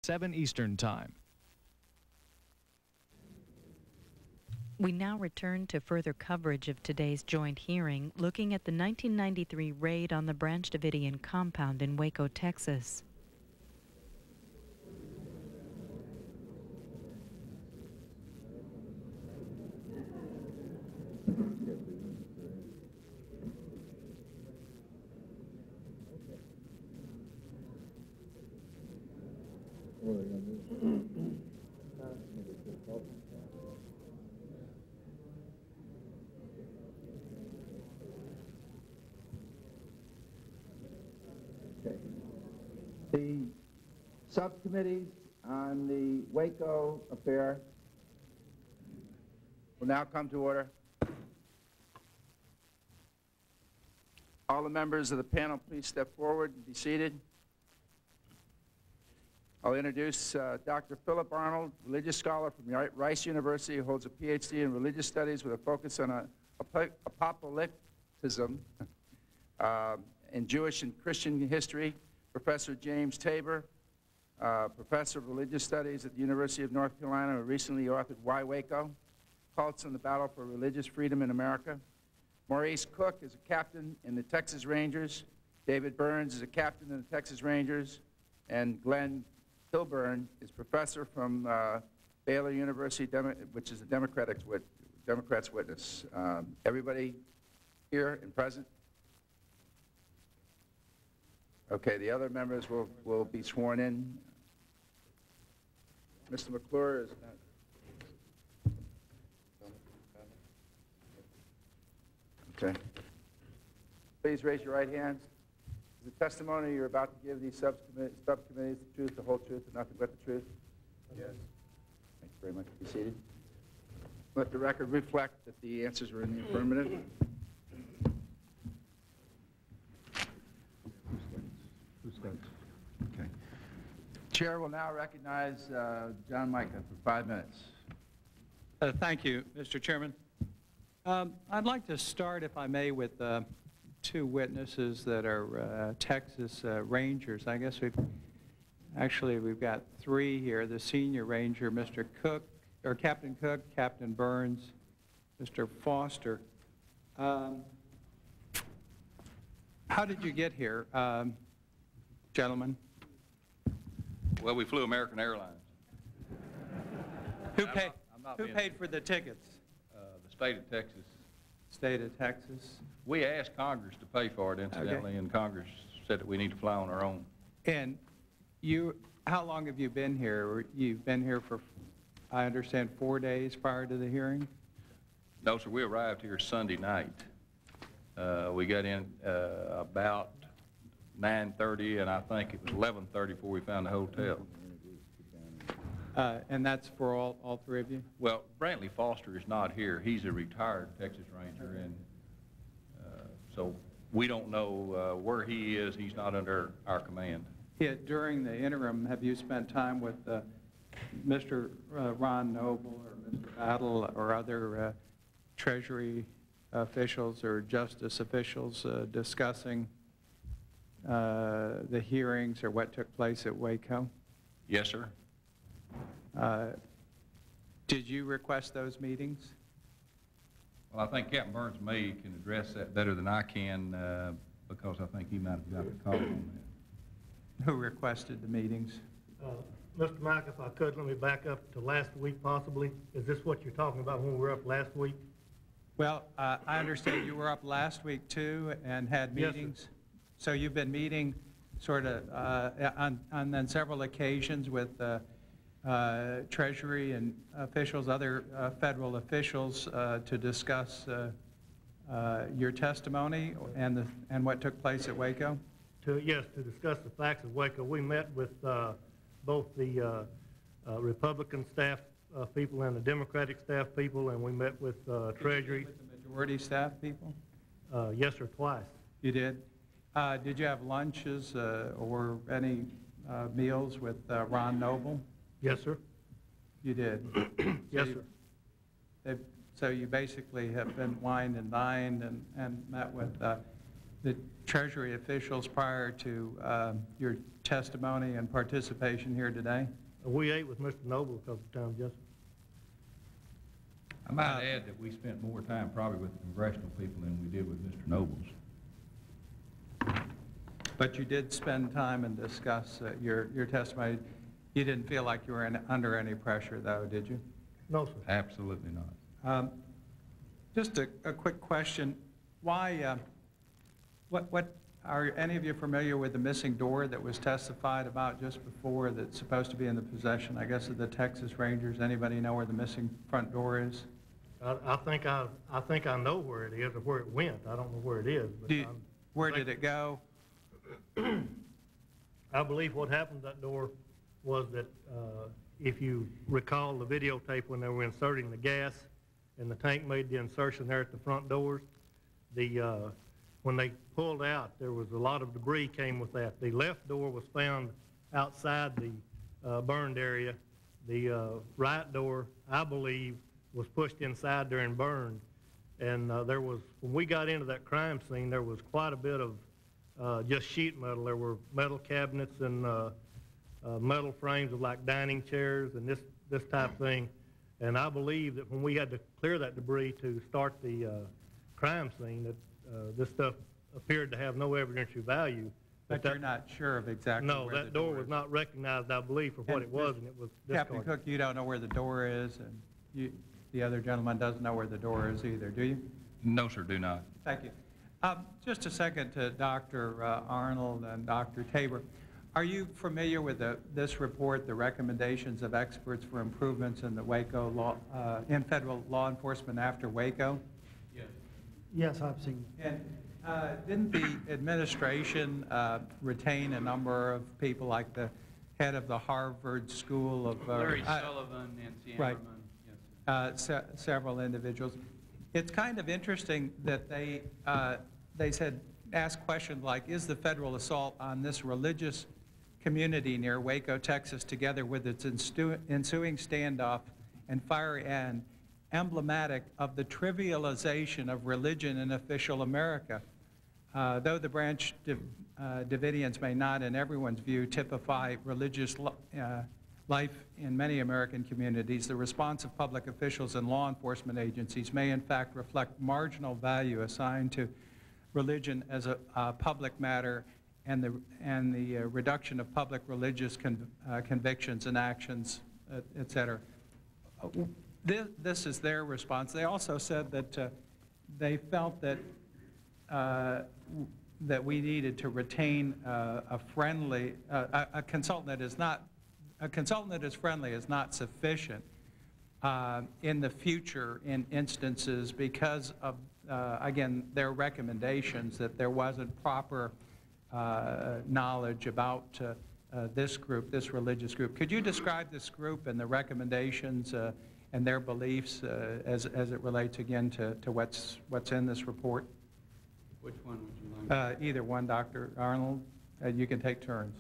7 Eastern Time. We now return to further coverage of today's joint hearing, looking at the 1993 raid on the Branch Davidian compound in Waco, Texas. The subcommittees on the Waco affair will now come to order. All the members of the panel, please step forward and be seated. I'll introduce Dr. Philip Arnold, religious scholar from Rice University, who holds a PhD in religious studies with a focus on apocalypticism in Jewish and Christian history. Professor James Tabor, professor of religious studies at the University of North Carolina, who recently authored Why Waco? Cults in the Battle for Religious Freedom in America. Maurice Cook is a captain in the Texas Rangers. David Burns is a captain in the Texas Rangers. And Glenn Kilburn is professor from Baylor University, which is a Democrat's witness. Everybody here and present? Okay, the other members will be sworn in. Mr. McClure is not. Okay. Please raise your right hands. Is the testimony you're about to give these subcommittees the truth, the whole truth, and nothing but the truth? Yes. Thank you very much. Be seated. Let the record reflect that the answers were in the affirmative. Okay. Chair will now recognize John Micah for 5 minutes. Thank you, Mr. Chairman. I'd like to start, if I may, with 2 witnesses that are Texas Rangers. I guess we've got 3 here. The senior ranger, Mr. Cook, or Captain Cook, Captain Burns, Mr. Foster. How did you get here, gentlemen? Well, we flew American Airlines. Who paid for the tickets? The state of Texas. State of Texas. We asked Congress to pay for it, incidentally, Okay. and Congress said that we need to fly on our own. And how long have you been here? You've been here for, I understand, 4 days prior to the hearing? No, sir, we arrived here Sunday night. We got in about 9:30, and I think it was 11:30 before we found the hotel. And that's for all 3 of you? Well, Brantley Foster is not here. He's a retired Texas Ranger, and so we don't know where he is. He's not under our command. Yeah, during the interim, have you spent time with Mr. Ron Noble or Mr. Battle or other Treasury officials or justice officials discussing the hearings or what took place at Waco? Yes, sir. Did you request those meetings? Well, I think Captain Burns May can address that better than I can because I think he might have got the call on that. Who requested the meetings? Mr. Mike, if I could, let me back up to last week possibly. Is this what you're talking about when we were up last week? Well, I understand you were up last week too and had meetings. Yes, so you've been meeting sort of on then several occasions with Treasury and officials, other federal officials to discuss your testimony and what took place at Waco? Yes, to discuss the facts of Waco. We met with both the Republican staff people and the Democratic staff people, and we met with Treasury. With the majority staff people? Yes, sir, twice. You did? Did you have lunches or any meals with Ron Noble? Yes, sir. You did? Yes, sir. So you basically have been wined and dined and met with the Treasury officials prior to your testimony and participation here today? We ate with Mr. Noble a couple of times, yes. I might add that we spent more time probably with the congressional people than we did with Mr. Nobles. But you did spend time and discuss your testimony. You didn't feel like you were under any pressure, though, did you? No, sir. Absolutely not. Just a quick question. Why, what, are any of you familiar with the missing door that was testified about just before that's supposed to be in the possession, I guess, of the Texas Rangers? Anybody know where the missing front door is? I think I know where it is or where it went. I don't know where it is. But Where did it go? I believe what happened to that door was that if you recall the videotape when they were inserting the gas and the tank made the insertion there at the front doors, when they pulled out, there was a lot of debris came with that. The left door was found outside the burned area. The right door, I believe, was pushed inside there and burned. And there was, when we got into that crime scene, there was quite a bit of just sheet metal. There were metal cabinets and metal frames of like dining chairs and this type of thing. And I believe that when we had to clear that debris to start the crime scene, that this stuff appeared to have no evidentiary value. But you're not sure of exactly where the door is? No, that door was not recognized, I believe, for what it was, and it was discarded. Captain Cook, you don't know where the door is, and the other gentleman doesn't know where the door is either, do you? No, sir, do not. Thank you. Just a second to Dr. Arnold and Dr. Tabor. Are you familiar with this report, the recommendations of experts for improvements in the Waco law, in federal law enforcement after Waco? Yes. Yes, I've seen it. And didn't the administration retain a number of people like the head of the Harvard School of... Larry Sullivan, Nancy right. Ammerman, yes. Several individuals. It's kind of interesting that they said, asked questions like, is the federal assault on this religious community near Waco, Texas, together with its ensuing standoff and fiery end, emblematic of the trivialization of religion in official America? Though the Branch Davidians may not, in everyone's view, typify religious life in many American communities, the response of public officials and law enforcement agencies may in fact reflect marginal value assigned to religion as a public matter and the reduction of public religious convictions and actions, et cetera. This is their response. They also said that they felt that that we needed to retain a consultant that is not friendly is not sufficient in the future in instances because of again their recommendations that there wasn't proper knowledge about this group, this religious group. Could you describe this group and the recommendations and their beliefs as it relates again to what's in this report? Which one would you like? Either one, Dr. Arnold. You can take turns.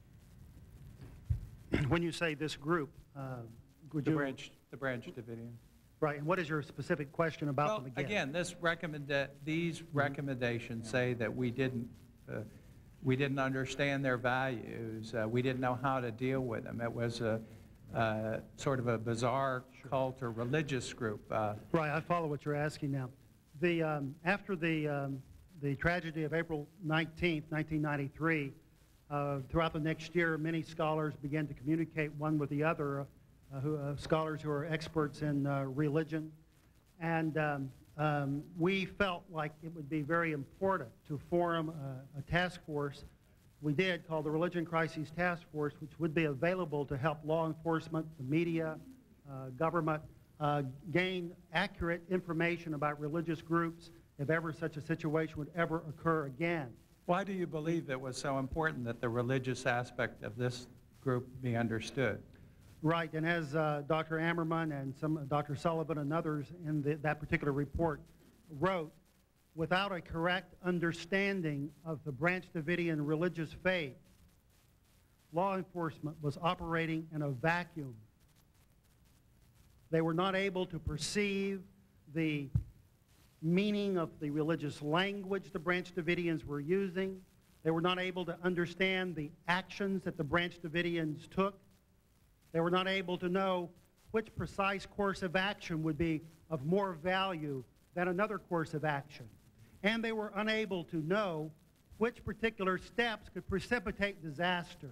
When you say this group, would you... The Branch Davidian. Right, and what is your specific question about them again? Again, these recommendations say that we didn't understand their values. We didn't know how to deal with them. It was sort of a bizarre cult or religious group. Right, I follow what you're asking now. After the tragedy of April 19th, 1993, throughout the next year, many scholars began to communicate one with the other, scholars who are experts in religion. And we felt like it would be very important to form a task force. We did, called the Religion Crises Task Force, which would be available to help law enforcement, the media, government, gain accurate information about religious groups if ever such a situation would ever occur again. Why do you believe it was so important that the religious aspect of this group be understood? Right, and as Dr. Ammerman and Dr. Sullivan and others in that particular report wrote, without a correct understanding of the Branch Davidian religious faith, law enforcement was operating in a vacuum. They were not able to perceive the meaning of the religious language the Branch Davidians were using. They were not able to understand the actions that the Branch Davidians took. They were not able to know which precise course of action would be of more value than another course of action. And they were unable to know which particular steps could precipitate disaster.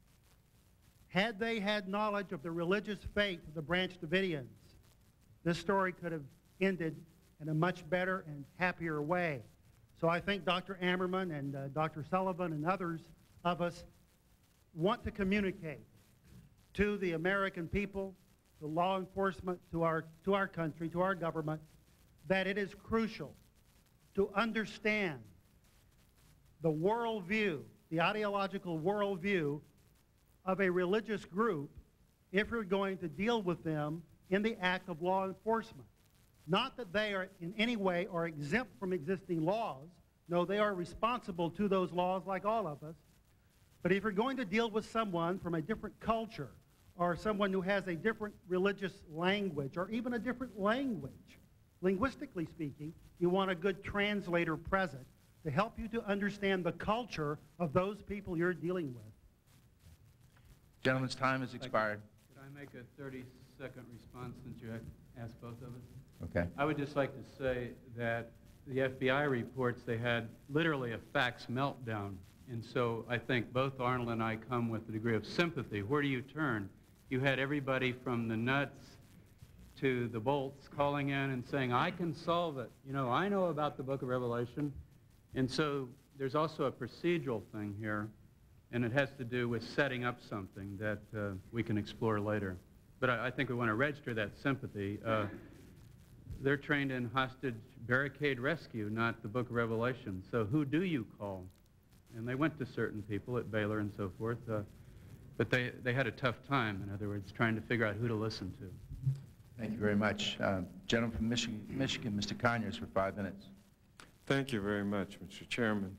Had they had knowledge of the religious faith of the Branch Davidians, this story could have ended in a much better and happier way. So I think Dr. Ammerman and Dr. Sullivan and others of us want to communicate to the American people, to law enforcement, to our country, to our government, that it is crucial to understand the worldview, the ideological worldview of a religious group if we're going to deal with them in the act of law enforcement. Not that they are in any way are exempt from existing laws. No, they are responsible to those laws like all of us. But if you're going to deal with someone from a different culture or someone who has a different religious language or even a different language, linguistically speaking, you want a good translator present to help you to understand the culture of those people you're dealing with. Gentleman's time has expired. Could I make a 30-second response since you asked both of us? Okay. I would just like to say that the FBI reports they had literally a fax meltdown. And so I think both Arnold and I come with a degree of sympathy. Where do you turn? You had everybody from the nuts to the bolts calling in and saying, I can solve it. You know, I know about the book of Revelation. And so there's also a procedural thing here, and it has to do with setting up something that we can explore later. But I think we want to register that sympathy. They're trained in hostage barricade rescue, not the book of Revelation. So who do you call? And they went to certain people at Baylor and so forth, but they had a tough time, in other words, trying to figure out who to listen to. Thank you very much. Gentleman from Michigan, Mr. Conyers, for 5 minutes. Thank you very much, Mr. Chairman.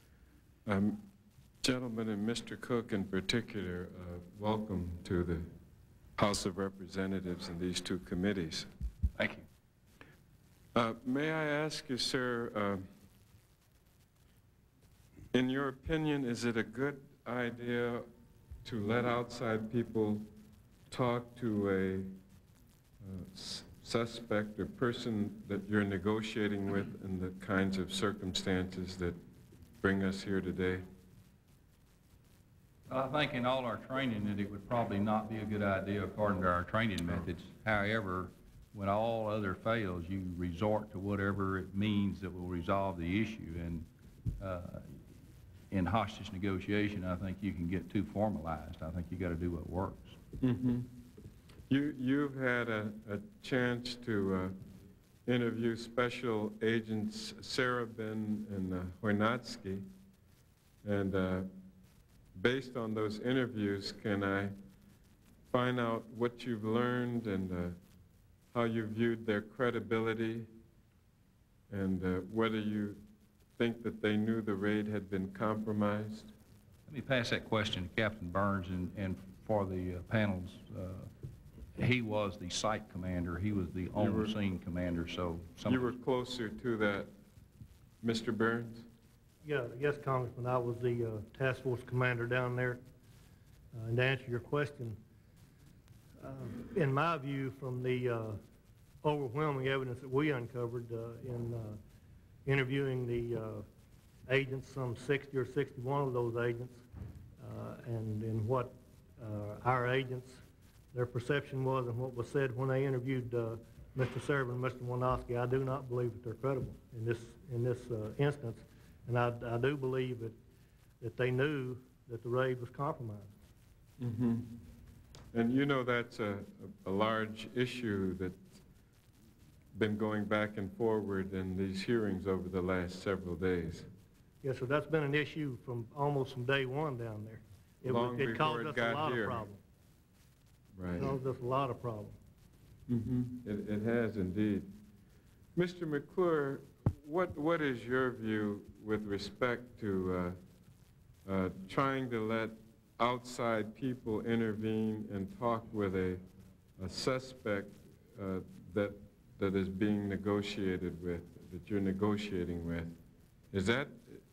Gentlemen, and Mr. Cook in particular, welcome to the House of Representatives and these two committees. Thank you. May I ask you, sir, in your opinion, is it a good idea to let outside people talk to a suspect or person that you're negotiating with in the kinds of circumstances that bring us here today? I think in all our training that it would probably not be a good idea according to our training methods. However, when all other fails, you resort to whatever it means that will resolve the issue. And in hostage negotiation, I think you can get too formalized. I think you got to do what works. Mm-hmm. You've had a chance to interview Special Agents Serabin and Hornatsky, and based on those interviews, can I find out what you've learned and how you viewed their credibility, and whether you think that they knew the raid had been compromised? Let me pass that question to Captain Burns, and for the panels, he was the site commander. He was the on-the-scene commander, so... You were closer to that, Mr. Burns? Yeah, yes, Congressman, I was the task force commander down there. And to answer your question, in my view, from the overwhelming evidence that we uncovered in interviewing the agents, some 60 or 61 of those agents, and in what our agents, their perception was and what was said when they interviewed Mr. Serban and Mr. Wonoski, I do not believe that they're credible in this instance. And I do believe that they knew that the raid was compromised. Mm-hmm. And you know that's a large issue that's been going back and forward in these hearings over the last several days. Yes, so that's been an issue almost from day one down there. It caused us a lot of problems. Right. It caused us a lot of problems. Mm-hmm. It has indeed. Mr. McClure, what is your view with respect to trying to let outside people intervene and talk with a suspect that is being negotiated with? that you're negotiating with, is that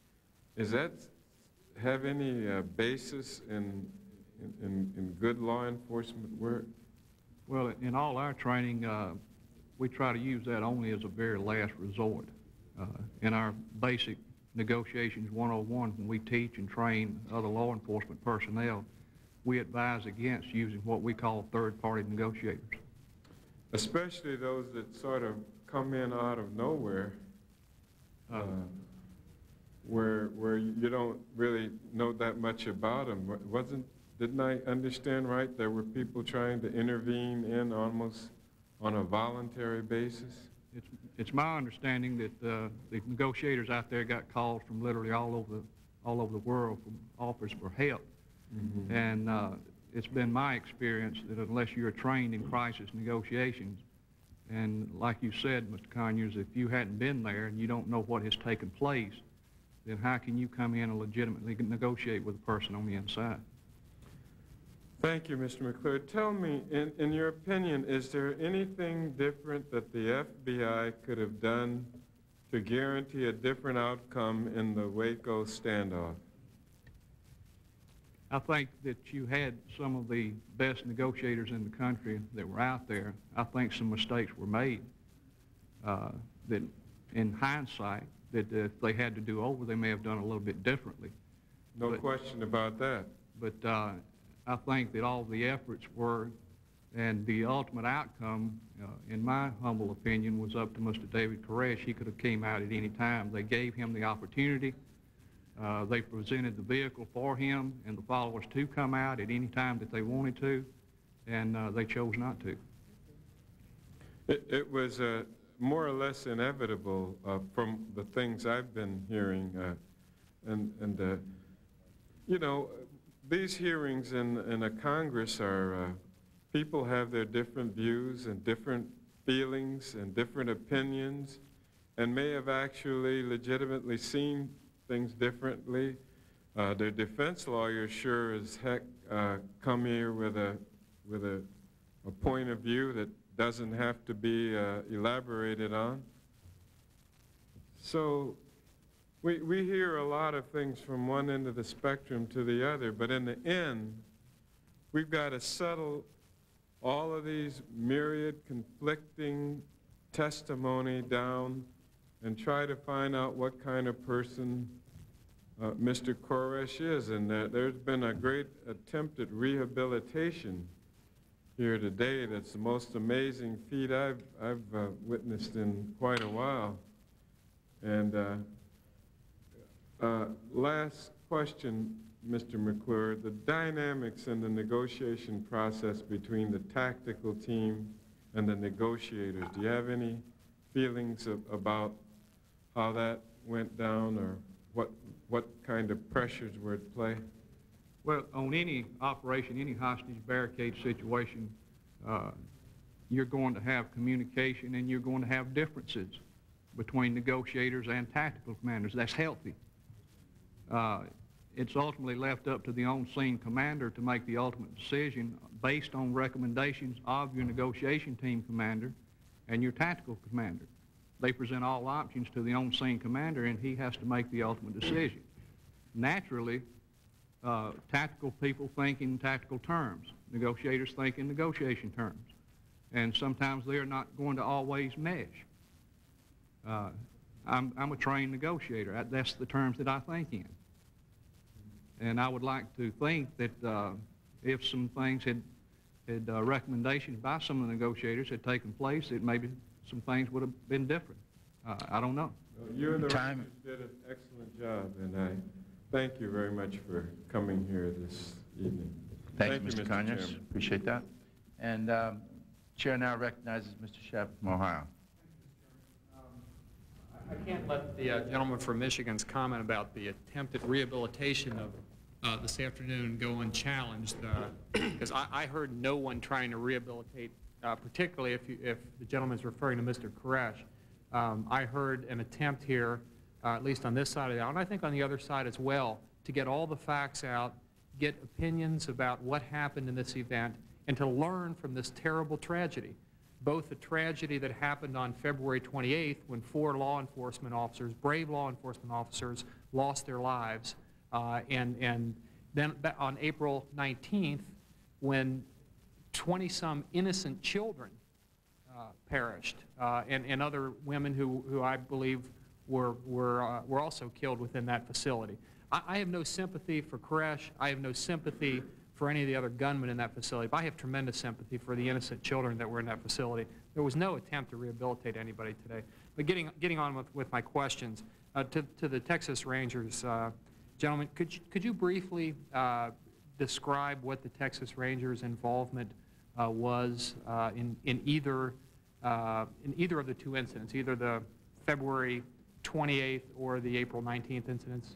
have any basis in good law enforcement work? Well, in all our training, we try to use that only as a very last resort. In our basic negotiations 101, when we teach and train other law enforcement personnel, we advise against using what we call third-party negotiators. Especially those that sort of come in out of nowhere, where you don't really know that much about them. Didn't I understand right? There were people trying to intervene in almost on a voluntary basis? It's my understanding that the negotiators out there got calls from literally all over the world from offers for help. Mm-hmm. And it's been my experience that unless you're trained in crisis negotiations, and like you said, Mr. Conyers, if you hadn't been there and you don't know what has taken place, then how can you come in and legitimately negotiate with a person on the inside? Thank you, Mr. McClure. Tell me, in your opinion, is there anything different that the FBI could have done to guarantee a different outcome in the Waco standoff? I think that you had some of the best negotiators in the country that were out there. I think some mistakes were made that, in hindsight, that if they had to do over, they may have done a little bit differently. No question about that. But I think that all the efforts were, and the ultimate outcome, in my humble opinion, was up to Mr. David Koresh. He could have came out at any time. They gave him the opportunity. They presented the vehicle for him and the followers to come out at any time that they wanted to, and they chose not to. It was more or less inevitable from the things I've been hearing, you know, these hearings in a Congress are, people have their different views and different feelings and different opinions and may have actually legitimately seen things differently. Their defense lawyers sure as heck come here with a point of view that doesn't have to be elaborated on. So we hear a lot of things from one end of the spectrum to the other, but in the end, we've got to settle all of these myriad conflicting testimony down and try to find out what kind of person Mr. Koresh is. And there's been a great attempt at rehabilitation here today. That's the most amazing feat I've witnessed in quite a while. And last question, Mr. McClure, the dynamics in the negotiation process between the tactical team and the negotiators, do you have any feelings about how that went down, or what kind of pressures were at play? Well, on any operation, any hostage barricade situation, you're going to have communication and you're going to have differences between negotiators and tactical commanders. That's healthy. It's ultimately left up to the on-scene commander to make the ultimate decision based on recommendations of your negotiation team commander and your tactical commander. They present all options to the on-scene commander, and he has to make the ultimate decision. Naturally, tactical people think in tactical terms. Negotiators think in negotiation terms. And sometimes they are not going to always mesh. I'm a trained negotiator. That's the terms that I think in. And I would like to think that if some things had recommendations by some of the negotiators had taken place, that maybe some things would have been different. I don't know. Well, you and the Rangers did an excellent job, and I thank you very much for coming here this evening. Thank you, Mr. Conyers. Chairman. Appreciate that. And Chair now recognizes Mr. Sheff from Ohio. I can't let the gentleman from Michigan's comment about the attempted rehabilitation of this afternoon go unchallenged, because I heard no one trying to rehabilitate, particularly if the gentleman's referring to Mr. Koresh. I heard an attempt here, at least on this side of the aisle, and I think on the other side as well, to get all the facts out, get opinions about what happened in this event, and to learn from this terrible tragedy. both the tragedy that happened on February 28th when 4 law enforcement officers, brave law enforcement officers, lost their lives, and then on April 19th when 20-some innocent children perished, and other women who I believe were also killed within that facility. I have no sympathy for Koresh. I have no sympathy for any of the other gunmen in that facility, but I have tremendous sympathy for the innocent children that were in that facility. There was no attempt to rehabilitate anybody today. But getting on with my questions, to the Texas Rangers, gentlemen, could you briefly describe what the Texas Rangers' involvement was in either of the two incidents, either the February 28th or the April 19th incidents?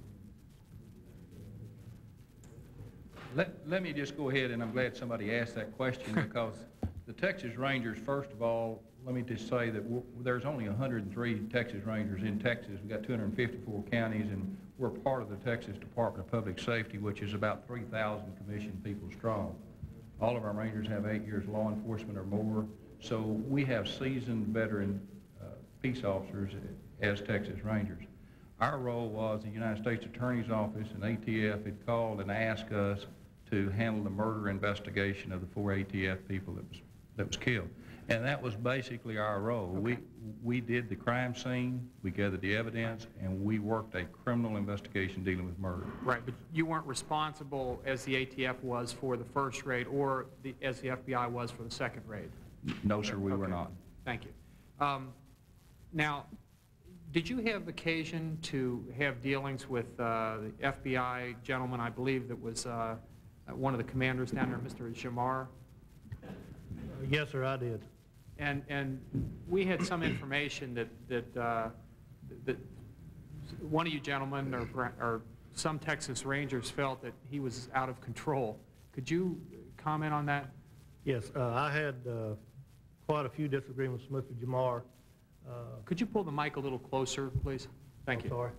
Let me just go ahead, and I'm glad somebody asked that question because the Texas Rangers, first of all, let me just say that there's only 103 Texas Rangers in Texas. We've got 254 counties, and we're part of the Texas Department of Public Safety, which is about 3,000 commissioned people strong. All of our Rangers have 8 years law enforcement or more, so we have seasoned veteran peace officers as Texas Rangers. Our role was the United States Attorney's Office and ATF had called and asked us to handle the murder investigation of the 4 ATF people that was killed. And that was basically our role. Okay. We did the crime scene, we gathered the evidence, and we worked a criminal investigation dealing with murder. Right, but you weren't responsible as the ATF was for the first raid or as the FBI was for the second raid? No, sir, we were not. Thank you. Now, did you have occasion to have dealings with the FBI gentleman, I believe that was one of the commanders down there, Mr. Jamar? Yes, sir, I did. And we had some information that one of you gentlemen or some Texas Rangers felt that he was out of control. Could you comment on that? Yes, I had quite a few disagreements with Mr. Jamar. Could you pull the mic a little closer, please? Thank you. Sorry.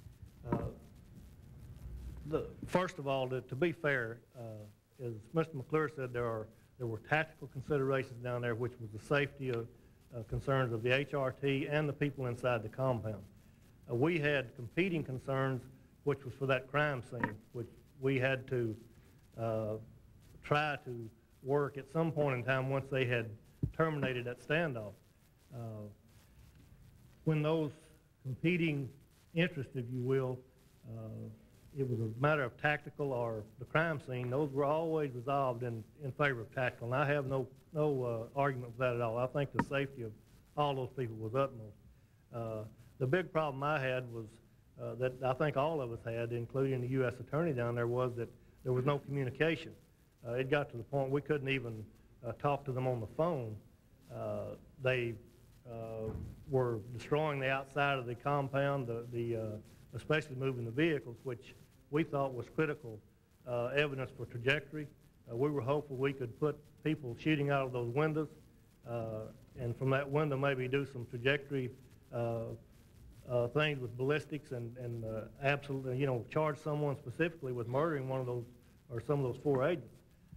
First of all, to be fair, as Mr. McClure said, there were tactical considerations down there, which was the safety of concerns of the HRT and the people inside the compound. We had competing concerns, which was for that crime scene, which we had to try to work at some point in time once they had terminated that standoff. When those competing interests, if you will, it was a matter of tactical or the crime scene, those were always resolved in favor of tactical, and I have no argument with that at all. I think the safety of all those people was utmost. The big problem I had was that I think all of us had, including the U.S. Attorney down there, was that there was no communication. It got to the point we couldn't even talk to them on the phone. They were destroying the outside of the compound, especially moving the vehicles, which we thought was critical evidence for trajectory. We were hopeful we could put people shooting out of those windows, and from that window maybe do some trajectory things with ballistics and absolutely, you know, charge someone specifically with murdering one of those or some of those 4 agents.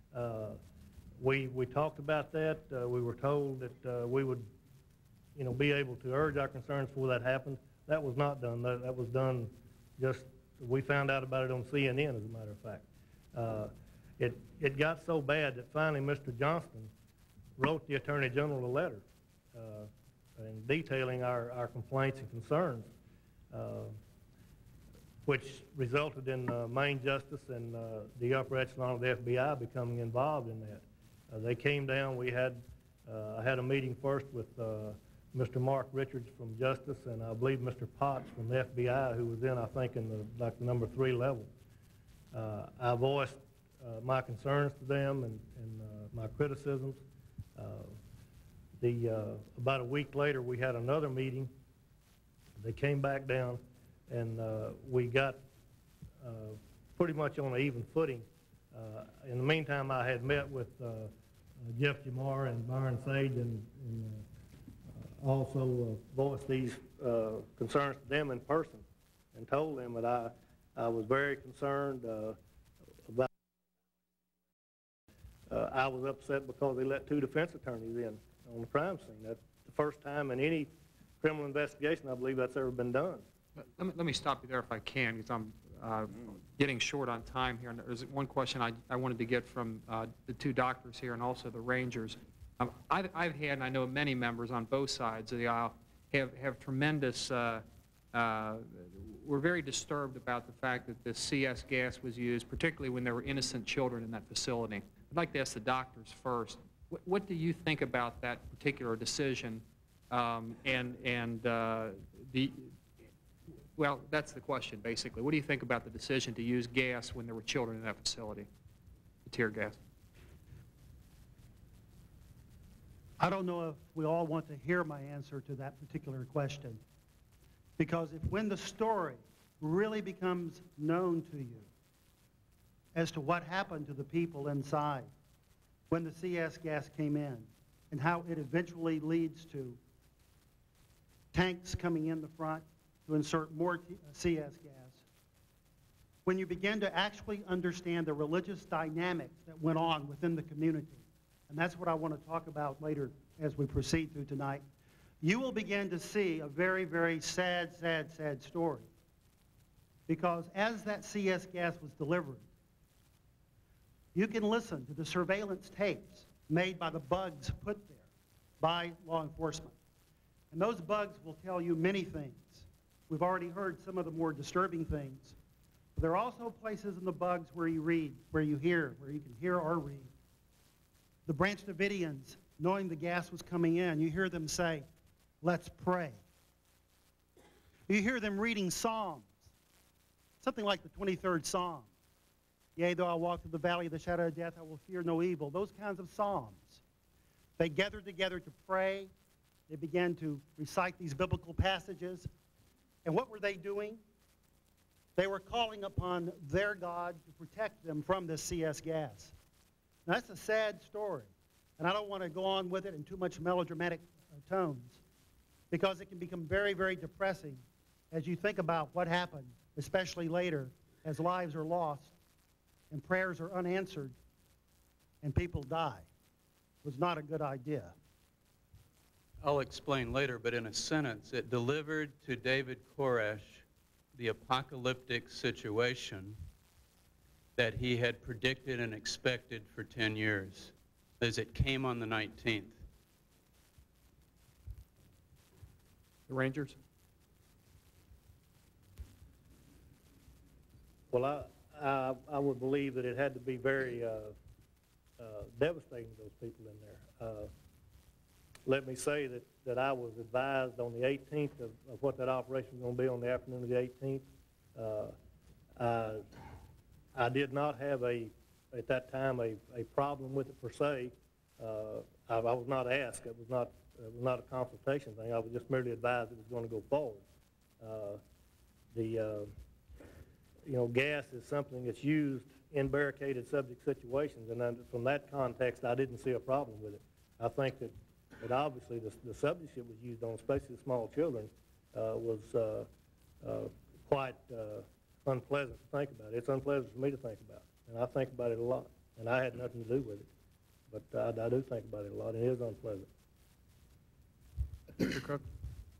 We talked about that. We were told that we would, you know, be able to urge our concerns before that happened. That was not done. That was done just, we found out about it on CNN, as a matter of fact. It got so bad that finally Mr. Johnston wrote the Attorney General a letter and detailing our complaints and concerns, which resulted in Main Justice and the upper echelon of the FBI becoming involved in that. They came down. I had a meeting first with Mr. Mark Richards from Justice, and I believe Mr. Potts from the FBI, who was in, I think, in the number 3 level. I voiced my concerns to them and my criticisms. About a week later, we had another meeting. They came back down, and we got pretty much on an even footing. In the meantime, I had met with Jeff Jamar and Byron Sage and also voiced these concerns to them in person and told them that I was very concerned about I was upset because they let 2 defense attorneys in on the crime scene. That's the first time in any criminal investigation I believe that's ever been done. Let me stop you there if I can, because I'm getting short on time here. And there's one question I wanted to get from the two doctors here and also the rangers. I've had, and I know many members on both sides of the aisle, have tremendous, we're very disturbed about the fact that the CS gas was used, particularly when there were innocent children in that facility. I'd like to ask the doctors first. What do you think about that particular decision? Well, that's the question, basically. What do you think about the decision to use gas when there were children in that facility, the tear gas? I don't know if we all want to hear my answer to that particular question. Because when the story really becomes known to you as to what happened to the people inside when the CS gas came in and how it eventually leads to tanks coming in the front to insert more CS gas, when you begin to actually understand the religious dynamics that went on within the community, and that's what I want to talk about later as we proceed through tonight, you will begin to see a very, very sad, sad, sad story. Because as that CS gas was delivered, you can listen to the surveillance tapes made by the bugs put there by law enforcement. And those bugs will tell you many things. We've already heard some of the more disturbing things. But there are also places in the bugs where you read, where you hear, where you can hear or read. The Branch Davidians, knowing the gas was coming in, you hear them say, "Let's pray." You hear them reading Psalms, something like the 23rd Psalm. "Yea, though I walk through the valley of the shadow of death, I will fear no evil." Those kinds of Psalms. They gathered together to pray. They began to recite these biblical passages. And what were they doing? They were calling upon their God to protect them from this CS gas. Now, that's a sad story. And I don't want to go on with it in too much melodramatic tones, because it can become very, very depressing as you think about what happened, especially later, as lives are lost and prayers are unanswered and people die. It was not a good idea. I'll explain later, but in a sentence, it delivered to David Koresh the apocalyptic situation that he had predicted and expected for 10 years, as it came on the 19th. The Rangers? Well, I would believe that it had to be very devastating to those people in there. Let me say that I was advised on the 18th of what that operation was going to be on the afternoon of the 18th. I did not have at that time a problem with it per se. I was not asked. It was not a consultation thing. I was just merely advised it was going to go forward. Gas is something that's used in barricaded subject situations, and then from that context, I didn't see a problem with it. I think that obviously the subjects it was used on, especially the small children, was quite unpleasant to think about. It's unpleasant for me to think about, and I think about it a lot, and I had nothing to do with it. But I do think about it a lot, and it is unpleasant. Mr. Cook?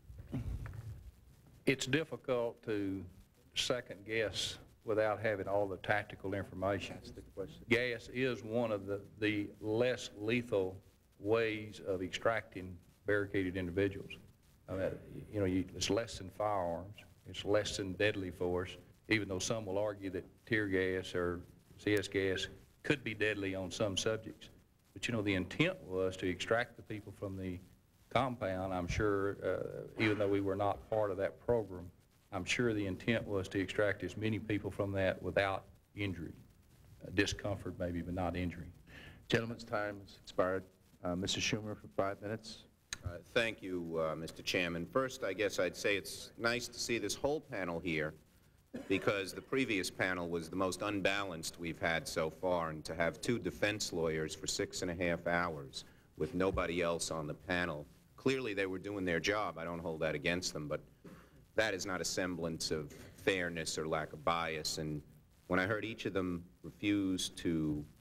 It's difficult to second guess without having all the tactical information. That's the question. Gas is one of the less lethal ways of extracting barricaded individuals. I mean, it's less than firearms. It's less than deadly force, even though some will argue that tear gas or CS gas could be deadly on some subjects. But, the intent was to extract the people from the compound. I'm sure, even though we were not part of that program, I'm sure the intent was to extract as many people from that without injury. Discomfort maybe, but not injury. Gentleman's time has expired. Mr. Schumer for 5 minutes. Thank you, Mr. Chairman. First, I guess I'd say it's nice to see this whole panel here, because the previous panel was the most unbalanced we've had so far, and to have two defense lawyers for 6.5 hours with nobody else on the panel, clearly they were doing their job. I don't hold that against them, but that is not a semblance of fairness or lack of bias. And when I heard each of them refuse to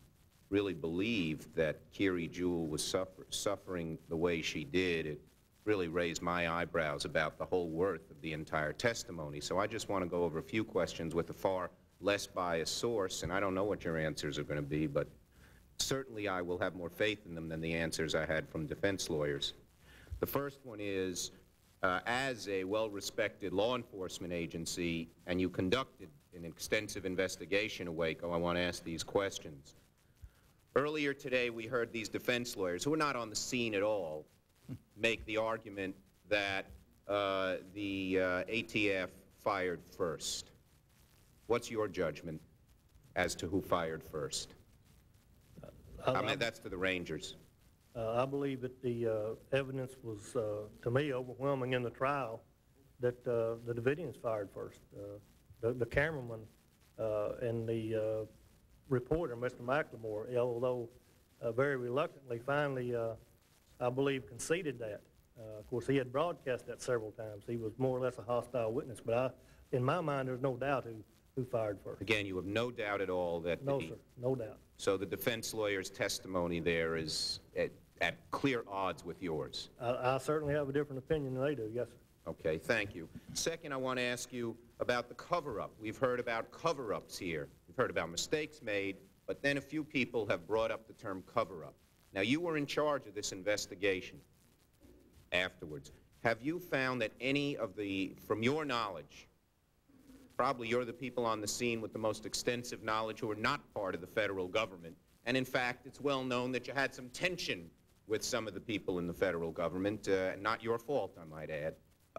really believed that Kiri Jewell was suffering the way she did, it really raised my eyebrows about the whole worth of the entire testimony. So I just want to go over a few questions with a far less biased source, and I don't know what your answers are going to be, but certainly I will have more faith in them than the answers I had from defense lawyers. The first one is, as a well-respected law enforcement agency, and you conducted an extensive investigation of Waco, I want to ask these questions. Earlier today, we heard these defense lawyers, who are not on the scene at all, make the argument that the ATF fired first. What's your judgment as to who fired first? I mean, that's to the Rangers. I believe that the evidence was, to me, overwhelming in the trial that the Davidians fired first. The cameraman and the reporter, Mr. McLemore, although very reluctantly, finally, I believe, conceded that. Of course, he had broadcast that several times. He was more or less a hostile witness, but in my mind, there's no doubt who fired first. Again, you have no doubt at all that... No, sir, no doubt. So the defense lawyer's testimony there is at clear odds with yours? I certainly have a different opinion than they do, yes, sir. Okay, thank you. Second, I want to ask you about the cover-up. We've heard about cover-ups here. We've heard about mistakes made, but then a few people have brought up the term cover-up. Now, you were in charge of this investigation afterwards. Have you found that any of the, from your knowledge, probably you're the people on the scene with the most extensive knowledge who are not part of the federal government, and in fact, it's well known that you had some tension with some of the people in the federal government, not your fault, I might add,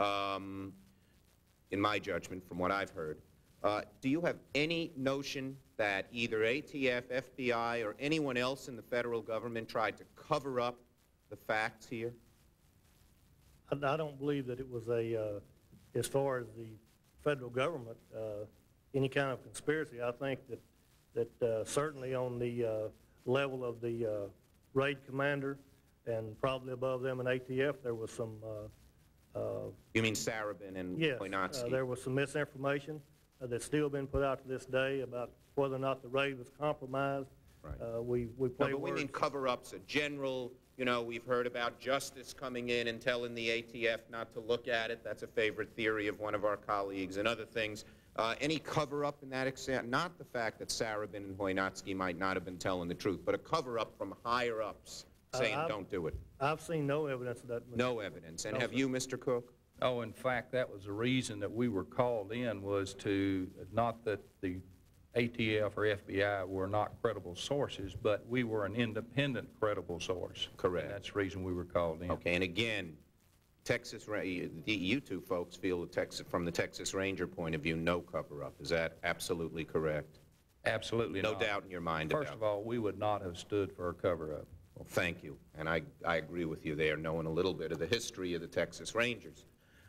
in my judgment, from what I've heard. Do you have any notion that either ATF, FBI, or anyone else in the federal government tried to cover up the facts here? I don't believe that it was a, as far as the federal government, any kind of conspiracy. I think that certainly on the level of the raid commander and probably above them in ATF, there was some... you mean Sarabin and Poinatsky? Yes, there was some misinformation that's still been put out to this day about whether or not the raid was compromised. Right. We play but we mean cover-ups, a general, you know, we've heard about Justice coming in and telling the ATF not to look at it. That's a favorite theory of one of our colleagues, and other things. Any cover-up in that extent? Not the fact that Sarabin and Poinatsky might not have been telling the truth, but a cover-up from higher-ups saying don't do it. I've seen no evidence of that. No evidence. And have you, Mr. Cook? Oh, in fact, that was the reason that we were called in, was to, not that the ATF or FBI were not credible sources, but we were an independent credible source. Correct. And that's the reason we were called in. Okay, and again, Texas, you two folks feel from the Texas Ranger point of view, no cover-up. Is that absolutely correct? Absolutely not. No doubt in your mind about it. First of all, we would not have stood for a cover-up. Well, thank you. And I agree with you there, knowing a little bit of the history of the Texas Rangers.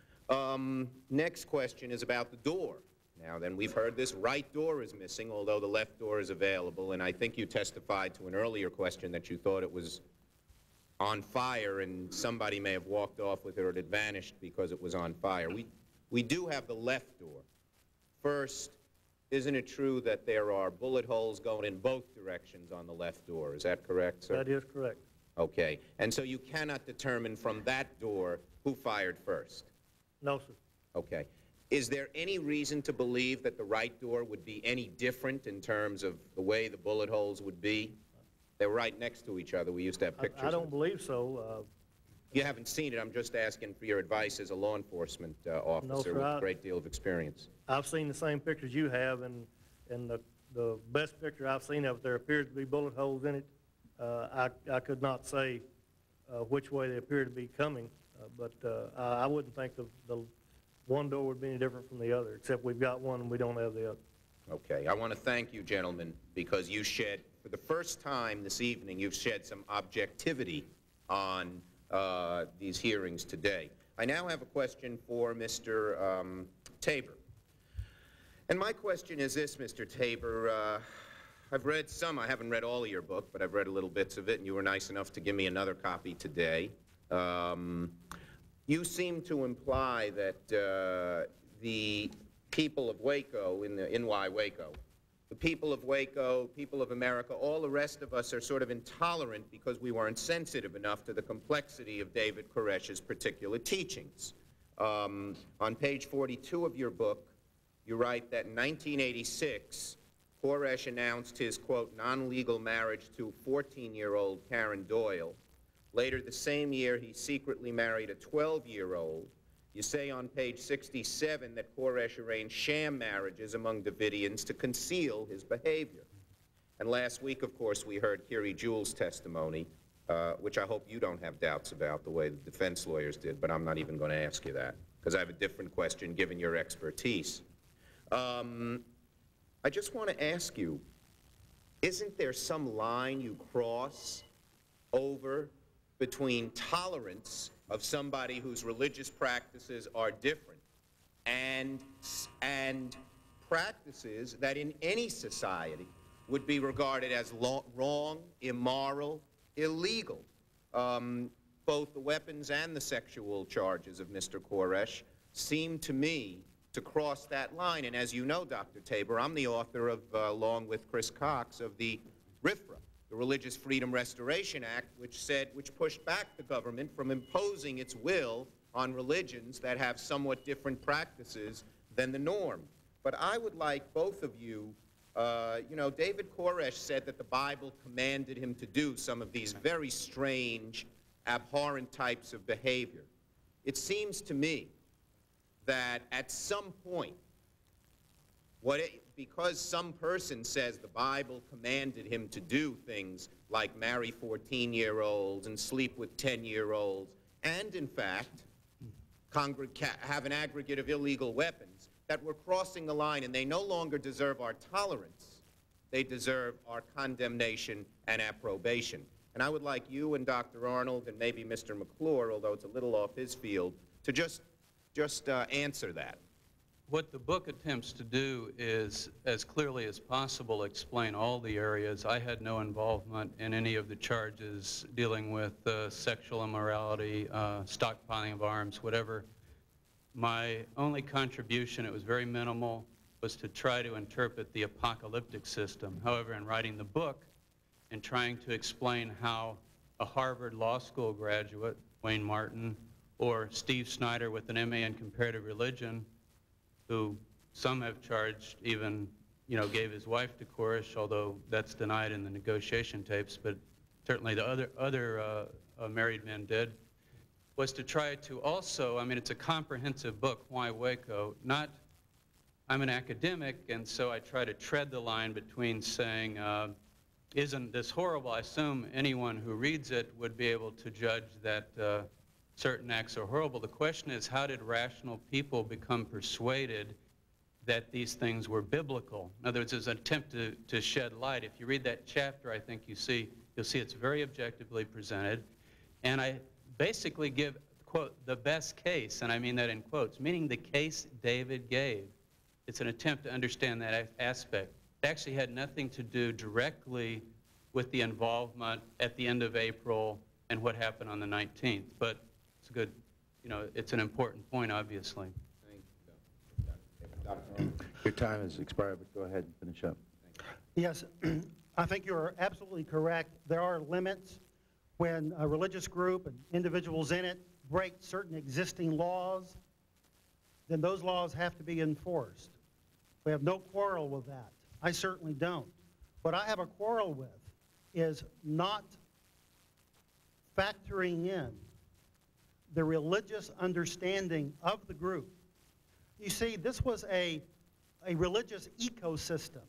Next question is about the door. Now, then, we've heard this right door is missing, although the left door is available, and I think you testified to an earlier question that you thought it was on fire and somebody may have walked off with it or it had vanished because it was on fire. We do have the left door. First, isn't it true that there are bullet holes going in both directions on the left door? Is that correct, sir? That is correct. Okay. And so you cannot determine from that door who fired first? No, sir. Okay. Is there any reason to believe that the right door would be any different in terms of the way the bullet holes would be? They were right next to each other. We used to have pictures. I don't believe so. You haven't seen it. I'm just asking for your advice as a law enforcement officer with a great deal of experience. I've seen the same pictures you have, and the best picture I've seen of it, there appears to be bullet holes in it. I could not say which way they appear to be coming, but I wouldn't think the one door would be any different from the other, except we've got one and we don't have the other. Okay. I want to thank you, gentlemen, because you shed, for the first time this evening, you've shed some objectivity on these hearings today. I now have a question for Mr. Tabor. And my question is this, Mr. Tabor. I've read some. I haven't read all of your book, but I've read a little bits of it, and you were nice enough to give me another copy today. You seem to imply that the people of Waco, in NY Waco, the people of Waco, people of America, all the rest of us are sort of intolerant because we weren't sensitive enough to the complexity of David Koresh's particular teachings. On page 42 of your book, you write that in 1986, Koresh announced his, quote, non-legal marriage to 14-year-old Karen Doyle. Later the same year, he secretly married a 12-year-old. You say on page 67 that Koresh arranged sham marriages among Davidians to conceal his behavior. And last week, of course, we heard Kiri Jewell's testimony, which I hope you don't have doubts about the way the defense lawyers did, but I'm not even going to ask you that, because I have a different question given your expertise. I just want to ask you, isn't there some line you cross over between tolerance of somebody whose religious practices are different and practices that in any society would be regarded as wrong, immoral, illegal? Both the weapons and the sexual charges of Mr. Koresh seem to me to cross that line. And as you know, Dr. Tabor, I'm the author of, along with Chris Cox, of the RFRA, the Religious Freedom Restoration Act, which pushed back the government from imposing its will on religions that have somewhat different practices than the norm. But I would like both of you, you know, David Koresh said that the Bible commanded him to do some of these very strange, abhorrent types of behavior. It seems to me that at some point, because some person says the Bible commanded him to do things like marry 14-year-olds and sleep with 10-year-olds, and in fact, have an aggregate of illegal weapons, that we're crossing the line and they no longer deserve our tolerance, they deserve our condemnation and approbation. And I would like you and Dr. Arnold and maybe Mr. McClure, although it's a little off his field, to just answer that. What the book attempts to do is, as clearly as possible, explain all the areas. I had no involvement in any of the charges dealing with sexual immorality, stockpiling of arms, whatever. My only contribution, it was very minimal, was to try to interpret the apocalyptic system. However, in writing the book and trying to explain how a Harvard Law School graduate, Wayne Martin, or Steve Snyder with an MA in comparative religion, who some have charged even, you know, gave his wife to Koresh, although that's denied in the negotiation tapes, but certainly the other married men did, was to try to also, I mean, it's a comprehensive book, Why Waco? I'm an academic, and so I try to tread the line between saying, isn't this horrible? I assume anyone who reads it would be able to judge that certain acts are horrible. The question is, how did rational people become persuaded that these things were biblical? In other words, it's an attempt to shed light. If you read that chapter, I think you'll see it's very objectively presented. And I basically give, quote, the best case, and I mean that in quotes, meaning the case David gave. It's an attempt to understand that aspect. It actually had nothing to do directly with the involvement at the end of April and what happened on the 19th. But it's a good, you know, it's an important point, obviously. Thank you, Dr. Arnold. Your time has expired, but go ahead and finish up. Yes, I think you're absolutely correct. There are limits when a religious group and individuals in it break certain existing laws, then those laws have to be enforced. We have no quarrel with that. I certainly don't. What I have a quarrel with is not factoring in the religious understanding of the group. You see, this was a religious ecosystem.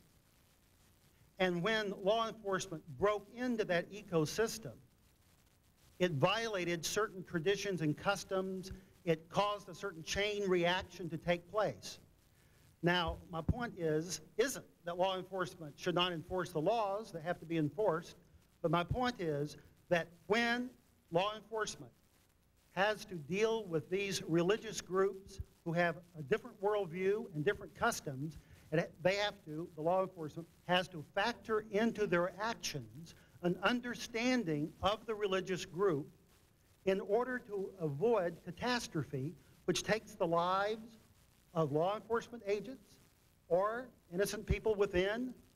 And when law enforcement broke into that ecosystem, it violated certain traditions and customs. It caused a certain chain reaction to take place. Now, my point isn't that law enforcement should not enforce the laws that have to be enforced, but my point is that when law enforcement has to deal with these religious groups who have a different worldview and different customs, and the law enforcement has to factor into their actions an understanding of the religious group in order to avoid catastrophe, which takes the lives of law enforcement agents or innocent people within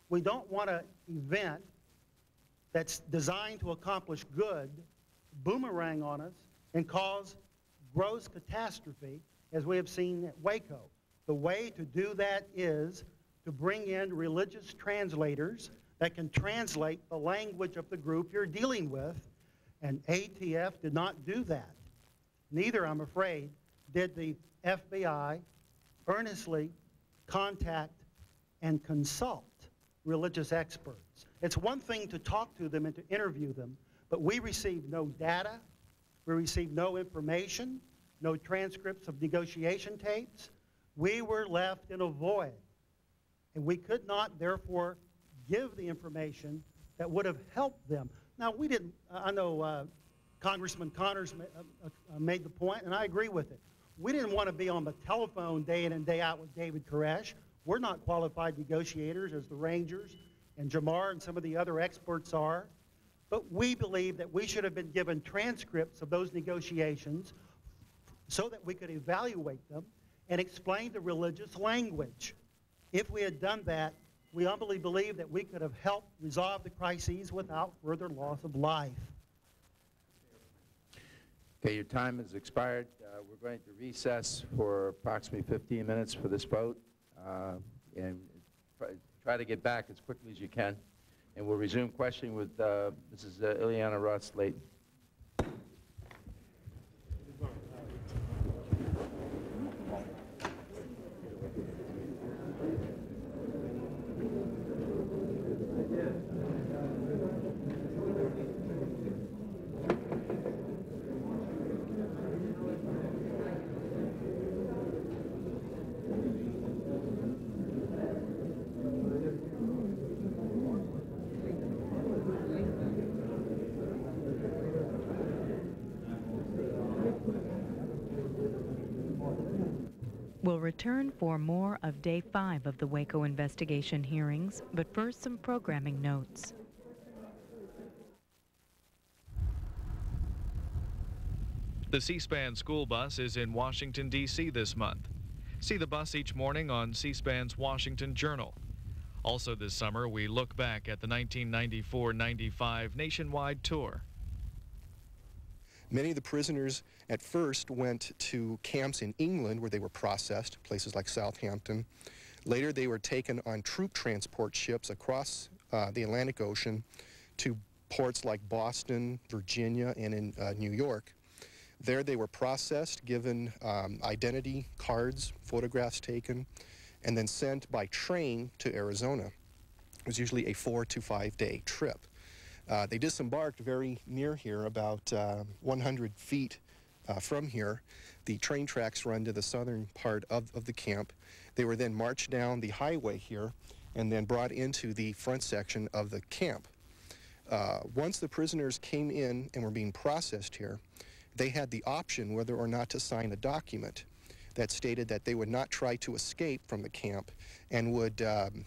We don't want an event that's designed to accomplish good boomerang on us and cause gross catastrophe, as we have seen at Waco. The way to do that is to bring in religious translators that can translate the language of the group you're dealing with, and ATF did not do that. Neither, I'm afraid, did the FBI earnestly contact and consult religious experts. It's one thing to talk to them and to interview them, but we received no data, we received no information, no transcripts of negotiation tapes. We were left in a void, and we could not, therefore, give the information that would have helped them. Now, we didn't, I know Congressman Connors made the point, and I agree with it. We didn't want to be on the telephone day in and day out with David Koresh. We're not qualified negotiators as the Rangers and Jamar and some of the other experts are. But we believe that we should have been given transcripts of those negotiations so that we could evaluate them and explain the religious language. If we had done that, we humbly believe that we could have helped resolve the crises without further loss of life. Okay, your time has expired. We're going to recess for approximately 15 minutes for this vote, and try to get back as quickly as you can. And we'll resume questioning with Mrs. Ileana Ross-Layton. We'll return for more of Day 5 of the Waco investigation hearings, but first some programming notes. The C-SPAN school bus is in Washington, D.C. this month. See the bus each morning on C-SPAN's Washington Journal. Also this summer, we look back at the 1994-95 nationwide tour. Many of the prisoners at first went to camps in England where they were processed, places like Southampton. Later they were taken on troop transport ships across the Atlantic Ocean to ports like Boston, Virginia, and in New York. There they were processed, given identity cards, photographs taken, and then sent by train to Arizona. It was usually a 4 to 5 day trip. They disembarked very near here, about 100 feet from here. The train tracks run to the southern part of the camp. They were then marched down the highway here and then brought into the front section of the camp. Once the prisoners came in and were being processed here, they had the option whether or not to sign a document that stated that they would not try to escape from the camp and would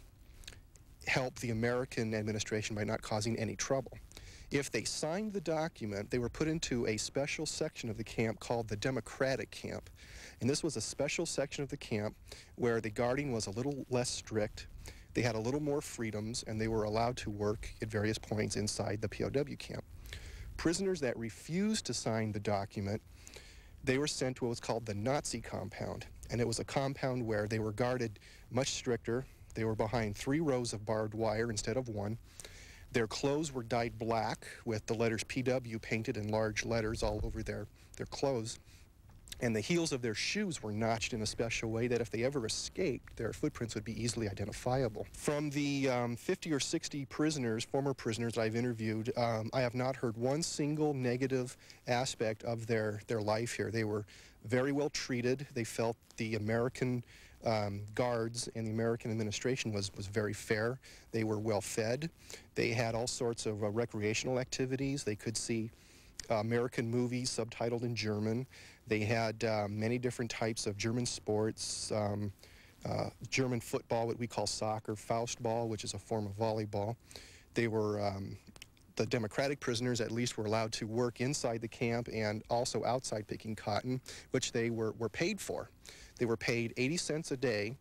help the American administration by not causing any trouble. If they signed the document, they were put into a special section of the camp called the Democratic Camp. And this was a special section of the camp where the guarding was a little less strict, they had a little more freedoms, and they were allowed to work at various points inside the POW camp. Prisoners that refused to sign the document, they were sent to what was called the Nazi compound. And it was a compound where they were guarded much stricter. They were behind 3 rows of barbed wire instead of 1. Their clothes were dyed black with the letters PW painted in large letters all over their clothes. And the heels of their shoes were notched in a special way that if they ever escaped, their footprints would be easily identifiable. From the 50 or 60 prisoners, former prisoners that I've interviewed, I have not heard one single negative aspect of their life here. They were very well treated. They felt the American guards and the American administration was very fair. They were well fed. They had all sorts of recreational activities. They could see American movies subtitled in German. They had many different types of German sports, German football, what we call soccer, Faustball, which is a form of volleyball. They were, the Democratic prisoners at least were allowed to work inside the camp and also outside picking cotton, which they were paid for. They were paid 80 cents a day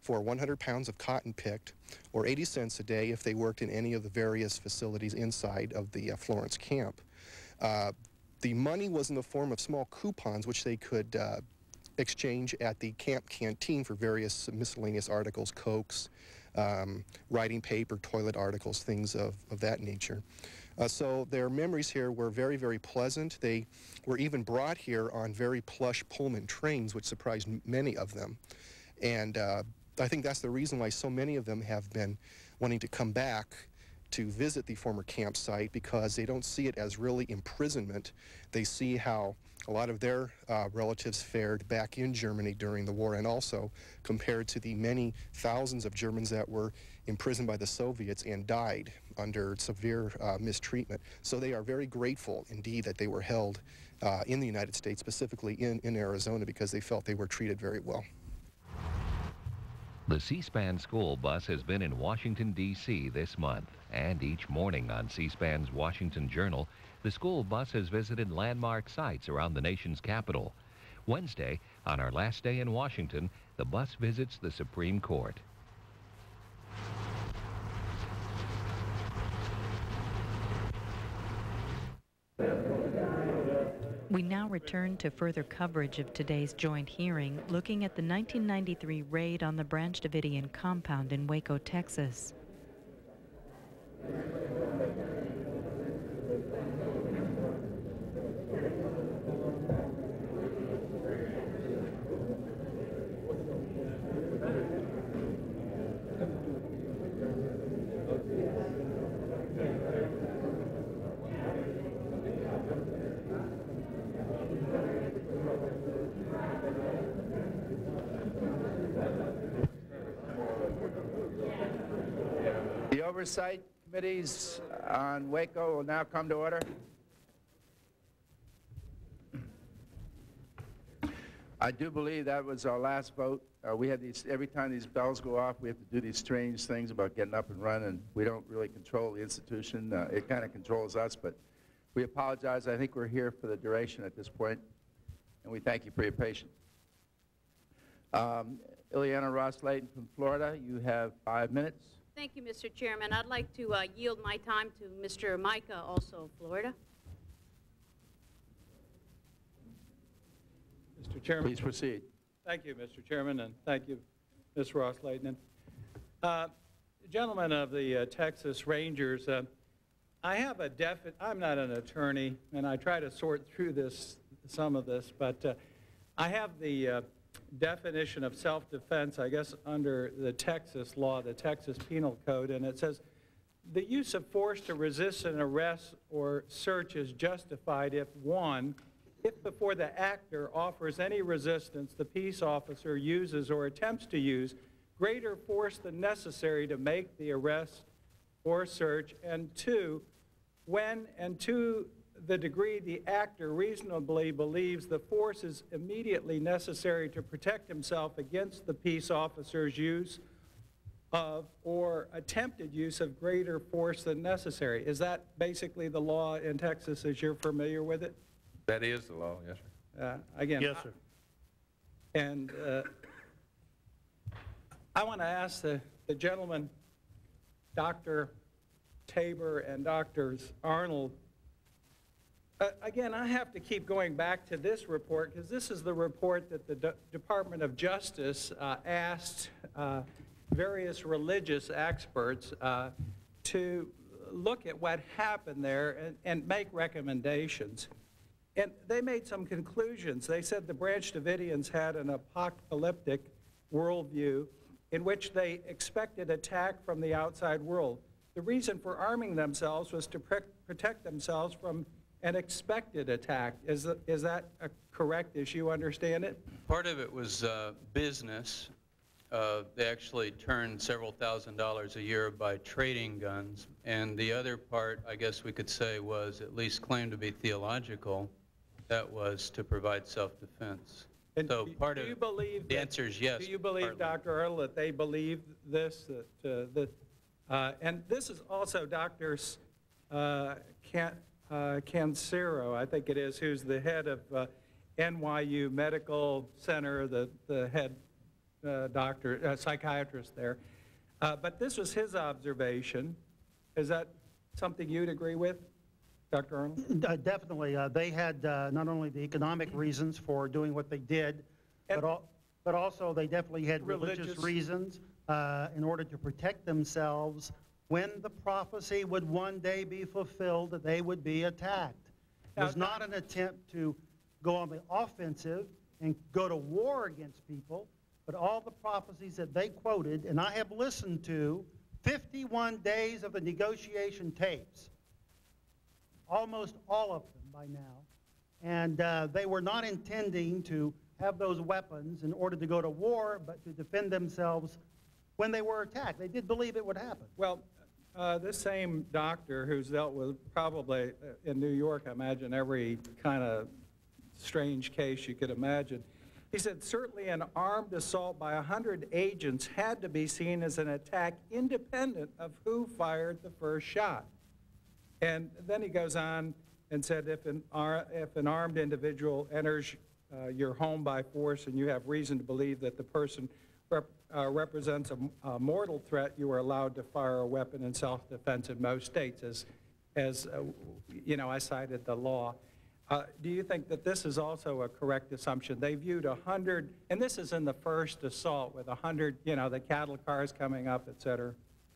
for 100 pounds of cotton picked, or 80 cents a day if they worked in any of the various facilities inside of the Florence camp. The money was in the form of small coupons which they could exchange at the camp canteen for various miscellaneous articles, Cokes, writing paper, toilet articles, things of that nature. So their memories here were very, very pleasant. They were even brought here on very plush Pullman trains, which surprised many of them. And I think that's the reason why so many of them have been wanting to come back to visit the former campsite, because they don't see it as really imprisonment. They see how a lot of their relatives fared back in Germany during the war, and also compared to the many thousands of Germans that were imprisoned by the Soviets and died under severe mistreatment. So they are very grateful indeed that they were held in the United States, specifically in Arizona, because they felt they were treated very well. The C-SPAN school bus has been in Washington, D.C. this month, and each morning on C-SPAN's Washington Journal, the school bus has visited landmark sites around the nation's capital. Wednesday, on our last day in Washington, the bus visits the Supreme Court. We now return to further coverage of today's joint hearing, looking at the 1993 raid on the Branch Davidian compound in Waco, Texas. The oversight committees on Waco will now come to order. I do believe that was our last vote. We have these, every time these bells go off, we have to do these strange things about getting up and running. We don't really control the institution. It kind of controls us, but we apologize. I think we're here for the duration at this point, and we thank you for your patience. Ileana Ross-Layton from Florida, you have 5 minutes. Thank you, Mr. Chairman. I'd like to yield my time to Mr. Micah, also of Florida. Mr. Chairman. Please proceed. Thank you, Mr. Chairman, and thank you, Ms. Ross-Layton. Gentlemen of the Texas Rangers, I have a I'm not an attorney, and I try to sort through some of this, but I have the definition of self-defense, I guess, under the Texas law, the Texas Penal Code, and it says, the use of force to resist an arrest or search is justified if, one, if before the actor offers any resistance, the peace officer uses or attempts to use greater force than necessary to make the arrest or search, and two, when and to the degree the actor reasonably believes the force is immediately necessary to protect himself against the peace officer's use of or attempted use of greater force than necessary. Is that basically the law in Texas as you're familiar with it? That is the law, yes, sir. Again, Yes, sir. And I want to ask the gentleman, Dr. Tabor and Drs. Arnold, again, I have to keep going back to this report because this is the report that the Department of Justice asked various religious experts to look at what happened there and make recommendations. And they made some conclusions. They said the Branch Davidians had an apocalyptic worldview in which they expected attack from the outside world. The reason for arming themselves was to protect themselves from an expected attack. Is that correct as you understand it? Part of it was business. They actually turned several $1,000s a year by trading guns. And the other part, I guess we could say, was at least claimed to be theological. That was to provide self-defense. And so part of the answer is yes. Do you believe, Dr. Earle, that they believe this? And this is also Dr. Cancero, I think it is, who's the head of NYU Medical Center, the head psychiatrist there. But this was his observation. Is that something you'd agree with, Dr. Arnold? Definitely. They had not only the economic reasons for doing what they did, but also they definitely had religious reasons in order to protect themselves when the prophecy would one day be fulfilled that they would be attacked. It was not an attempt to go on the offensive and go to war against people, but all the prophecies that they quoted, and I have listened to 51 days of the negotiation tapes, almost all of them by now, and they were not intending to have those weapons in order to go to war, but to defend themselves when they were attacked. They did believe it would happen. Well, this same doctor who's dealt with probably in New York, I imagine, every kind of strange case you could imagine, he said certainly an armed assault by 100 agents had to be seen as an attack independent of who fired the first shot. And then he goes on and said if an armed individual enters your home by force and you have reason to believe that the person represents a mortal threat, you are allowed to fire a weapon in self-defense in most states, as you know, I cited the law. Do you think that this is also a correct assumption? They viewed 100, and this is in the first assault with 100, you know, the cattle cars coming up, et cetera.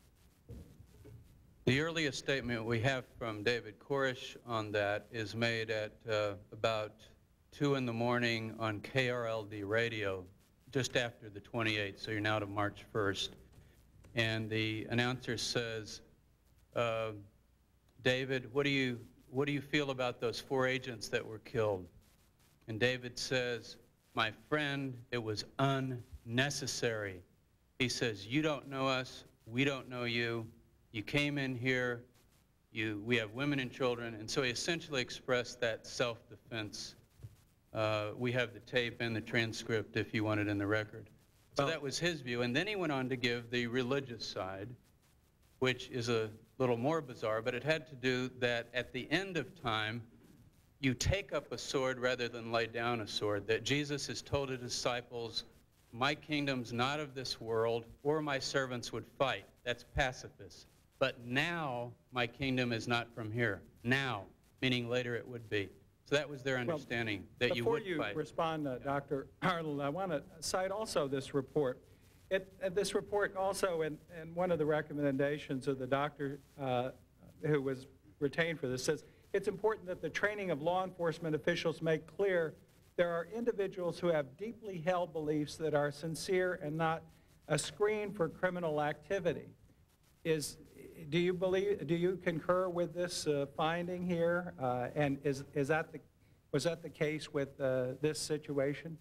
The earliest statement we have from David Koresh on that is made at about 2 in the morning on KRLD radio, just after the 28th, so you're now to March 1st. And the announcer says, David, what do you feel about those 4 agents that were killed? And David says, my friend, it was unnecessary. He says, you don't know us, we don't know you. You came in here, we have women and children, and so he essentially expressed that self-defense. We have the tape and the transcript if you want it in the record. So that was his view, and then he went on to give the religious side, which is a little more bizarre, but it had to do that at the end of time, you take up a sword rather than lay down a sword, that Jesus has told his disciples, my kingdom's not of this world, or my servants would fight. That's pacifist. But now my kingdom is not from here. Now, meaning later it would be. So that was their understanding, that you would fight. Before you respond, Dr. Arnold, I want to cite also this report. This report also, in one of the recommendations of the doctor who was retained for this, says, it's important that the training of law enforcement officials make clear there are individuals who have deeply held beliefs that are sincere and not a screen for criminal activity. Do you concur with this finding here? And was that the case with this situation?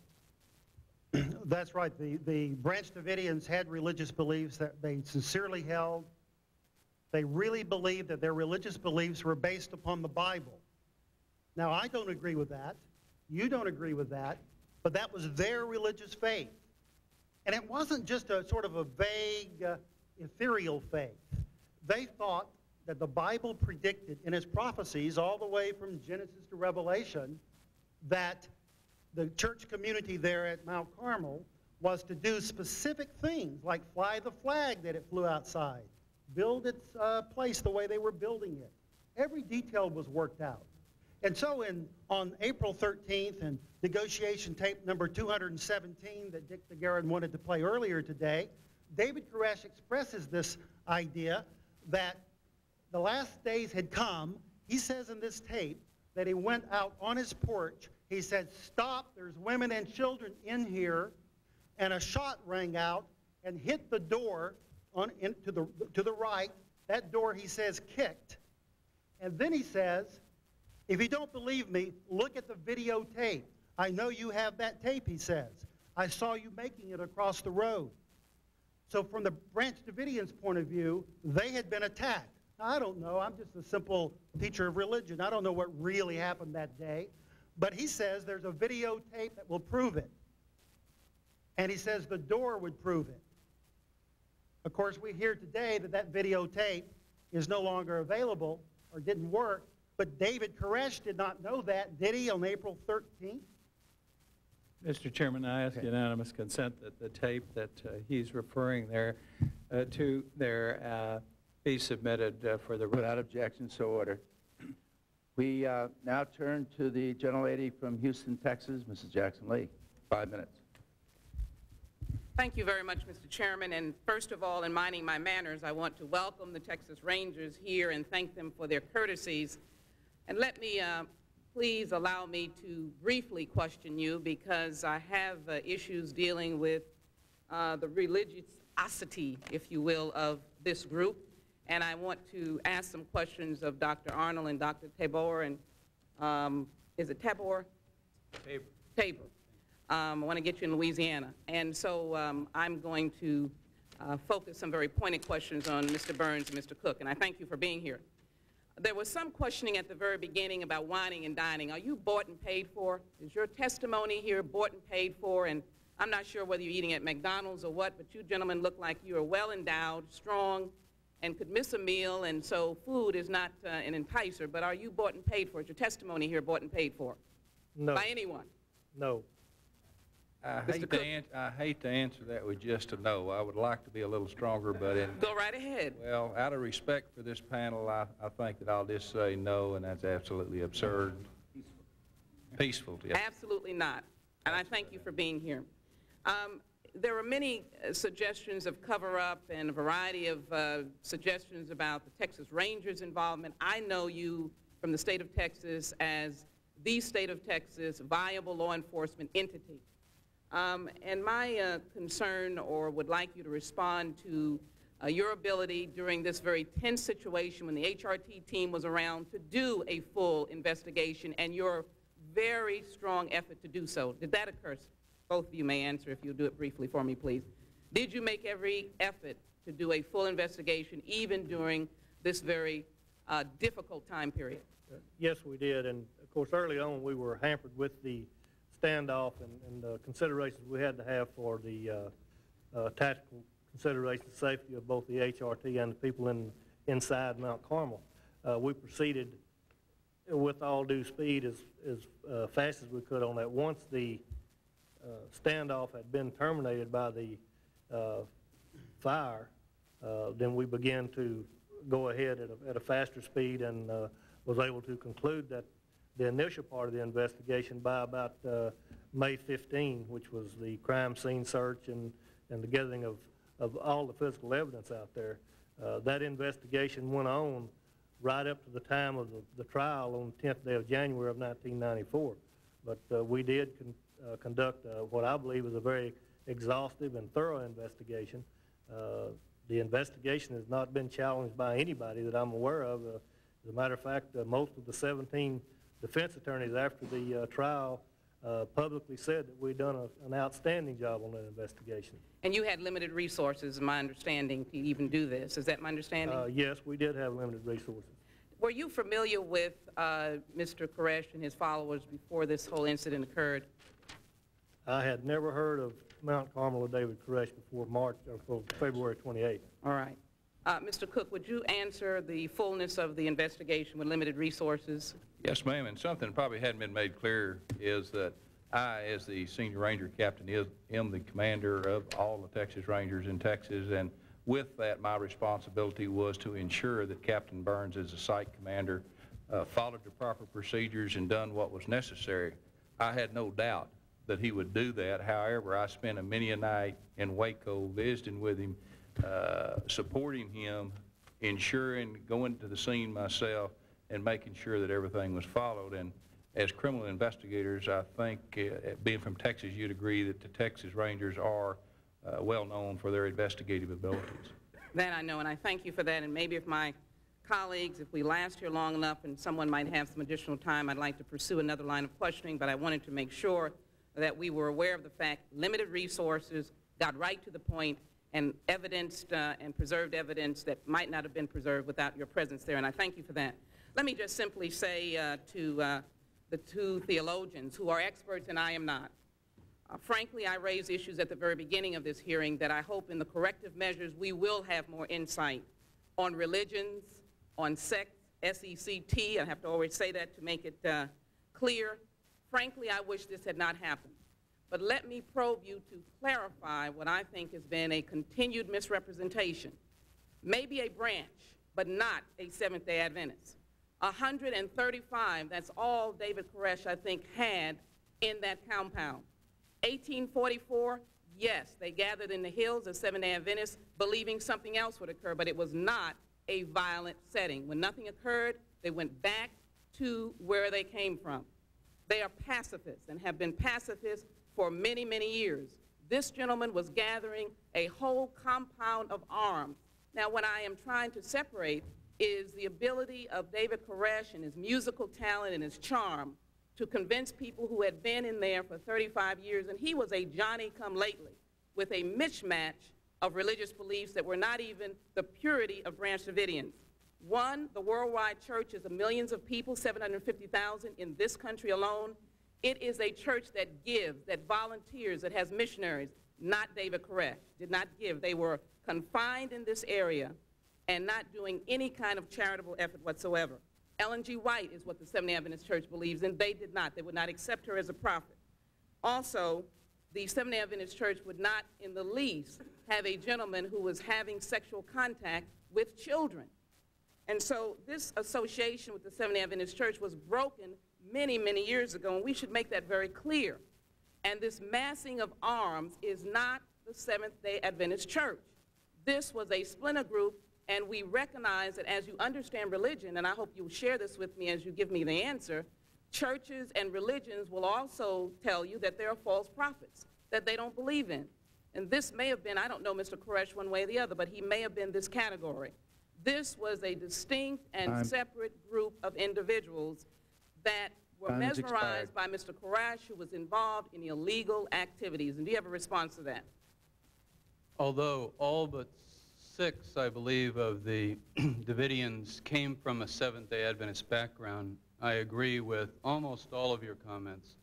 That's right. The Branch Davidians had religious beliefs that they sincerely held. They really believed that their religious beliefs were based upon the Bible. Now, I don't agree with that. You don't agree with that. But that was their religious faith. And it wasn't just a sort of a vague, ethereal faith. They thought that the Bible predicted in its prophecies all the way from Genesis to Revelation that the church community there at Mount Carmel was to do specific things like fly the flag that it flew outside, build its place the way they were building it. Every detail was worked out. And so on April 13th, and negotiation tape number 217 that Dick DeGuerin wanted to play earlier today, David Koresh expresses this idea that the last days had come. He says in this tape that he went out on his porch. He said, stop, there's women and children in here, and a shot rang out and hit the door to the right. That door, he says, kicked. And then he says, if you don't believe me, look at the videotape. I know you have that tape, he says. I saw you making it across the road. So from the Branch Davidians' point of view, they had been attacked. Now, I don't know. I'm just a simple teacher of religion. I don't know what really happened that day. But he says there's a videotape that will prove it. And he says the door would prove it. Of course, we hear today that that videotape is no longer available or didn't work. But David Koresh did not know that, did he, on April 13th? Mr. Chairman, I ask unanimous consent that the tape that he's referring there to there be submitted for the... Without objection, so ordered. We now turn to the gentlelady from Houston, Texas, Mrs. Jackson Lee. 5 minutes. Thank you very much, Mr. Chairman. And first of all, in minding my manners, I want to welcome the Texas Rangers here and thank them for their courtesies. And let me please allow me to briefly question you, because I have issues dealing with the religiosity, if you will, of this group. And I want to ask some questions of Dr. Arnold and Dr. Tabor. And is it Tabor? Tabor. Tabor. I want to get you in Louisiana. And so I'm going to focus some very pointed questions on Mr. Burns and Mr. Cook. And I thank you for being here. There was some questioning at the very beginning about whining and dining. Are you bought and paid for? Is your testimony here bought and paid for? And I'm not sure whether you're eating at McDonald's or what, but you gentlemen look like you are well endowed, strong, and could miss a meal, and so food is not an enticer. But are you bought and paid for? Is your testimony here bought and paid for? No. By anyone? No. I hate to answer that with just a no. I would like to be a little stronger, but go right ahead. Well, out of respect for this panel, I think that I'll just say no, and that's absolutely absurd. Peaceful. Yeah. Absolutely not. And I thank you for being here. There are many suggestions of cover-up and a variety of suggestions about the Texas Rangers' involvement. I know you from the state of Texas as the state of Texas viable law enforcement entity. And my concern, or would like you to respond to your ability during this very tense situation when the HRT team was around to do a full investigation, and your very strong effort to do so. Did that occur? Both of you may answer if you'll do it briefly for me, please. Did you make every effort to do a full investigation, even during this very difficult time period? Yes, we did. And, of course, early on we were hampered with the standoff and the considerations we had to have for the tactical considerations, safety of both the HRT and the people inside Mount Carmel. We proceeded with all due speed as fast as we could on that. Once the standoff had been terminated by the fire, then we began to go ahead at a faster speed and was able to conclude that the initial part of the investigation by about May 15, which was the crime scene search and the gathering of all the physical evidence out there. That investigation went on right up to the time of the trial on the 10th day of January of 1994. But we did conduct what I believe is a very exhaustive and thorough investigation. The investigation has not been challenged by anybody that I'm aware of. As a matter of fact, most of the 17 defense attorneys after the trial publicly said that we'd done an outstanding job on that investigation. And you had limited resources, my understanding, to even do this. Is that my understanding? Yes, we did have limited resources. Were you familiar with Mr. Koresh and his followers before this whole incident occurred? I had never heard of Mount Carmel or David Koresh before February 28th. All right. Mr. Cook, would you answer the fullness of the investigation with limited resources? Yes, ma'am, and something probably hadn't been made clear is that I, as the senior ranger captain, am the commander of all the Texas Rangers in Texas, and with that, my responsibility was to ensure that Captain Burns, as the site commander, followed the proper procedures and done what was necessary. I had no doubt that he would do that. However, I spent many a night in Waco visiting with him, supporting him, ensuring, going to the scene myself, and making sure that everything was followed. And as criminal investigators, I think, being from Texas, you'd agree that the Texas Rangers are well known for their investigative abilities. That I know, and I thank you for that. And maybe if my colleagues, if we last here long enough and someone might have some additional time, I'd like to pursue another line of questioning, but I wanted to make sure that we were aware of the fact limited resources, got right to the point, and evidenced and preserved evidence that might not have been preserved without your presence there, and I thank you for that. Let me just simply say to the two theologians who are experts and I am not, frankly, I raised issues at the very beginning of this hearing that I hope in the corrective measures we will have more insight on religions, on sects, S-E-C-T. I have to always say that to make it clear. Frankly, I wish this had not happened. but let me probe you to clarify what I think has been a continued misrepresentation. Maybe a branch, but not a Seventh-day Adventist. 135, that's all David Koresh, I think, had in that compound. 1844, yes, they gathered in the hills as Seventh-day Adventists, believing something else would occur, but it was not a violent setting. When nothing occurred, they went back to where they came from. They are pacifists and have been pacifists for many, many years. This gentleman was gathering a whole compound of arms. Now, what I am trying to separate is the ability of David Koresh and his musical talent and his charm to convince people who had been in there for 35 years, and he was a Johnny-come-lately with a mismatch of religious beliefs that were not even the purity of Branch Davidians. One, the worldwide church is of millions of people, 750,000 in this country alone. It is a church that gives, that volunteers, that has missionaries. Not David Koresh, did not give. They were confined in this area and not doing any kind of charitable effort whatsoever. Ellen G. White is what the Seventh-day Adventist Church believes in. They did not. They would not accept her as a prophet. Also, the Seventh-day Adventist Church would not in the least have a gentleman who was having sexual contact with children. And so this association with the Seventh-day Adventist Church was broken many, many years ago, and we should make that very clear. And this massing of arms is not the Seventh-day Adventist Church. This was a splinter group, and we recognize that as you understand religion, and I hope you'll share this with me as you give me the answer, churches and religions will also tell you that there are false prophets that they don't believe in. And this may have been, I don't know Mr. Koresh one way or the other, but he may have been this category. This was a distinct and separate group of individuals that were mesmerized by Mr. Koresh, who was involved in illegal activities. And do you have a response to that? Although all but 6, I believe, of the Davidians came from a Seventh-day Adventist background, I agree with almost all of your comments.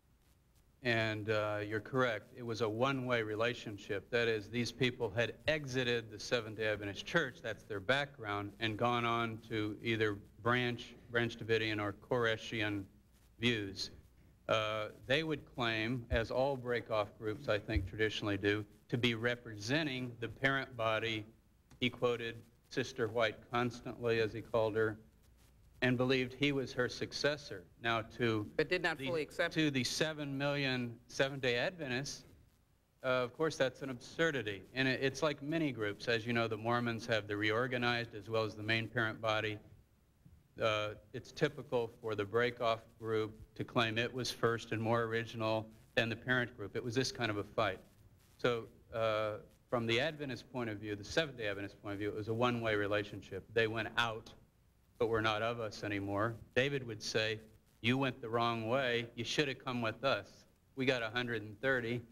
And you're correct. It was a one-way relationship. That is, these people had exited the Seventh-day Adventist Church, that's their background, and gone on to either Branch Davidian or Koreshian views. They would claim, as all break-off groups I think traditionally do, to be representing the parent body. He quoted Sister White constantly, as he called her, and believed he was her successor. Now, but did not fully accept to the 7 million Seventh-day Adventists, of course, that's an absurdity. And it's like many groups. As you know, the Mormons have the reorganized as well as the main parent body. It's typical for the break-off group to claim it was first and more original than the parent group. It was this kind of a fight. So from the Adventist point of view, the Seventh-day Adventist point of view, it was a one-way relationship. They went out, but were not of us anymore. David would say, you went the wrong way. You should have come with us. We got 130.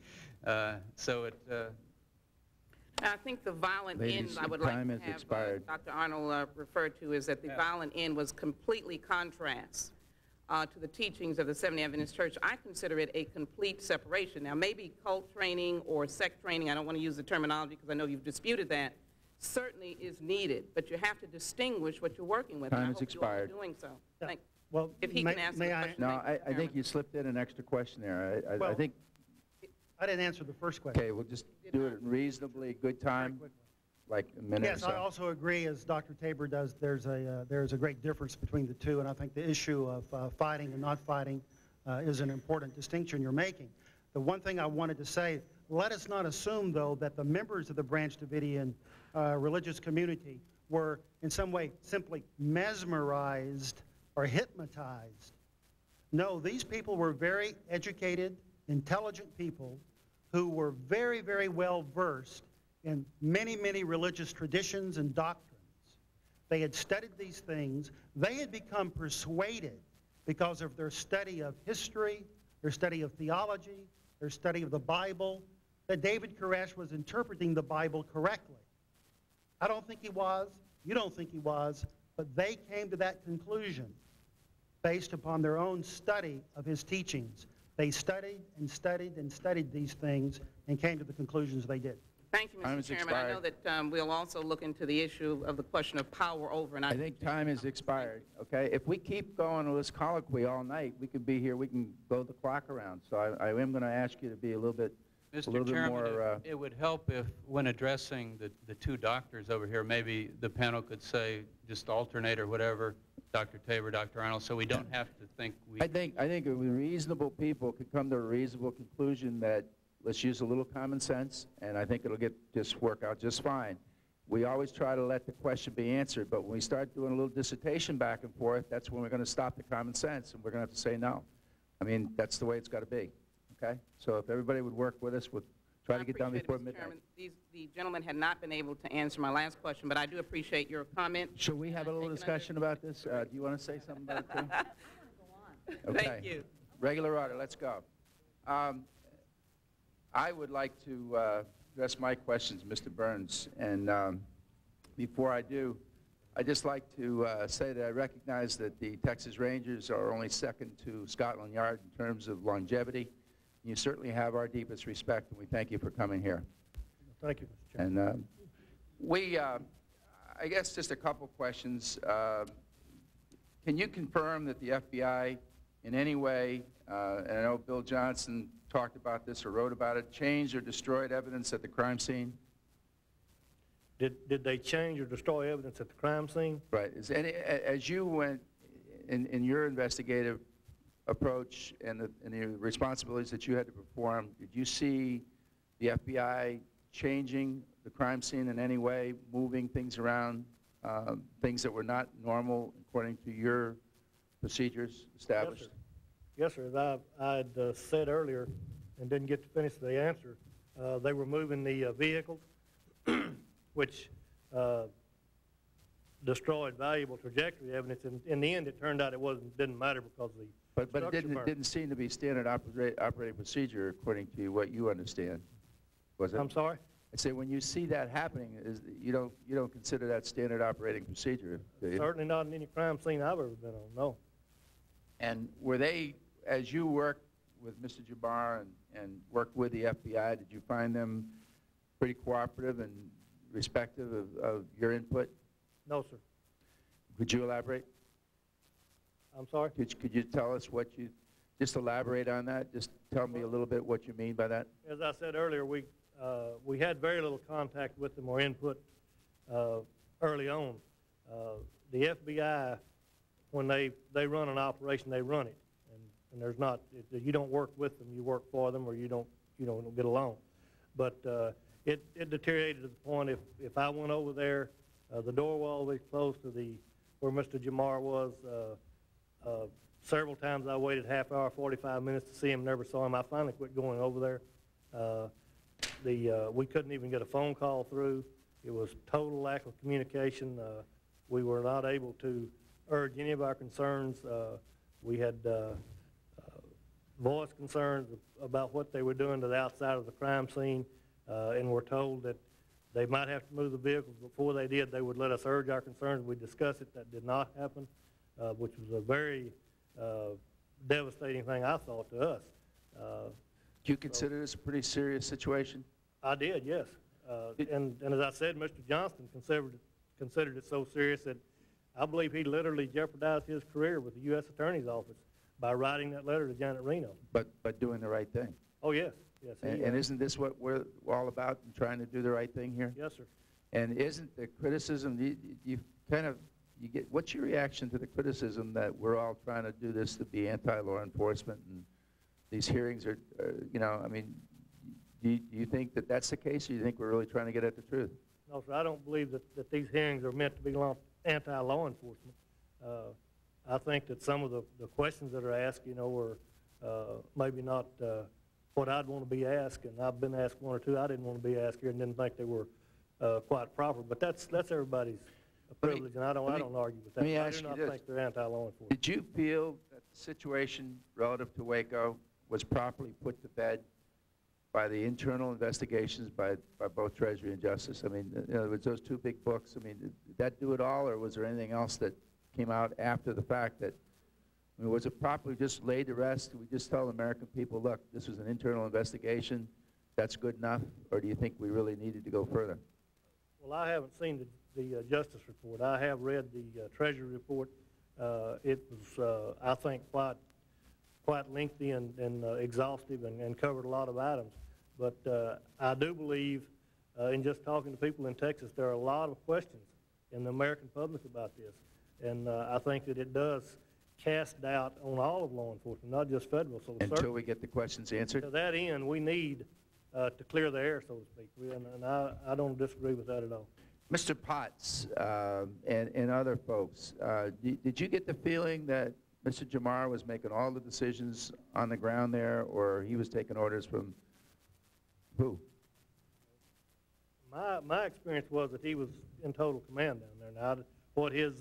I think the violent end I would like to have Dr. Arnold refer to is that the violent end was completely contrast to the teachings of the Seventh-day Adventist Church. I consider it a complete separation. Now, maybe cult training or sect training, I don't want to use the terminology because I know you've disputed that, certainly is needed, but you have to distinguish what you're working with. Time and has expired. You are doing so. Yeah. Well, if he can answer the question. No, I think you slipped in an extra question there. I think. I didn't answer the first question. Okay, we'll just do it in reasonably good time, like a minute or so. Yes, I also agree, as Dr. Tabor does, there's a great difference between the two, and I think the issue of fighting and not fighting is an important distinction you're making. The one thing I wanted to say, let us not assume, though, that the members of the Branch Davidian religious community were in some way simply mesmerized or hypnotized. No, these people were very educated, intelligent people who were very, very well versed in many, many religious traditions and doctrines. They had studied these things. They had become persuaded because of their study of history, their study of theology, their study of the Bible, that David Koresh was interpreting the Bible correctly. I don't think he was. You don't think he was. But they came to that conclusion based upon their own study of his teachings. They studied and studied and studied these things and came to the conclusions they did. Thank you, Time Mr. has Chairman. I know that we'll also look into the issue of the question of power over. And I think time has expired, okay? If we keep going with this colloquy all night, we could be here, we can blow the clock around. So I am going to ask you to be a little bit Mr. Chairman, more... it would help if, when addressing the two doctors over here, maybe the panel could say, just alternate or whatever, Dr. Tabor, Dr. Arnold, so we don't have to think we... I think reasonable people could come to a reasonable conclusion that let's use a little common sense, and I think it'll just work out just fine. We always try to let the question be answered, but when we start doing a little dissertation back and forth, that's when we're going to stop the common sense, and we're going to have to say no. I mean, that's the way it's got to be, okay? So if everybody would work with us, we'll try to get done before midnight. Chairman, the gentleman had not been able to answer my last question, but I do appreciate your comment. Should we have a little discussion about this? Do you want to say something about it, too? Okay. Thank you. Regular order, let's go. I would like to address my questions, Mr. Burns, and before I do, I'd just like to say that I recognize that the Texas Rangers are only second to Scotland Yard in terms of longevity. You certainly have our deepest respect, and we thank you for coming here. Thank you, Mr. Chairman. And I guess just a couple questions. Can you confirm that the FBI in any way, and I know Bill Johnson talked about this or wrote about it, changed or destroyed evidence at the crime scene? Did they change or destroy evidence at the crime scene? Right. As you went in your investigative approach and the responsibilities that you had to perform, did you see the FBI changing the crime scene in any way, moving things around, things that were not normal according to your procedures established? Yes, sir. As I had said earlier and didn't get to finish the answer, they were moving the vehicles, which destroyed valuable trajectory evidence. In the end, it turned out didn't matter because the But it didn't seem to be standard operating procedure according to what you understand, was it? I'm sorry? I say when you see that happening, you don't consider that standard operating procedure, do you? Certainly not in any crime scene I've ever been on, no. And were they, as you worked with Mr. Jabbar and worked with the FBI, did you find them pretty cooperative and respectful of your input? No, sir. Could you elaborate? I'm sorry? Could you tell us what you, just elaborate on that? Just tell me a little bit what you mean by that. As I said earlier, we had very little contact with them or input early on. The FBI, when they run an operation, they run it, and there's not, you don't work with them, you work for them, or you don't get along. But it deteriorated to the point if I went over there, the door was always closed to where Mr. Jamar was. Several times I waited half hour, 45 minutes to see him, never saw him. I finally quit going over there. We couldn't even get a phone call through. It was total lack of communication. We were not able to urge any of our concerns. We had voiced concerns about what they were doing to the outside of the crime scene, and were told that they might have to move the vehicles. Before they did, they would let us urge our concerns. We discussed it. That did not happen, which was a very devastating thing, I thought, to us. Do you consider this a pretty serious situation? I did, yes. And as I said, Mr. Johnston considered it so serious that I believe he literally jeopardized his career with the U.S. Attorney's Office by writing that letter to Janet Reno. But doing the right thing. Oh, yes. Yes. And isn't this what we're all about, in trying to do the right thing here? Yes, sir. And isn't the criticism, you get, what's your reaction to the criticism that we're all trying to do this to be anti-law enforcement, and these hearings are, I mean, do you think that that's the case, or do you think we're really trying to get at the truth? No, sir, I don't believe that these hearings are meant to be anti-law enforcement. I think that some of the questions that are asked, are maybe not what I'd want to be asked, and I've been asked one or two I didn't want to be asked here and didn't think they were quite proper. But that's everybody's privilege, and I don't argue with that. I do not think they're anti-law enforcement. Did you feel that the situation relative to Waco was properly put to bed by the internal investigations by both Treasury and Justice? I mean, in other words, those two big books, I mean, did that do it all, or was there anything else that came out after the fact that, I mean, was it properly just laid to rest? Did we just tell the American people, look, this was an internal investigation, that's good enough, or do you think we really needed to go further? Well, I haven't seen the Justice report. I have read the Treasury report. It was, I think, quite lengthy and exhaustive and covered a lot of items. But I do believe, in just talking to people in Texas, there are a lot of questions in the American public about this. And I think that it does cast doubt on all of law enforcement, not just federal. So Until we get the questions answered? to that end, we need to clear the air, so to speak. And I don't disagree with that at all. Mr. Potts and other folks, did you get the feeling that Mr. Jamar was making all the decisions on the ground there, or he was taking orders from who? My experience was that he was in total command down there. Now, what his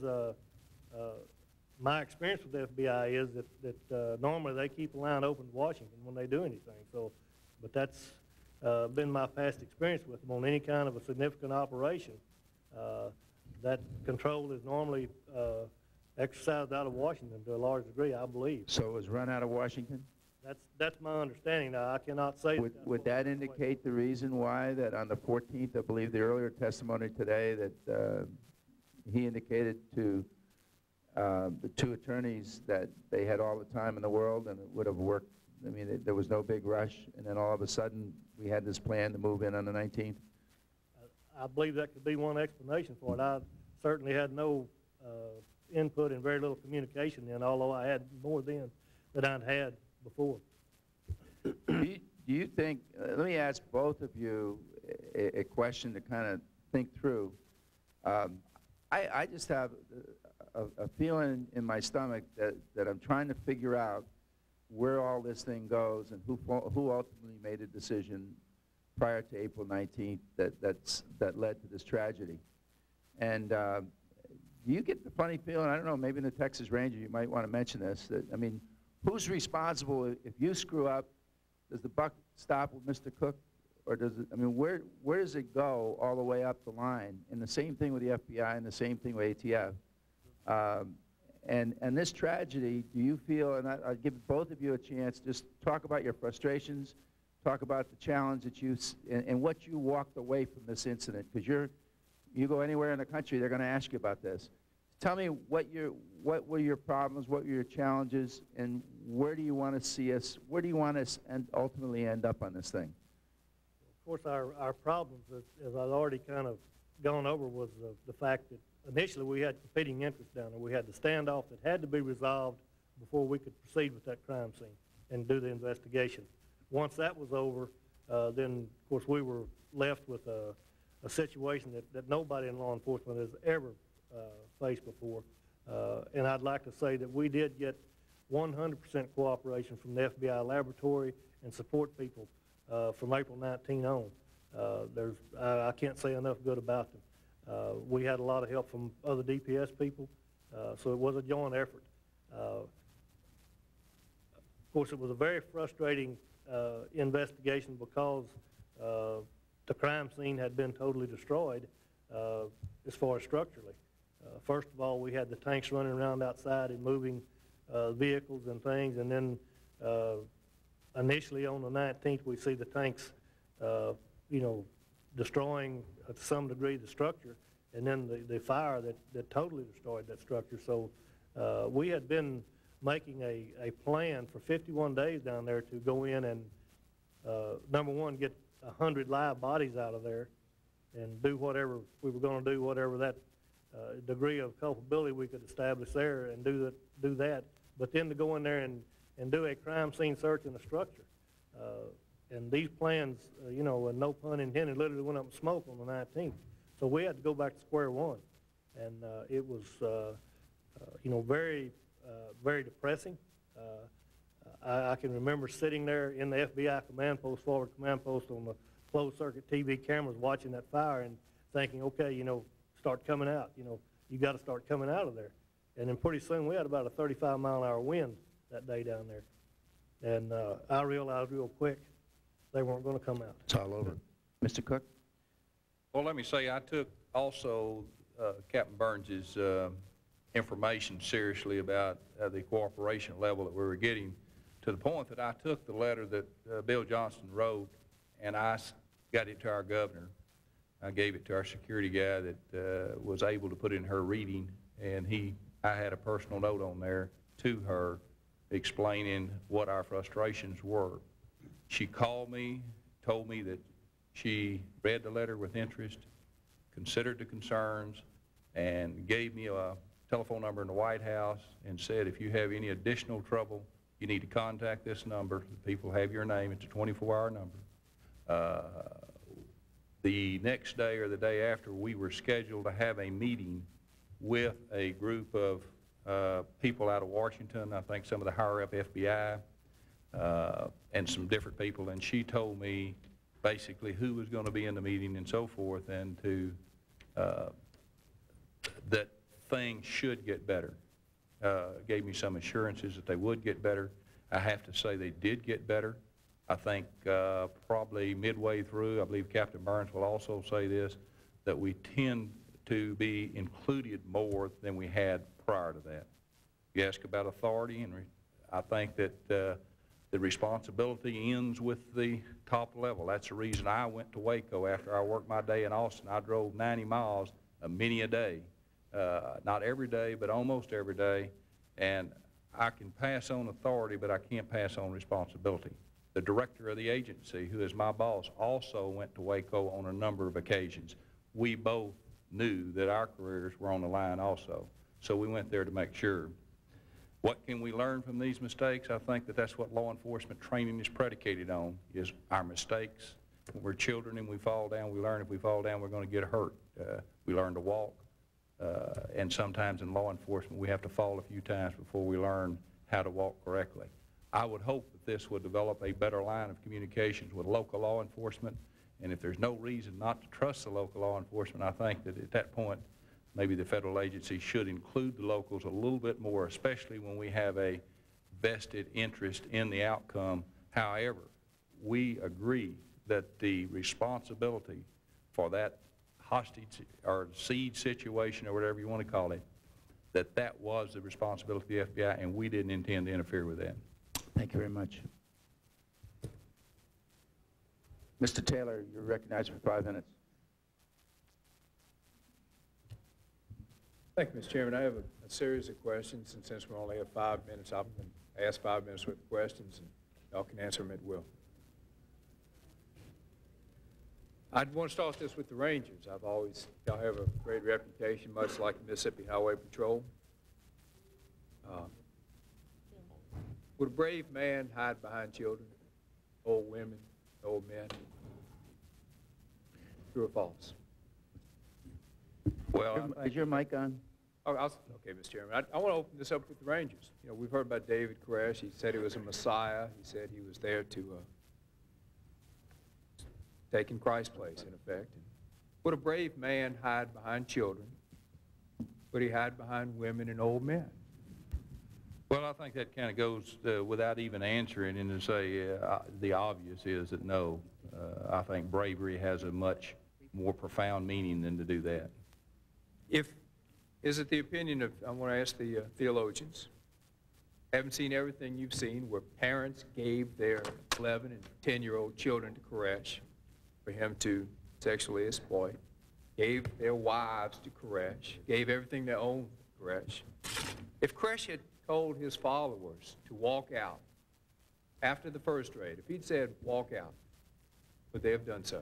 my experience with the FBI is that normally they keep a line open to Washington when they do anything. So, but that's been my past experience with them on any kind of a significant operation. That control is normally exercised out of Washington to a large degree, I believe. So it was run out of Washington? That's my understanding. Now, I cannot say. Would that indicate the reason why that on the 14th, I believe the earlier testimony today, that he indicated to the two attorneys that they had all the time in the world and it would have worked? I mean, there was no big rush, and then all of a sudden we had this plan to move in on the 19th? I believe that could be one explanation for it. I certainly had no input and very little communication then, although I had more then than I'd had before. Do you think, let me ask both of you a question to kind of think through. I just have a feeling in my stomach that I'm trying to figure out where all this thing goes and who ultimately made a decision prior to April 19th that led to this tragedy. And do you get the funny feeling, I don't know, maybe in the Texas Ranger you might want to mention this, that, I mean, who's responsible if you screw up? Does the buck stop with Mr. Cook? Or does it, I mean, where does it go all the way up the line? And the same thing with the FBI and the same thing with ATF. And this tragedy, do you feel, and I'll give both of you a chance, just talk about your frustrations, talk about the challenge that and what you walked away from this incident, because you go anywhere in the country, they're going to ask you about this. Tell me what were your problems, what were your challenges, and where do you want to see us, where do you want us ultimately end up on this thing? Of course, our problems, as I've already kind of gone over, was the fact that initially we had competing interests down there. We had the standoff that had to be resolved before we could proceed with that crime scene and do the investigation. Once that was over, then, of course, we were left with a situation that nobody in law enforcement has ever faced before. And I'd like to say that we did get 100% cooperation from the FBI laboratory and support people from April 19 on. I can't say enough good about them. We had a lot of help from other DPS people, so it was a joint effort. Of course, it was a very frustrating investigation because the crime scene had been totally destroyed as far as structurally. First of all, we had the tanks running around outside and moving vehicles and things, and then initially on the 19th, we see the tanks, destroying to some degree the structure, and then the fire that totally destroyed that structure. So we had been making a plan for 51 days down there to go in and, number one, get 100 live bodies out of there and do whatever we were going to do, whatever that degree of culpability we could establish there, and do that. But then to go in there and do a crime scene search in the structure. And these plans, and no pun intended, literally went up in smoke on the 19th. So we had to go back to square one. And it was, very, very depressing. I can remember sitting there in the FBI command post, forward command post, on the closed circuit TV cameras watching that fire and thinking, okay, start coming out. You got to start coming out of there. And then pretty soon we had about a 35-mile-an-hour wind that day down there. And I realized real quick they weren't going to come out. It's all over. Mr. Cook? Well, let me say I took also Captain Burns's information seriously about the cooperation level that we were getting, to the point that I took the letter that Bill Johnston wrote and I got it to our governor. I gave it to our security guy that was able to put in her reading, and I had a personal note on there to her explaining what our frustrations were. She called me, told me that she read the letter with interest, considered the concerns, and gave me a telephone number in the White House and said, if you have any additional trouble, you need to contact this number. The people have your name. It's a 24-hour number. The next day or the day after, we were scheduled to have a meeting with a group of people out of Washington, I think some of the higher-up FBI, and some different people, and she told me basically who was going to be in the meeting and so forth, and that things should get better. Gave me some assurances that they would get better. I have to say they did get better. I think probably midway through, I believe Captain Burns will also say this, that we tend to be included more than we had prior to that. You ask about authority, and I think that the responsibility ends with the top level. That's the reason I went to Waco after I worked my day in Austin. I drove 90 miles many a day. Not every day, but almost every day, and I can pass on authority, but I can't pass on responsibility. The director of the agency, who is my boss, also went to Waco on a number of occasions. We both knew that our careers were on the line also, so we went there to make sure. What can we learn from these mistakes? I think that that's what law enforcement training is predicated on, is our mistakes. When we're children and we fall down, we learn if we fall down, we're going to get hurt. We learn to walk. And sometimes in law enforcement, we have to fall a few times before we learn how to walk correctly. I would hope that this would develop a better line of communications with local law enforcement, and if there's no reason not to trust the local law enforcement, I think that at that point, maybe the federal agency should include the locals a little bit more, especially when we have a vested interest in the outcome. However, we agree that the responsibility for that hostage or siege situation or whatever you want to call it, that was the responsibility of the FBI, and we didn't intend to interfere with that. Thank you very much. Mr. Taylor, you're recognized for 5 minutes. Thank you, Mr. Chairman. I have a series of questions, and since we only have 5 minutes, I'm going to ask 5 minutes worth of questions, and y'all can answer them at will. I'd want to start this with the Rangers. Y'all have a great reputation, much like the Mississippi Highway Patrol. Would a brave man hide behind children, old women, old men? True or false? Well, is your mic on? Okay, Mr. Chairman. I want to open this up with the Rangers. You know, we've heard about David Koresh. He said he was a Messiah. He said he was there to take in Christ's place, in effect. And would a brave man hide behind children? Would he hide behind women and old men? Well, I think that kind of goes without even answering, and to say the obvious is that no. I think bravery has a much more profound meaning than to do that. Is it the opinion of, I want to ask the theologians, haven't seen everything you've seen where parents gave their 11 and 10-year-old children to Koresh for him to sexually exploit, gave their wives to Koresh, gave everything they owned to Koresh. If Koresh had told his followers to walk out after the first raid, if he'd said walk out, would they have done so?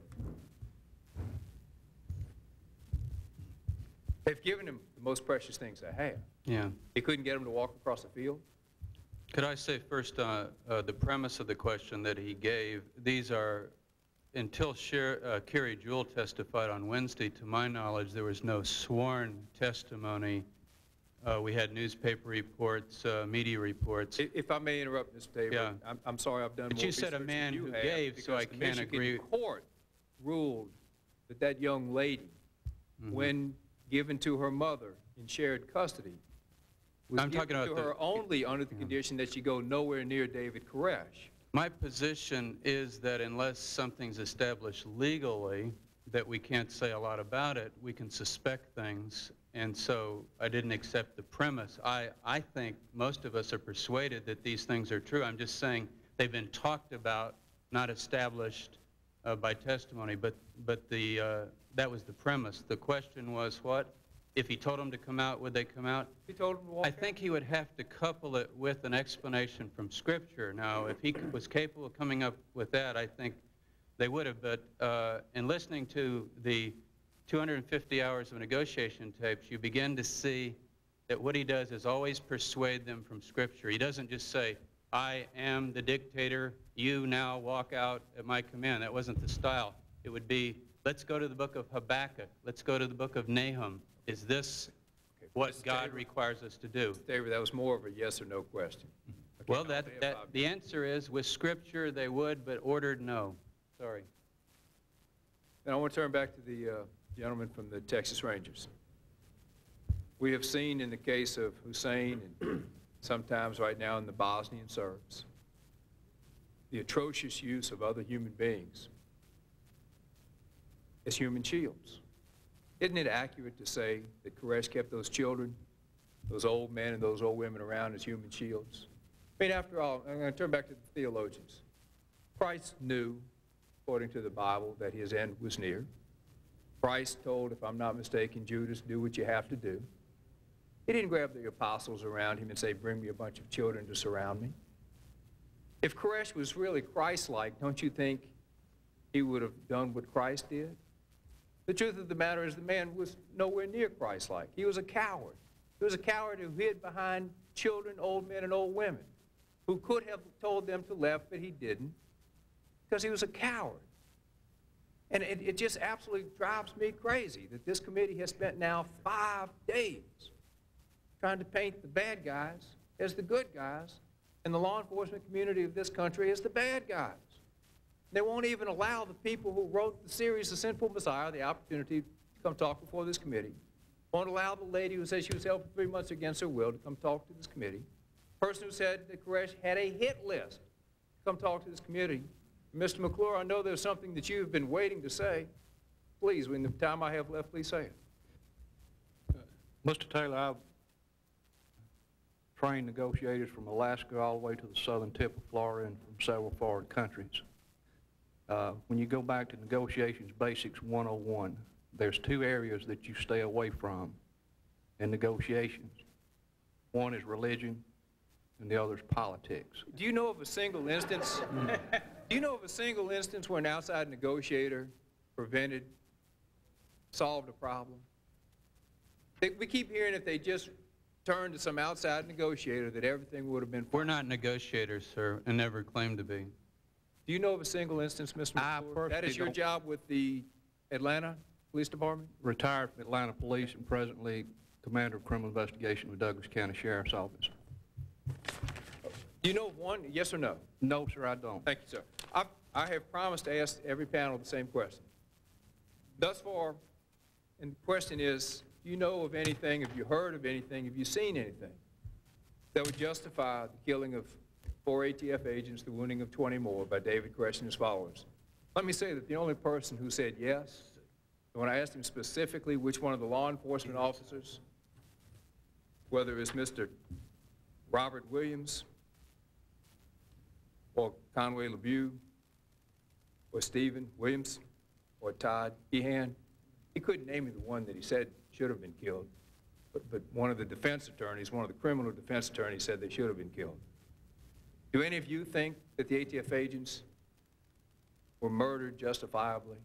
They've given him the most precious things they have. Yeah. He couldn't get them to walk across the field? Could I say first, the premise of the question that he gave, these are, until Carrie Jewell testified on Wednesday, to my knowledge, there was no sworn testimony. We had newspaper reports, media reports. If I may interrupt, Mr. Tabor, yeah. I'm sorry I've done but more you said a man who gave, so I can't agree. The court ruled that that young lady, when given to her mother in shared custody, was given to her only under the condition that she go nowhere near David Koresh. My position is that unless something's established legally that we can't say a lot about it, we can suspect things, and so I didn't accept the premise. I think most of us are persuaded that these things are true. I'm just saying they've been talked about, not established by testimony, but that was the premise. The question was what? If he told them to come out, would they come out? He told them to walk I think he would have to couple it with an explanation from Scripture. Now, if he was capable of coming up with that, I think they would have. But in listening to the 250 hours of negotiation tapes, you begin to see that what he does is always persuade them from Scripture. He doesn't just say, I am the dictator, you now walk out at my command. That wasn't the style. It would be, let's go to the book of Habakkuk. Let's go to the book of Nahum. Is this what God requires us to do? David, that was more of a yes or no question. Okay, Well, the answer is, with Scripture they would, but ordered no. Sorry. And I want to turn back to the gentleman from the Texas Rangers. We have seen in the case of Hussein and sometimes right now in the Bosnian Serbs, the atrocious use of other human beings as human shields. Isn't it accurate to say that Koresh kept those children, those old men and those old women around as human shields? I mean, after all, I'm going to turn back to the theologians. Christ knew, according to the Bible, that his end was near. Christ told, if I'm not mistaken, Judas, do what you have to do. He didn't grab the apostles around him and say, bring me a bunch of children to surround me. If Koresh was really Christ-like, don't you think he would have done what Christ did? The truth of the matter is the man was nowhere near Christ-like. He was a coward. He was a coward who hid behind children, old men, and old women, who could have told them to left, but he didn't, because he was a coward. And it just absolutely drives me crazy that this committee has spent now 5 days trying to paint the bad guys as the good guys and the law enforcement community of this country as the bad guys. They won't even allow the people who wrote the series The Sinful Messiah the opportunity to come talk before this committee. Won't allow the lady who says she was held for 3 months against her will to come talk to this committee. The person who said that Koresh had a hit list to come talk to this committee. Mr. McClure, I know there's something that you've been waiting to say. Please, in the time I have left, please say it. Mr. Taylor, I've trained negotiators from Alaska all the way to the southern tip of Florida and from several foreign countries. When you go back to Negotiations Basics 101, there's 2 areas that you stay away from in negotiations. One is religion, and the other is politics. Do you know of a single instance? Do you know of a single instance where an outside negotiator solved a problem? We keep hearing if they just turned to some outside negotiator that everything would have been fine. We're not negotiators, sir, and never claim to be. Do you know of a single instance, Mr. McClure? That is your job with the Atlanta Police Department? Retired from Atlanta Police and presently Commander of Criminal Investigation with Douglas County Sheriff's Office. Do you know of one? Yes or no? No, sir, I don't. Thank you, sir. I have promised to ask every panel the same question. Thus far, and the question is, do you know of anything, have you heard of anything, have you seen anything that would justify the killing of 4 ATF agents, the wounding of 20 more by David Koresh and his followers? Let me say that the only person who said yes, when I asked him specifically which one of the law enforcement officers, whether it's Mr. Robert Williams or Conway LeBeau or Stephen Williams or Todd Kehan, he couldn't name me the one that he said should have been killed, but one of the defense attorneys, one of the criminal defense attorneys said they should have been killed. Do any of you think that the ATF agents were murdered justifiably?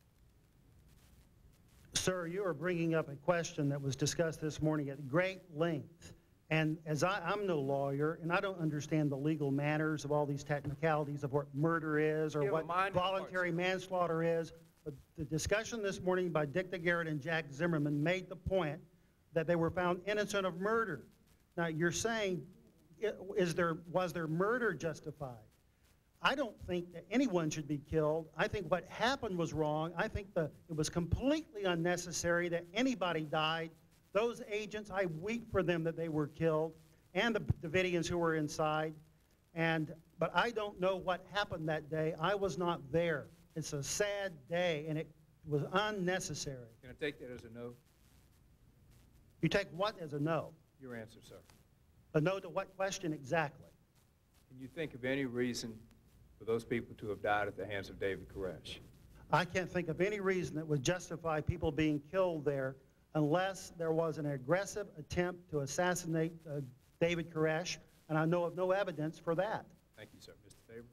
Sir, you are bringing up a question that was discussed this morning at great length. And as I'm no lawyer, and I don't understand the legal matters of all these technicalities of what murder is or what voluntary manslaughter is, but the discussion this morning by Dick DeGarrett and Jack Zimmerman made the point that they were found innocent of murder. Now, you're saying, was their murder justified? I don't think that anyone should be killed. I think what happened was wrong. I think it was completely unnecessary that anybody died. Those agents, I weep for them that they were killed, and the Davidians who were inside. But I don't know what happened that day. I was not there. It's a sad day, and it was unnecessary. Can I take that as a no? You take what as a no? Your answer, sir. A no to what question exactly? Can you think of any reason for those people to have died at the hands of David Koresh? I can't think of any reason that would justify people being killed there unless there was an aggressive attempt to assassinate David Koresh, and I know of no evidence for that. Thank you, sir. Mr. Faber?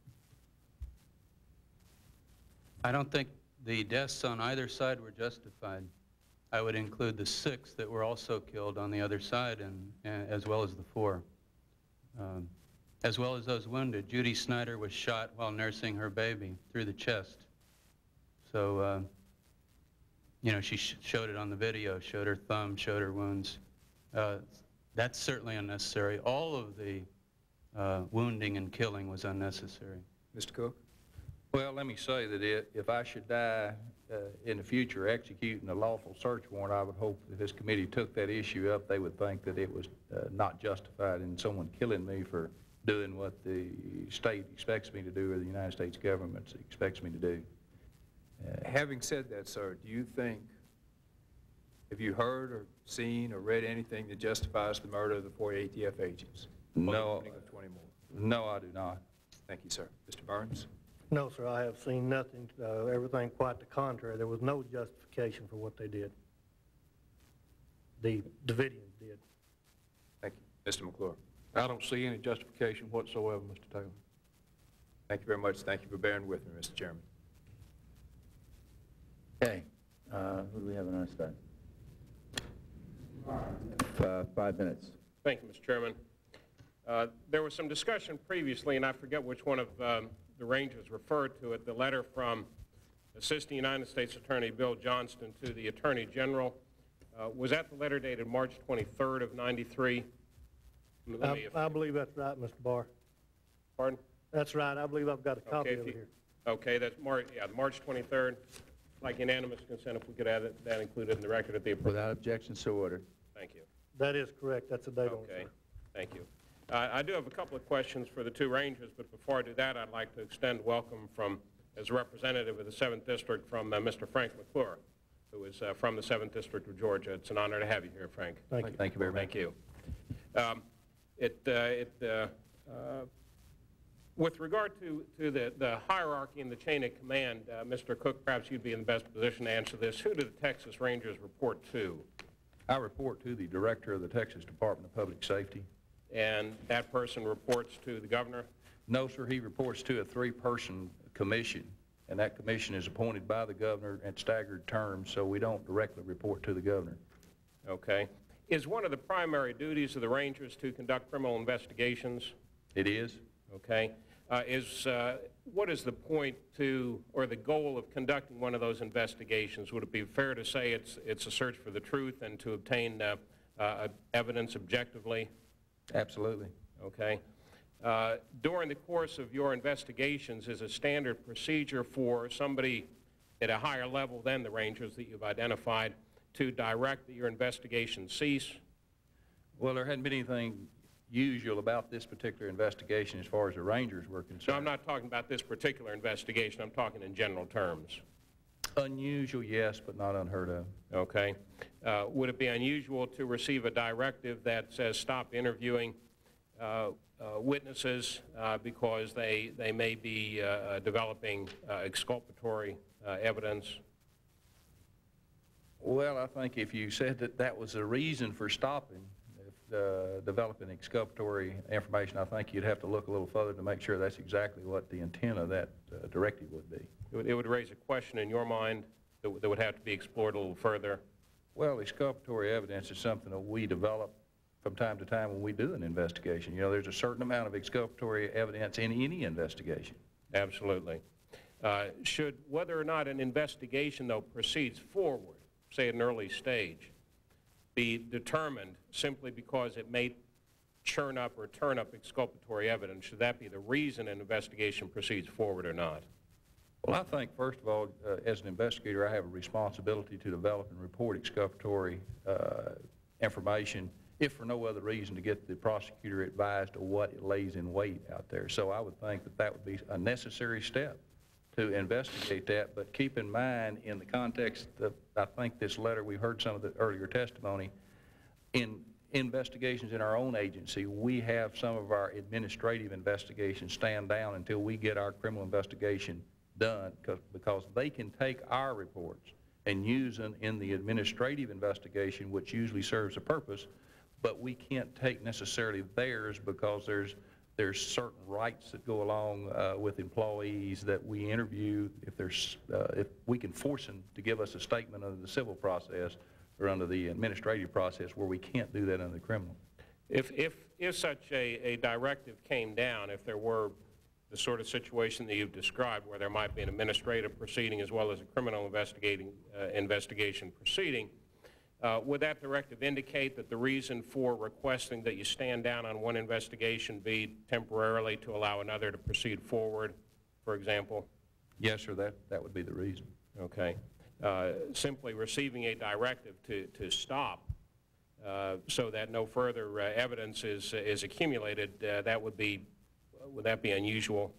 I don't think the deaths on either side were justified. I would include the 6 that were also killed on the other side, and as well as the 4. As well as those wounded. Judy Snyder was shot while nursing her baby through the chest. So, you know, she showed it on the video, showed her thumb, showed her wounds. That's certainly unnecessary. All of the wounding and killing was unnecessary. Mr. Cook? Well, let me say that if I should die in the future executing a lawful search warrant, I would hope that this committee took that issue up. They would think that it was not justified in someone killing me for doing what the state expects me to do or the United States government expects me to do. Having said that, sir, do you think, have you heard or seen or read anything that justifies the murder of the 4 ATF agents? No. Of 20 more? No, I do not. Thank you, sir. Mr. Burns? No, sir, I have seen nothing, everything quite the contrary. There was no justification for what they did. The Davidians did. Thank you. Mr. McClure? I don't see any justification whatsoever, Mr. Taylor. Thank you very much. Thank you for bearing with me, Mr. Chairman. Okay. Who do we have on our side? 5 minutes. Thank you, Mr. Chairman. There was some discussion previously, and I forget which one of the Rangers referred to it, the letter from Assistant United States Attorney Bill Johnston to the Attorney General. Was that the letter dated March 23rd of '93? I believe that's right, Mr. Barr. Pardon? That's right. I believe I've got a copy of it here. Okay, that's March 23rd. Like unanimous consent, if we could have that included in the record at the appropriate. Without objection, so ordered. Thank you. That is correct. That's a date on it. Okay, thank you. I do have a couple of questions for the 2 Rangers, but before I do that, I'd like to extend welcome from, as a representative of the 7th District, from Mr. Frank McClure, who is from the 7th District of Georgia. It's an honor to have you here, Frank. Thank you. Thank you very much. Thank you. With regard to the hierarchy and the chain of command, Mr. Cook, perhaps you'd be in the best position to answer this. Who do the Texas Rangers report to? I report to the Director of the Texas Department of Public Safety. And that person reports to the governor? No, sir. He reports to a 3-person commission, and that commission is appointed by the governor at staggered terms, so we don't directly report to the governor. Okay. Is one of the primary duties of the Rangers to conduct criminal investigations? It is. Okay. What is the point to, or the goal of conducting one of those investigations? Would it be fair to say it's a search for the truth and to obtain evidence objectively? Absolutely. Okay. During the course of your investigations, is a standard procedure for somebody at a higher level than the Rangers that you've identified to direct that your investigation cease? Well, there hadn't been anything usual about this particular investigation as far as the Rangers were concerned. So I'm not talking about this particular investigation. I'm talking in general terms. Unusual, yes, but not unheard of. Okay. Would it be unusual to receive a directive that says stop interviewing witnesses because they may be developing exculpatory evidence? Well, I think if you said that that was a reason for stopping developing exculpatory information, I think you'd have to look a little further to make sure that's exactly what the intent of that directive would be. It would raise a question in your mind that would have to be explored a little further? Well, exculpatory evidence is something that we develop from time to time when we do an investigation. You know, there's a certain amount of exculpatory evidence in any investigation. Absolutely. Should whether or not an investigation, though, proceeds forward, say at an early stage, be determined simply because it may churn up or turn up exculpatory evidence? Should that be the reason an investigation proceeds forward or not? Well, I think, first of all, as an investigator, I have a responsibility to develop and report exculpatory information, if for no other reason to get the prosecutor advised of what it lays in wait out there. So I would think that that would be a necessary step to investigate that, but keep in mind, in the context of, I think, this letter, we heard some of the earlier testimony, in investigations in our own agency, we have some of our administrative investigations stand down until we get our criminal investigation done because they can take our reports and use them in the administrative investigation, which usually serves a purpose, but we can't take necessarily theirs because there's certain rights that go along with employees that we interview. If we can force them to give us a statement under the civil process or under the administrative process, where we can't do that under the criminal. If such a directive came down, if there were the sort of situation that you've described, where there might be an administrative proceeding as well as a criminal investigation proceeding, would that directive indicate that the reason for requesting that you stand down on one investigation be temporarily to allow another to proceed forward, for example? Yes, sir, that would be the reason. Okay. Simply receiving a directive to stop so that no further evidence is accumulated, would that be unusual?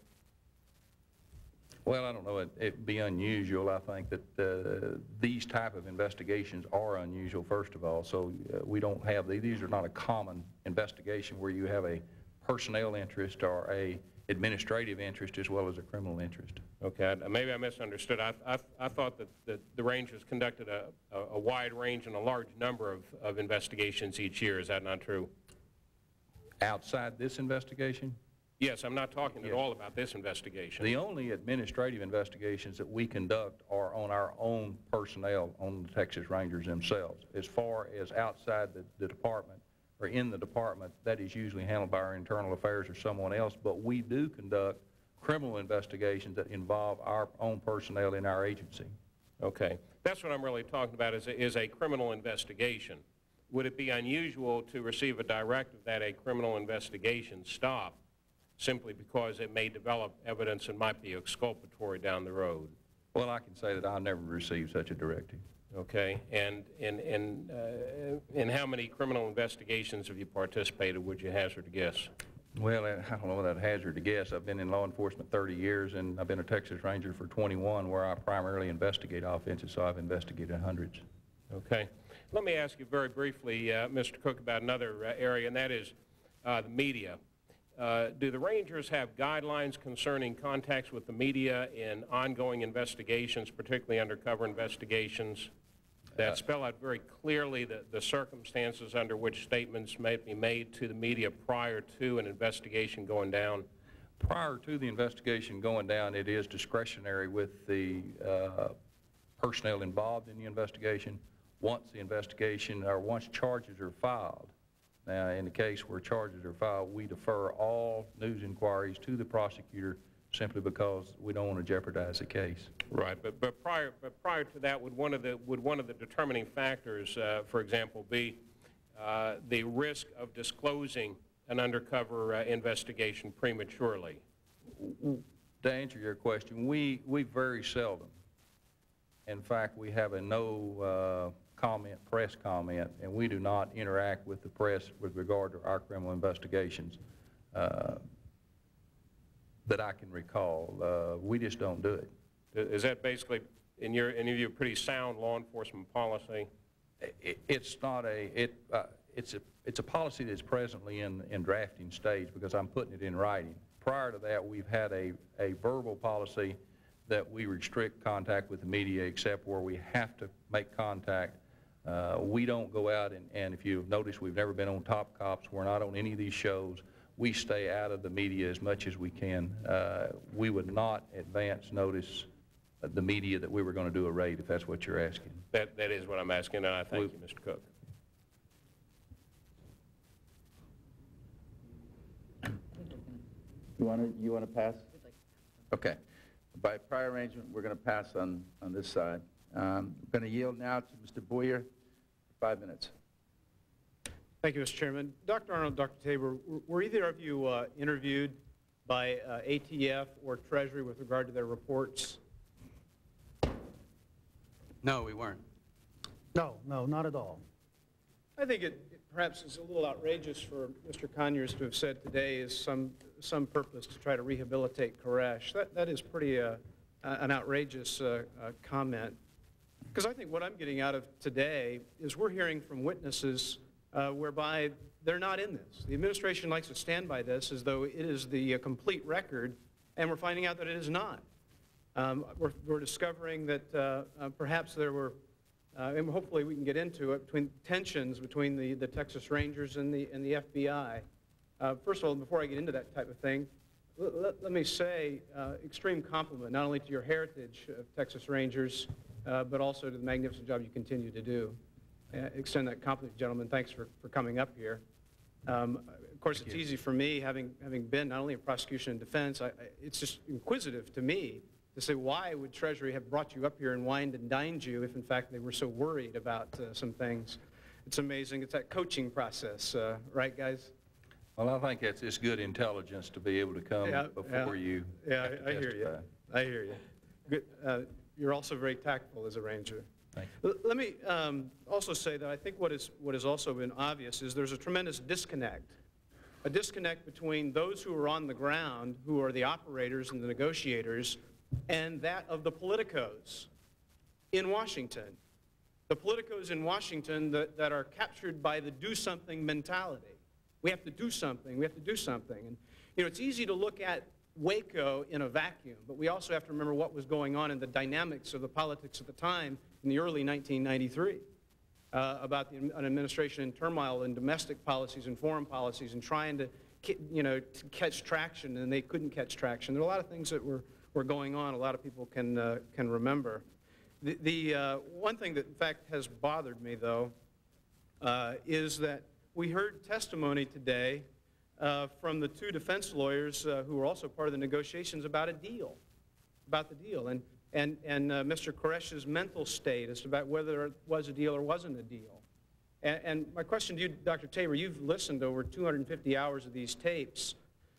Well, I don't know. It'd be unusual. I think that these type of investigations are unusual, first of all. So we don't have these are not a common investigation where you have a personnel interest or a administrative interest as well as a criminal interest. Okay. Maybe I misunderstood. I thought that the Rangers conducted a wide range and a large number of investigations each year. Is that not true? Outside this investigation? Yes, I'm not talking at all about this investigation. The only administrative investigations that we conduct are on our own personnel, on the Texas Rangers themselves. As far as outside the department or in the department, that is usually handled by our internal affairs or someone else, but we do conduct criminal investigations that involve our own personnel in our agency. Okay. That's what I'm really talking about is a criminal investigation. Would it be unusual to receive a directive that a criminal investigation stop simply because it may develop evidence and might be exculpatory down the road? Well, I can say that I never received such a directive. Okay. And in how many criminal investigations have you participated, would you hazard a guess? Well, I don't know that hazard to guess. I've been in law enforcement 30 years, and I've been a Texas Ranger for 21, where I primarily investigate offenses, so I've investigated hundreds. Okay. Let me ask you very briefly, Mr. Cook, about another area, and that is the media. Do the Rangers have guidelines concerning contacts with the media in ongoing investigations, particularly undercover investigations, that spell out very clearly the circumstances under which statements may be made to the media prior to an investigation going down? Prior to the investigation going down, it is discretionary with the personnel involved in the investigation. Once the investigation or once charges are filed, now, in the case where charges are filed, we defer all news inquiries to the prosecutor simply because we don't want to jeopardize the case. Right, but prior to that, would one of the determining factors, for example, be the risk of disclosing an undercover investigation prematurely? To answer your question, we very seldom. In fact, we have a no press comment, and we do not interact with the press with regard to our criminal investigations that I can recall. We just don't do it. Is that basically, in your view, a pretty sound law enforcement policy? It's not it's a policy that's presently in drafting stage because I'm putting it in writing. Prior to that, we've had a verbal policy that we restrict contact with the media except where we have to make contact. We don't go out and if you've noticed, we've never been on Top Cops. We're not on any of these shows. We stay out of the media as much as we can. We would not advance notice the media that we were going to do a raid, if that's what you're asking. That is what I'm asking, and I thank you, Mr. Cook. You want to pass? Okay. By prior arrangement, we're going to pass on this side. I'm going to yield now to Mr. Boyer for 5 minutes. Thank you, Mr. Chairman. Dr. Arnold, Dr. Tabor, were either of you interviewed by ATF or Treasury with regard to their reports? No, we weren't. No, not at all. I think it perhaps is a little outrageous for Mr. Conyers to have said today is some purpose to try to rehabilitate Koresh. That is pretty an outrageous comment. Because I think what I'm getting out of today is we're hearing from witnesses whereby they're not in this. The administration likes to stand by this as though it is the complete record, and we're finding out that it is not. We're discovering that perhaps there were, and hopefully we can get into it, between tensions between the Texas Rangers and the FBI. First of all, before I get into that type of thing, let me say extreme compliment not only to your heritage of Texas Rangers, but also to the magnificent job you continue to do. Extend that compliment, gentlemen. Thanks for coming up here. Of course, it's easy for me, having been not only in prosecution and defense, it's just inquisitive to me to say, why would Treasury have brought you up here and wined and dined you if, in fact, they were so worried about some things? It's amazing. It's that coaching process, right, guys? Well, I think it's good intelligence to be able to come before you. Yeah, I hear you. I hear you. Good. You're also very tactful as a ranger. Let me also say that I think what has also been obvious is there's a tremendous disconnect. A disconnect between those who are on the ground, who are the operators and the negotiators, and that of the politicos in Washington. The politicos in Washington that are captured by the do-something mentality. We have to do something. We have to do something. And, you know, it's easy to look at Waco in a vacuum, but we also have to remember what was going on in the dynamics of the politics at the time in the early 1993 about an administration in turmoil in domestic policies and foreign policies and trying to, you know, to catch traction, and they couldn't catch traction. There are a lot of things that were going on. A lot of people can remember. The one thing that, in fact, has bothered me, though, is that we heard testimony today from the two defense lawyers who were also part of the negotiations about a deal, about the deal, and Mr. Koresh's mental state as to about whether it was a deal or wasn't a deal. And my question to you, Dr. Tabor, you've listened to over 250 hours of these tapes.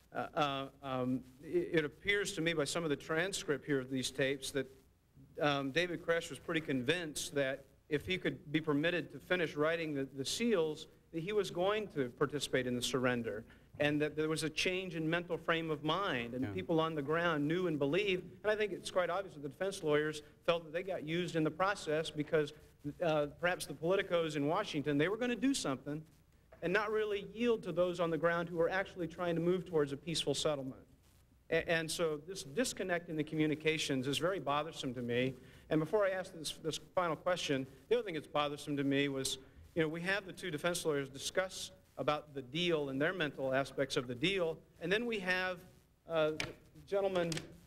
It appears to me by some of the transcript here of these tapes that David Koresh was pretty convinced that if he could be permitted to finish writing the seals, that he was going to participate in the surrender, and that there was a change in mental frame of mind, and people on the ground knew and believed. And I think it's quite obvious that the defense lawyers felt that they got used in the process because perhaps the politicos in Washington, they were going to do something and not really yield to those on the ground who were actually trying to move towards a peaceful settlement. And so this disconnect in the communications is very bothersome to me. And before I ask this final question, the other thing that's bothersome to me was, you know, we have the two defense lawyers discuss about the deal and their mental aspects of the deal, and then we have the gentleman,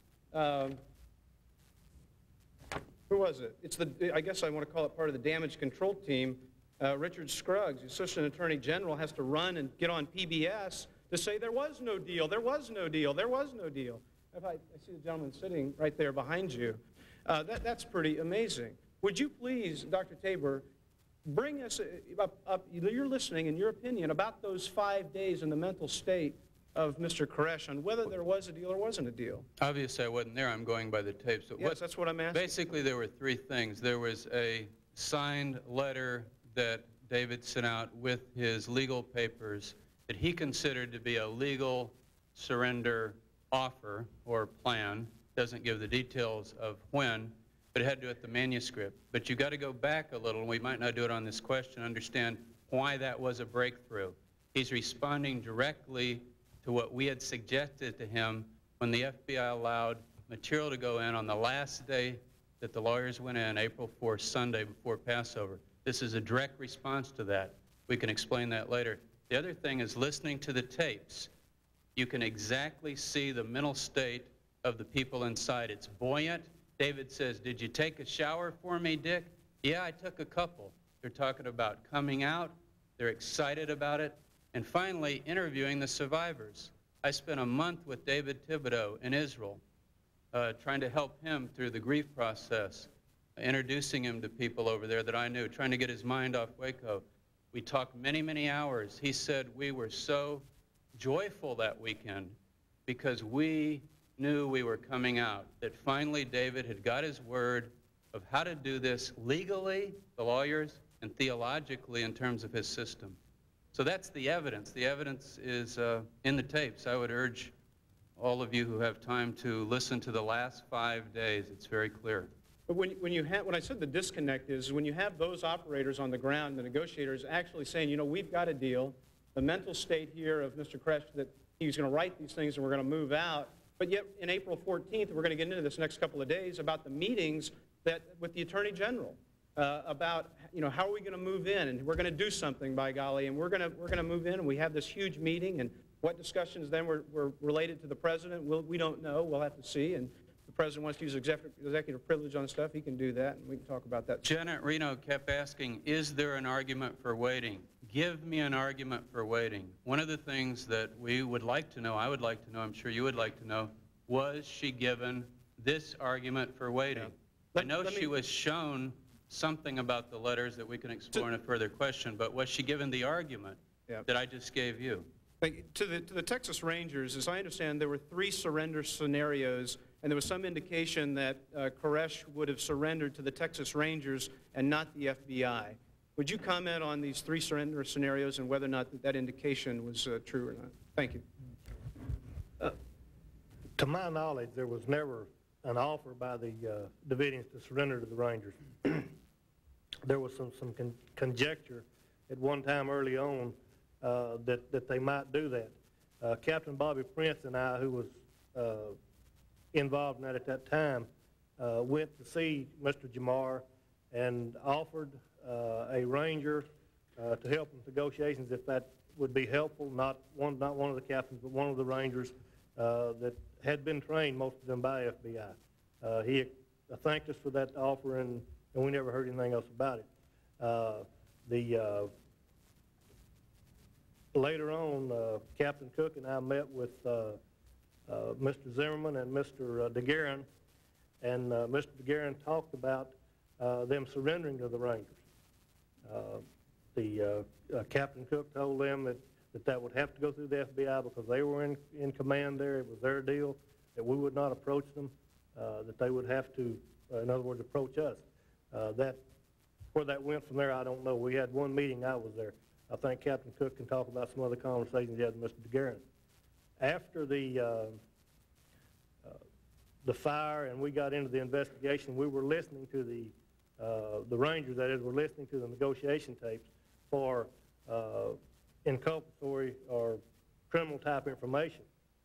who was it? It's I guess I want to call it part of the damage control team, Richard Scruggs, the Assistant Attorney General, has to run and get on PBS to say there was no deal, there was no deal, there was no deal. I see the gentleman sitting right there behind you. That's pretty amazing. Would you please, Dr. Tabor, bring us up your listening and your opinion about those 5 days in the mental state of Mr. Koresh on whether there was a deal or wasn't a deal. Obviously, I wasn't there. I'm going by the tapes. But yes, that's what I'm asking. Basically, there were three things. There was a signed letter that David sent out with his legal papers that he considered to be a legal surrender offer or plan. Doesn't give the details of when, but it had to do with the manuscript. But you've got to go back a little, and we might not do it on this question, understand why that was a breakthrough. He's responding directly to what we had suggested to him when the FBI allowed material to go in on the last day that the lawyers went in, April 4th, Sunday before Passover. This is a direct response to that. We can explain that later. The other thing is listening to the tapes. You can exactly see the mental state of the people inside. It's buoyant. David says, "Did you take a shower for me, Dick?" "Yeah, I took a couple." They're talking about coming out. They're excited about it. And finally, interviewing the survivors. I spent a month with David Thibodeau in Israel, trying to help him through the grief process, introducing him to people over there that I knew, trying to get his mind off Waco. We talked many, many hours. He said we were so joyful that weekend because we knew we were coming out, that finally David had got his word of how to do this legally, the lawyers, and theologically in terms of his system. So that's the evidence. The evidence is in the tapes. I would urge all of you who have time to listen to the last 5 days. It's very clear. But when I said the disconnect is when you have those operators on the ground, the negotiators actually saying, you know, we've got a deal, the mental state here of Mr. Koresh that he's going to write these things and we're going to move out, But yet, in April 14th, we're going to get into this next couple of days about the meetings that with the Attorney General about, you know, how are we going to move in, and we're going to do something, by golly, and we're going to move in, and we have this huge meeting, and what discussions then were related to the president, we don't know. We'll have to see. And if the president wants to use executive privilege on stuff, he can do that, and we can talk about that. Janet Reno kept asking, is there an argument for waiting? Give me an argument for waiting. One of the things that we would like to know, I would like to know, I'm sure you would like to know, was she given this argument for waiting? Yeah. I know she was shown something about the letters that we can explore in a further question, but was she given the argument that I just gave you? To the Texas Rangers, as I understand, there were 3 surrender scenarios, and there was some indication that Koresh would have surrendered to the Texas Rangers and not the FBI. Would you comment on these 3 surrender scenarios and whether or not that indication was true or not? Thank you. To my knowledge, there was never an offer by the Davidians to surrender to the Rangers. There was some conjecture at one time early on that they might do that. Captain Bobby Prince and I, who was involved in that at that time, went to see Mr. Jamar and offered a ranger to help with negotiations if that would be helpful. Not one of the captains, but one of the rangers that had been trained, most of them by FBI. He thanked us for that offer, and we never heard anything else about it. Later on, Captain Cook and I met with Mr. Zimmerman and Mr. DeGuerin, and Mr. DeGuerin talked about them surrendering to the Rangers. Captain Cook told them that would have to go through the FBI because they were in command there. It was their deal, that we would not approach them, that they would have to, in other words, approach us. Where that went from there, I don't know. We had one meeting, I was there. I think Captain Cook can talk about some other conversations he had with Mr. DeGuerin. After the fire and we got into the investigation, we were listening to the Rangers, that is, were listening to the negotiation tapes for inculpatory or criminal type information.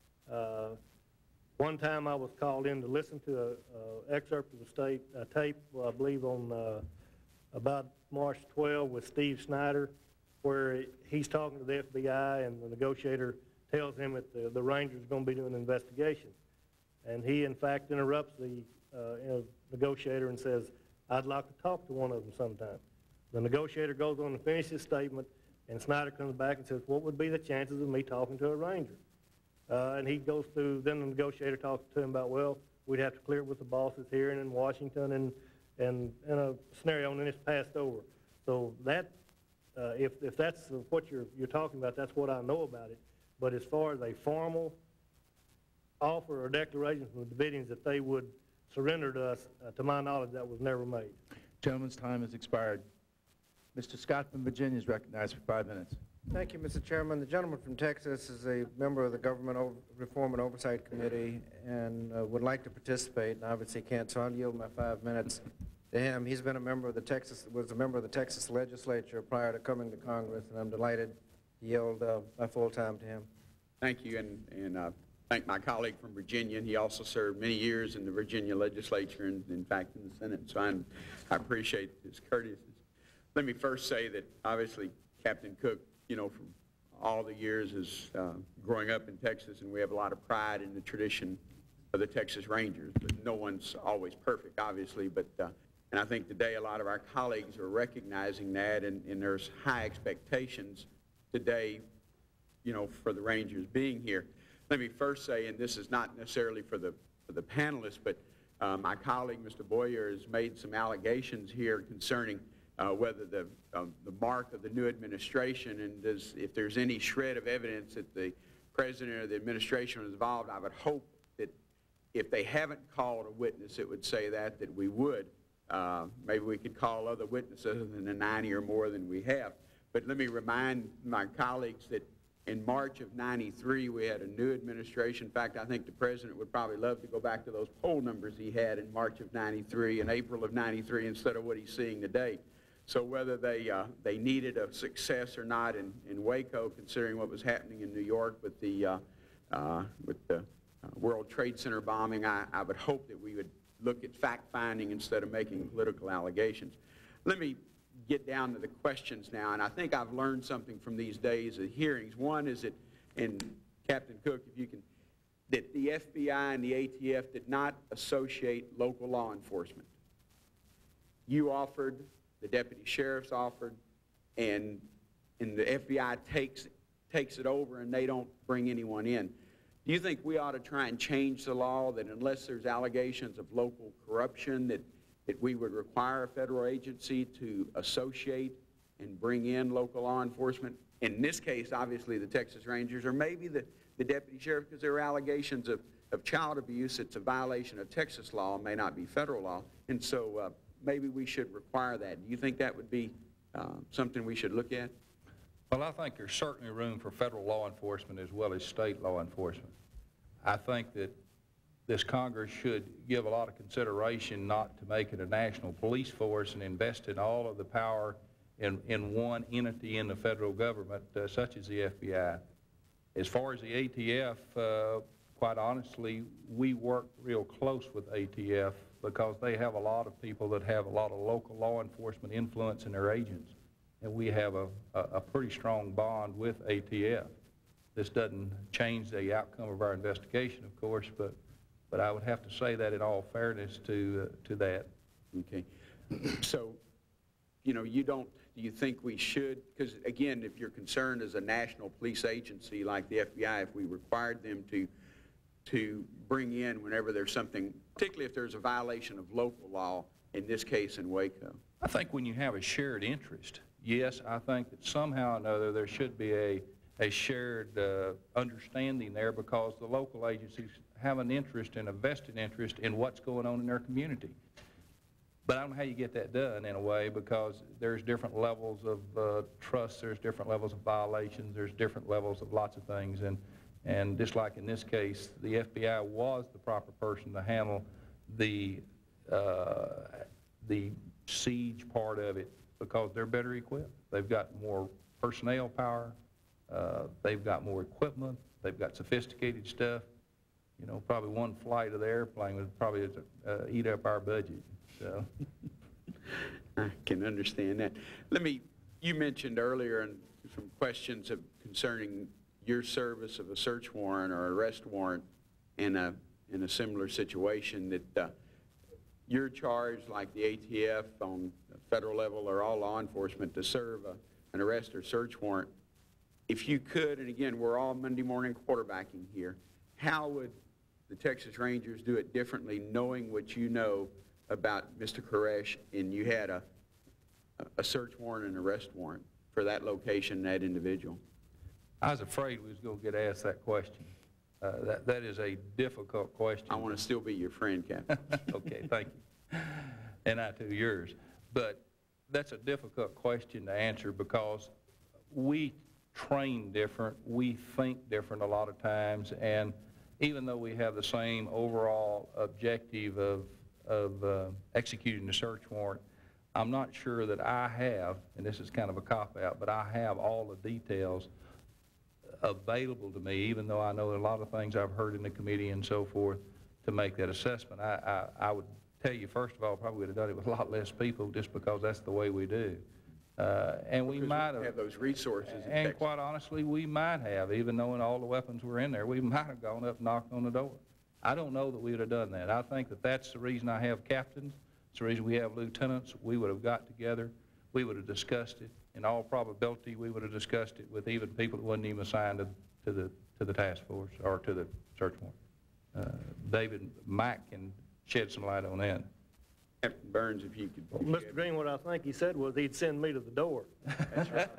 One time I was called in to listen to an excerpt of the tape, I believe on about March 12 with Steve Snyder, where he's talking to the FBI and the negotiator tells him that the Rangers are going to be doing an investigation. And he, in fact, interrupts the negotiator and says, "I'd like to talk to one of them sometime." The negotiator goes on to finish his statement, and Snyder comes back and says, "What would be the chances of me talking to a Ranger?" And he goes through, then the negotiator talks to him about, well, we'd have to clear it with the bosses here and in Washington and in a scenario, and then it's passed over. So that, if that's what you're talking about, that's what I know about it. But as far as a formal offer or declaration from the Davidians that they would surrender to us, to my knowledge, that was never made. Gentleman's time has expired. Mr. Scott from Virginia is recognized for 5 minutes. Thank you, Mr. Chairman. The gentleman from Texas is a member of the Government Reform and Oversight Committee and would like to participate, and obviously can't, so I'll yield my 5 minutes to him. He's been a member of the Texas legislature prior to coming to Congress, and I'm delighted to yield my full time to him. Thank you, and thank my colleague from Virginia. And he also served many years in the Virginia legislature and, in fact, in the Senate, so I appreciate his courtesies. Let me first say that, obviously, Captain Cook, you know, from all the years is growing up in Texas, and we have a lot of pride in the tradition of the Texas Rangers. But no one's always perfect, obviously, but and I think today a lot of our colleagues are recognizing that, and there's high expectations today, you know, for the Rangers being here. Let me first say, and this is not necessarily for the panelists, but my colleague, Mr. Boyer, has made some allegations here concerning whether the mark of the new administration and if there's any shred of evidence that the president or the administration was involved. I would hope that if they haven't called a witness, it would say that we would. Maybe we could call other witnesses other than the 90 or more than we have. But let me remind my colleagues that in March of '93, we had a new administration. In fact, I think the president would probably love to go back to those poll numbers he had in March of '93 and April of '93 instead of what he's seeing today. So whether they needed a success or not in Waco, considering what was happening in New York with the World Trade Center bombing, I would hope that we would look at fact-finding instead of making political allegations. Let me get down to the questions now, and I think I've learned something from these days of hearings. One is that, and Captain Cook, if you can, that the FBI and the ATF did not associate local law enforcement. You offered, the deputy sheriffs offered, and the FBI takes it over and they don't bring anyone in. Do you think we ought to try and change the law that unless there's allegations of local corruption that we would require a federal agency to associate and bring in local law enforcement? In this case, obviously, the Texas Rangers, or maybe the deputy sheriff, because there are allegations of child abuse. It's a violation of Texas law, may not be federal law, and so maybe we should require that. Do you think that would be something we should look at? Well, I think there's certainly room for federal law enforcement as well as state law enforcement. I think that this Congress should give a lot of consideration not to make it a national police force and invest in all of the power in one entity in the federal government, such as the FBI. As far as the ATF, quite honestly, we work real close with ATF because they have a lot of people that have a lot of local law enforcement influence in their agents. And we have a pretty strong bond with ATF. This doesn't change the outcome of our investigation, of course, but I would have to say that in all fairness to that. Okay. So, you know, do you think we should, because again, if you're concerned as a national police agency like the FBI, if we required them to bring in whenever there's something, particularly if there's a violation of local law, in this case in Waco? I think when you have a shared interest, yes, I think that somehow or another there should be a shared understanding there, because the local agencies have an interest and a vested interest in what's going on in their community. But I don't know how you get that done in a way, because there's different levels of trust, there's different levels of violations, there's different levels of lots of things. And just like in this case, the FBI was the proper person to handle the siege part of it, because they're better equipped. They've got more personnel power, they've got more equipment, they've got sophisticated stuff. You know, probably one flight of the airplane would probably eat up our budget. So. I can understand that. You mentioned earlier in some questions concerning your service of a search warrant or arrest warrant in a similar situation, that you're charged, like the ATF on the federal level or all law enforcement, to serve an arrest or search warrant. If you could, and again, we're all Monday morning quarterbacking here, how would the Texas Rangers do it differently, knowing what you know about Mr. Koresh, and you had a search warrant and arrest warrant for that location, that individual? I was afraid we was going to get asked that question. That is a difficult question. I want to still be your friend, Captain. Okay, thank you. And I too, yours. But that's a difficult question to answer, because we train different, we think different a lot of times, and even though we have the same overall objective of executing the search warrant, I'm not sure that I have, and this is kind of a cop-out, but I have all the details available to me, even though I know a lot of things I've heard in the committee and so forth, to make that assessment. I would tell you, first of all, probably would have done it with a lot less people, just because that's the way we do. And we might have those resources. And quite honestly, we might have, even knowing all the weapons were in there, we might have gone up and knocked on the door. I don't know that we would have done that. I think that that's the reason I have captains. It's the reason we have lieutenants. We would have got together. We would have discussed it. In all probability, we would have discussed it with even people that wasn't even assigned to the task force or to the search warrant. David Mack can shed some light on that. Captain Burns, if you could. Well, Mr. Green, what I think he said was he'd send me to the door. That's right.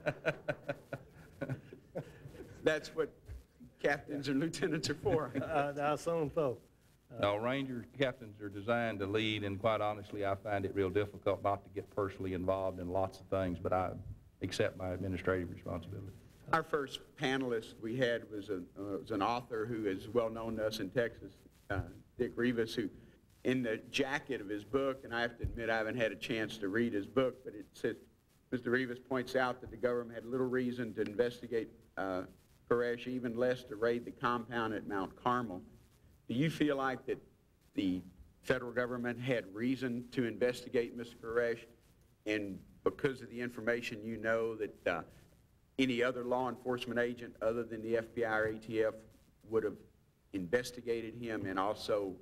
That's what captains and lieutenants are for. I assume so. No, Ranger captains are designed to lead, and quite honestly, I find it real difficult not to get personally involved in lots of things, but I accept my administrative responsibility. Our first panelist we had was an author who is well known to us in Texas, Dick Rivas, who in the jacket of his book, and I have to admit I haven't had a chance to read his book, but it says, Mr. Rivas points out that the government had little reason to investigate Koresh, even less to raid the compound at Mount Carmel. Do you feel like that the federal government had reason to investigate Mr. Koresh, and because of the information you know that any other law enforcement agent other than the FBI or ATF would have investigated him and also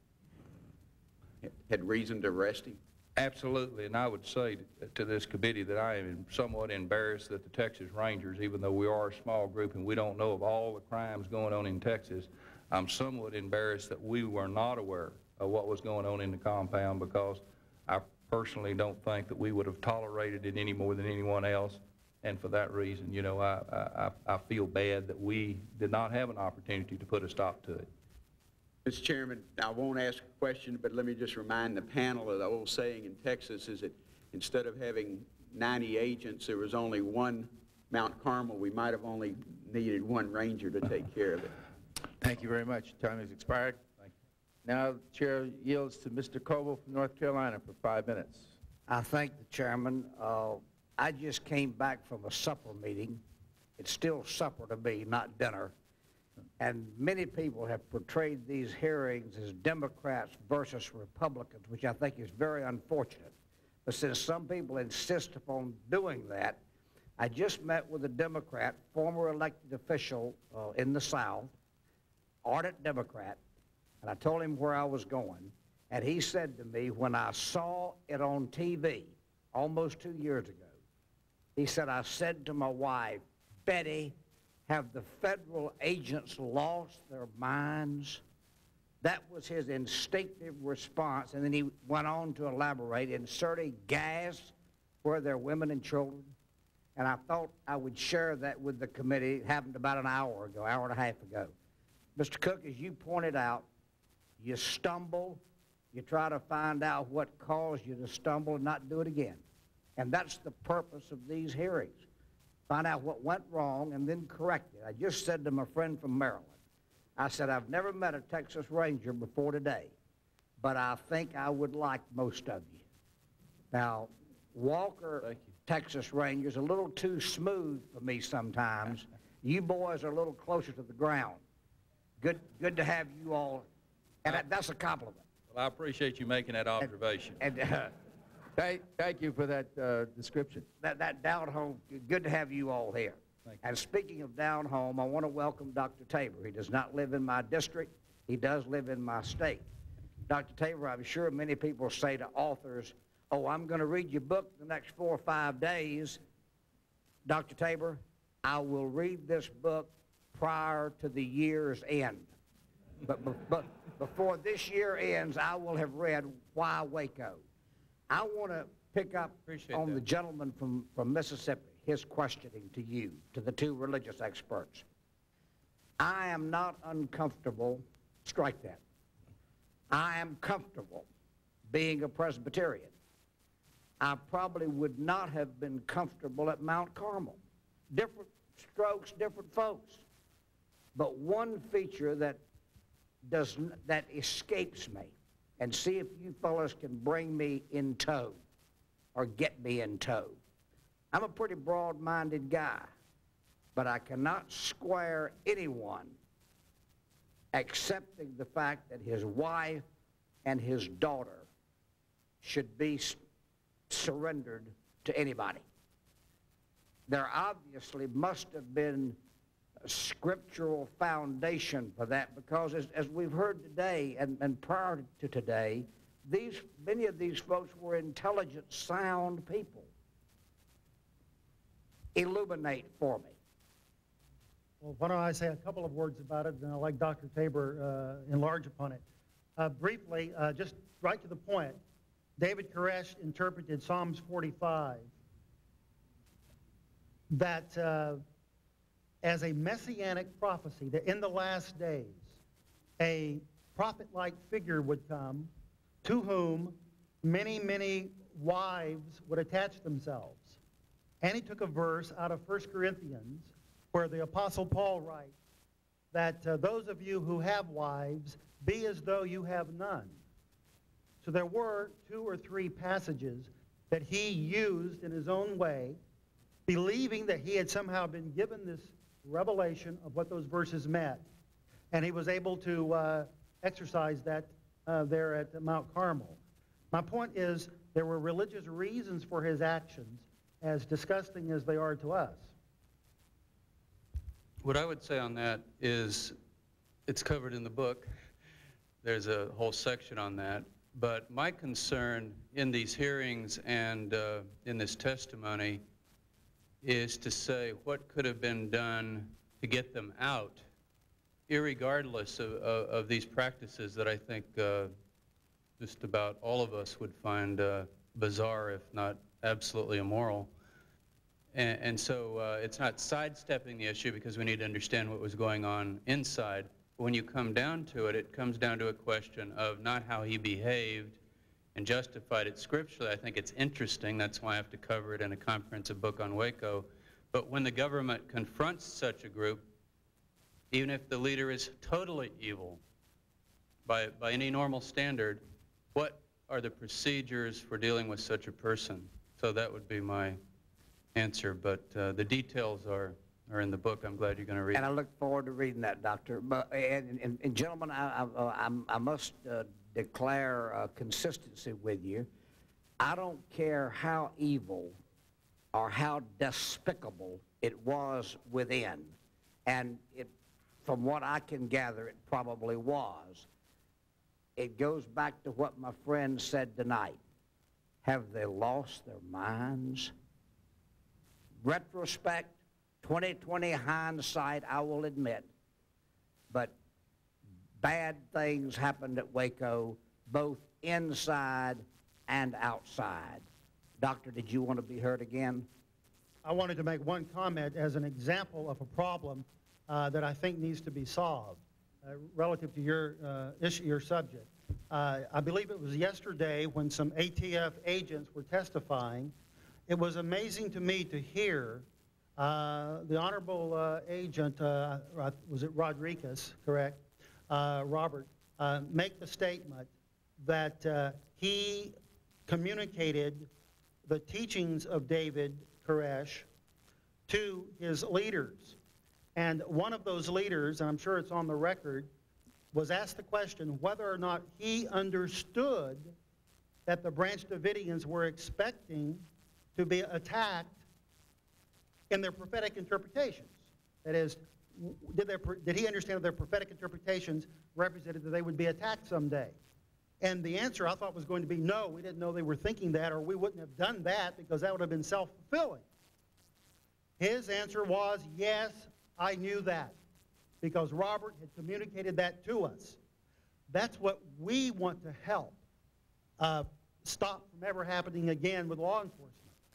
had reason to arrest him? Absolutely, and I would say to this committee that I am somewhat embarrassed that the Texas Rangers, even though we are a small group and we don't know of all the crimes going on in Texas, I'm somewhat embarrassed that we were not aware of what was going on in the compound, because I personally don't think that we would have tolerated it any more than anyone else. And for that reason, you know, I feel bad that we did not have an opportunity to put a stop to it. Mr. Chairman, I won't ask a question, but let me just remind the panel of the old saying in Texas is that instead of having 90 agents, there was only one Mount Carmel. We might have only needed one ranger to take care of it. Thank you very much. Time has expired. Thank you. Now the chair yields to Mr. Coble from North Carolina for 5 minutes. I thank the chairman. I just came back from a supper meeting. It's still supper to me, not dinner. And many people have portrayed these hearings as Democrats versus Republicans, which I think is very unfortunate. But since some people insist upon doing that, I just met with a Democrat, former elected official in the South, ardent Democrat, and I told him where I was going. And he said to me, when I saw it on TV almost 2 years ago, he said, I said to my wife, Betty, have the federal agents lost their minds? That was his instinctive response. And then he went on to elaborate, inserting gas where there are women and children. And I thought I would share that with the committee. It happened about an hour ago, hour and a half ago. Mr. Cook, as you pointed out, you stumble, you try to find out what caused you to stumble and not do it again. And that's the purpose of these hearings. Find out what went wrong and then correct it. I just said to my friend from Maryland, I said, I've never met a Texas Ranger before today, but I think I would like most of you. Now, Walker, Texas Rangers, a little too smooth for me sometimes. You boys are a little closer to the ground. Good to have you all, and that's a compliment. Well, I appreciate you making that observation. Thank you for that description. That down home, good to have you all here. And speaking of down home, I want to welcome Dr. Tabor. He does not live in my district. He does live in my state. Dr. Tabor, I'm sure many people say to authors, oh, I'm going to read your book the next 4 or 5 days. Dr. Tabor, I will read this book prior to the year's end. But before this year ends, I will have read Why Waco. I want to pick up on the gentleman from Mississippi, his questioning to you, to the two religious experts. I am not uncomfortable, strike that. I am comfortable being a Presbyterian. I probably would not have been comfortable at Mount Carmel. Different strokes, different folks. But one feature that escapes me, and see if you fellas can bring me in tow or get me in tow. I'm a pretty broad-minded guy, but I cannot square anyone accepting the fact that his wife and his daughter should be surrendered to anybody. There obviously must have been a scriptural foundation for that, because as we've heard today and prior to today, many of these folks were intelligent, sound people. Illuminate for me. Well, why don't I say a couple of words about it, and I'll let Dr. Tabor enlarge upon it. Briefly, just right to the point, David Koresh interpreted Psalms 45 that as a messianic prophecy, that in the last days, a prophet-like figure would come to whom many, many wives would attach themselves. And he took a verse out of 1 Corinthians where the Apostle Paul writes that those of you who have wives, be as though you have none. So there were 2 or 3 passages that he used in his own way, believing that he had somehow been given this revelation of what those verses meant. And he was able to exercise that there at Mount Carmel. My point is, there were religious reasons for his actions, as disgusting as they are to us. What I would say on that is, it's covered in the book. There's a whole section on that. But my concern in these hearings and in this testimony is to say what could have been done to get them out, irregardless of these practices that I think just about all of us would find bizarre, if not absolutely immoral. And so it's not sidestepping the issue, because we need to understand what was going on inside. When you come down to it, it comes down to a question of not how he behaved and justified it scripturally. I think it's interesting. That's why I have to cover it in a comprehensive book on Waco. But when the government confronts such a group, even if the leader is totally evil by any normal standard, what are the procedures for dealing with such a person? So that would be my answer. But the details are in the book. I'm glad you're going to read it. And I look forward to reading that, Doctor. But, and gentlemen, I must declare consistency with you. I don't care how evil or how despicable it was within, and from what I can gather, it probably was. It goes back to what my friend said tonight. Have they lost their minds? Retrospect, 20/20 hindsight, I will admit, but bad things happened at Waco, both inside and outside. Doctor, did you want to be heard again? I wanted to make one comment as an example of a problem that I think needs to be solved relative to your issue, your subject. I believe it was yesterday when some ATF agents were testifying. It was amazing to me to hear the Honorable Agent, was it Rodriguez, correct? Robert, make the statement that he communicated the teachings of David Koresh to his leaders. And one of those leaders, and I'm sure it's on the record, was asked the question whether or not he understood that the Branch Davidians were expecting to be attacked in their prophetic interpretations. That is, did he understand that their prophetic interpretations represented that they would be attacked someday? And the answer I thought was going to be no, we didn't know they were thinking that, or we wouldn't have done that, because that would have been self-fulfilling. His answer was, yes, I knew that, because Robert had communicated that to us. That's what we want to help stop from ever happening again with law enforcement.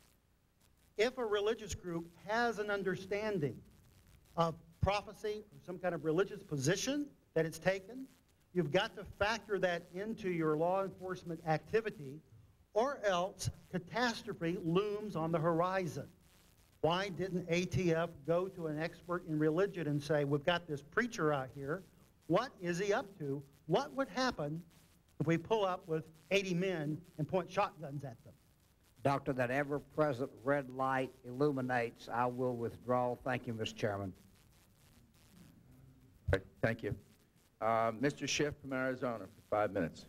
If a religious group has an understanding of prophecy or some kind of religious position that it's taken, you've got to factor that into your law enforcement activity, or else catastrophe looms on the horizon. Why didn't ATF go to an expert in religion and say, we've got this preacher out here, what is he up to? What would happen if we pull up with 80 men and point shotguns at them? Doctor, that ever-present red light illuminates. I will withdraw. Thank you, Mr. Chairman. All right, thank you. Mr. Schiff from Arizona for 5 minutes.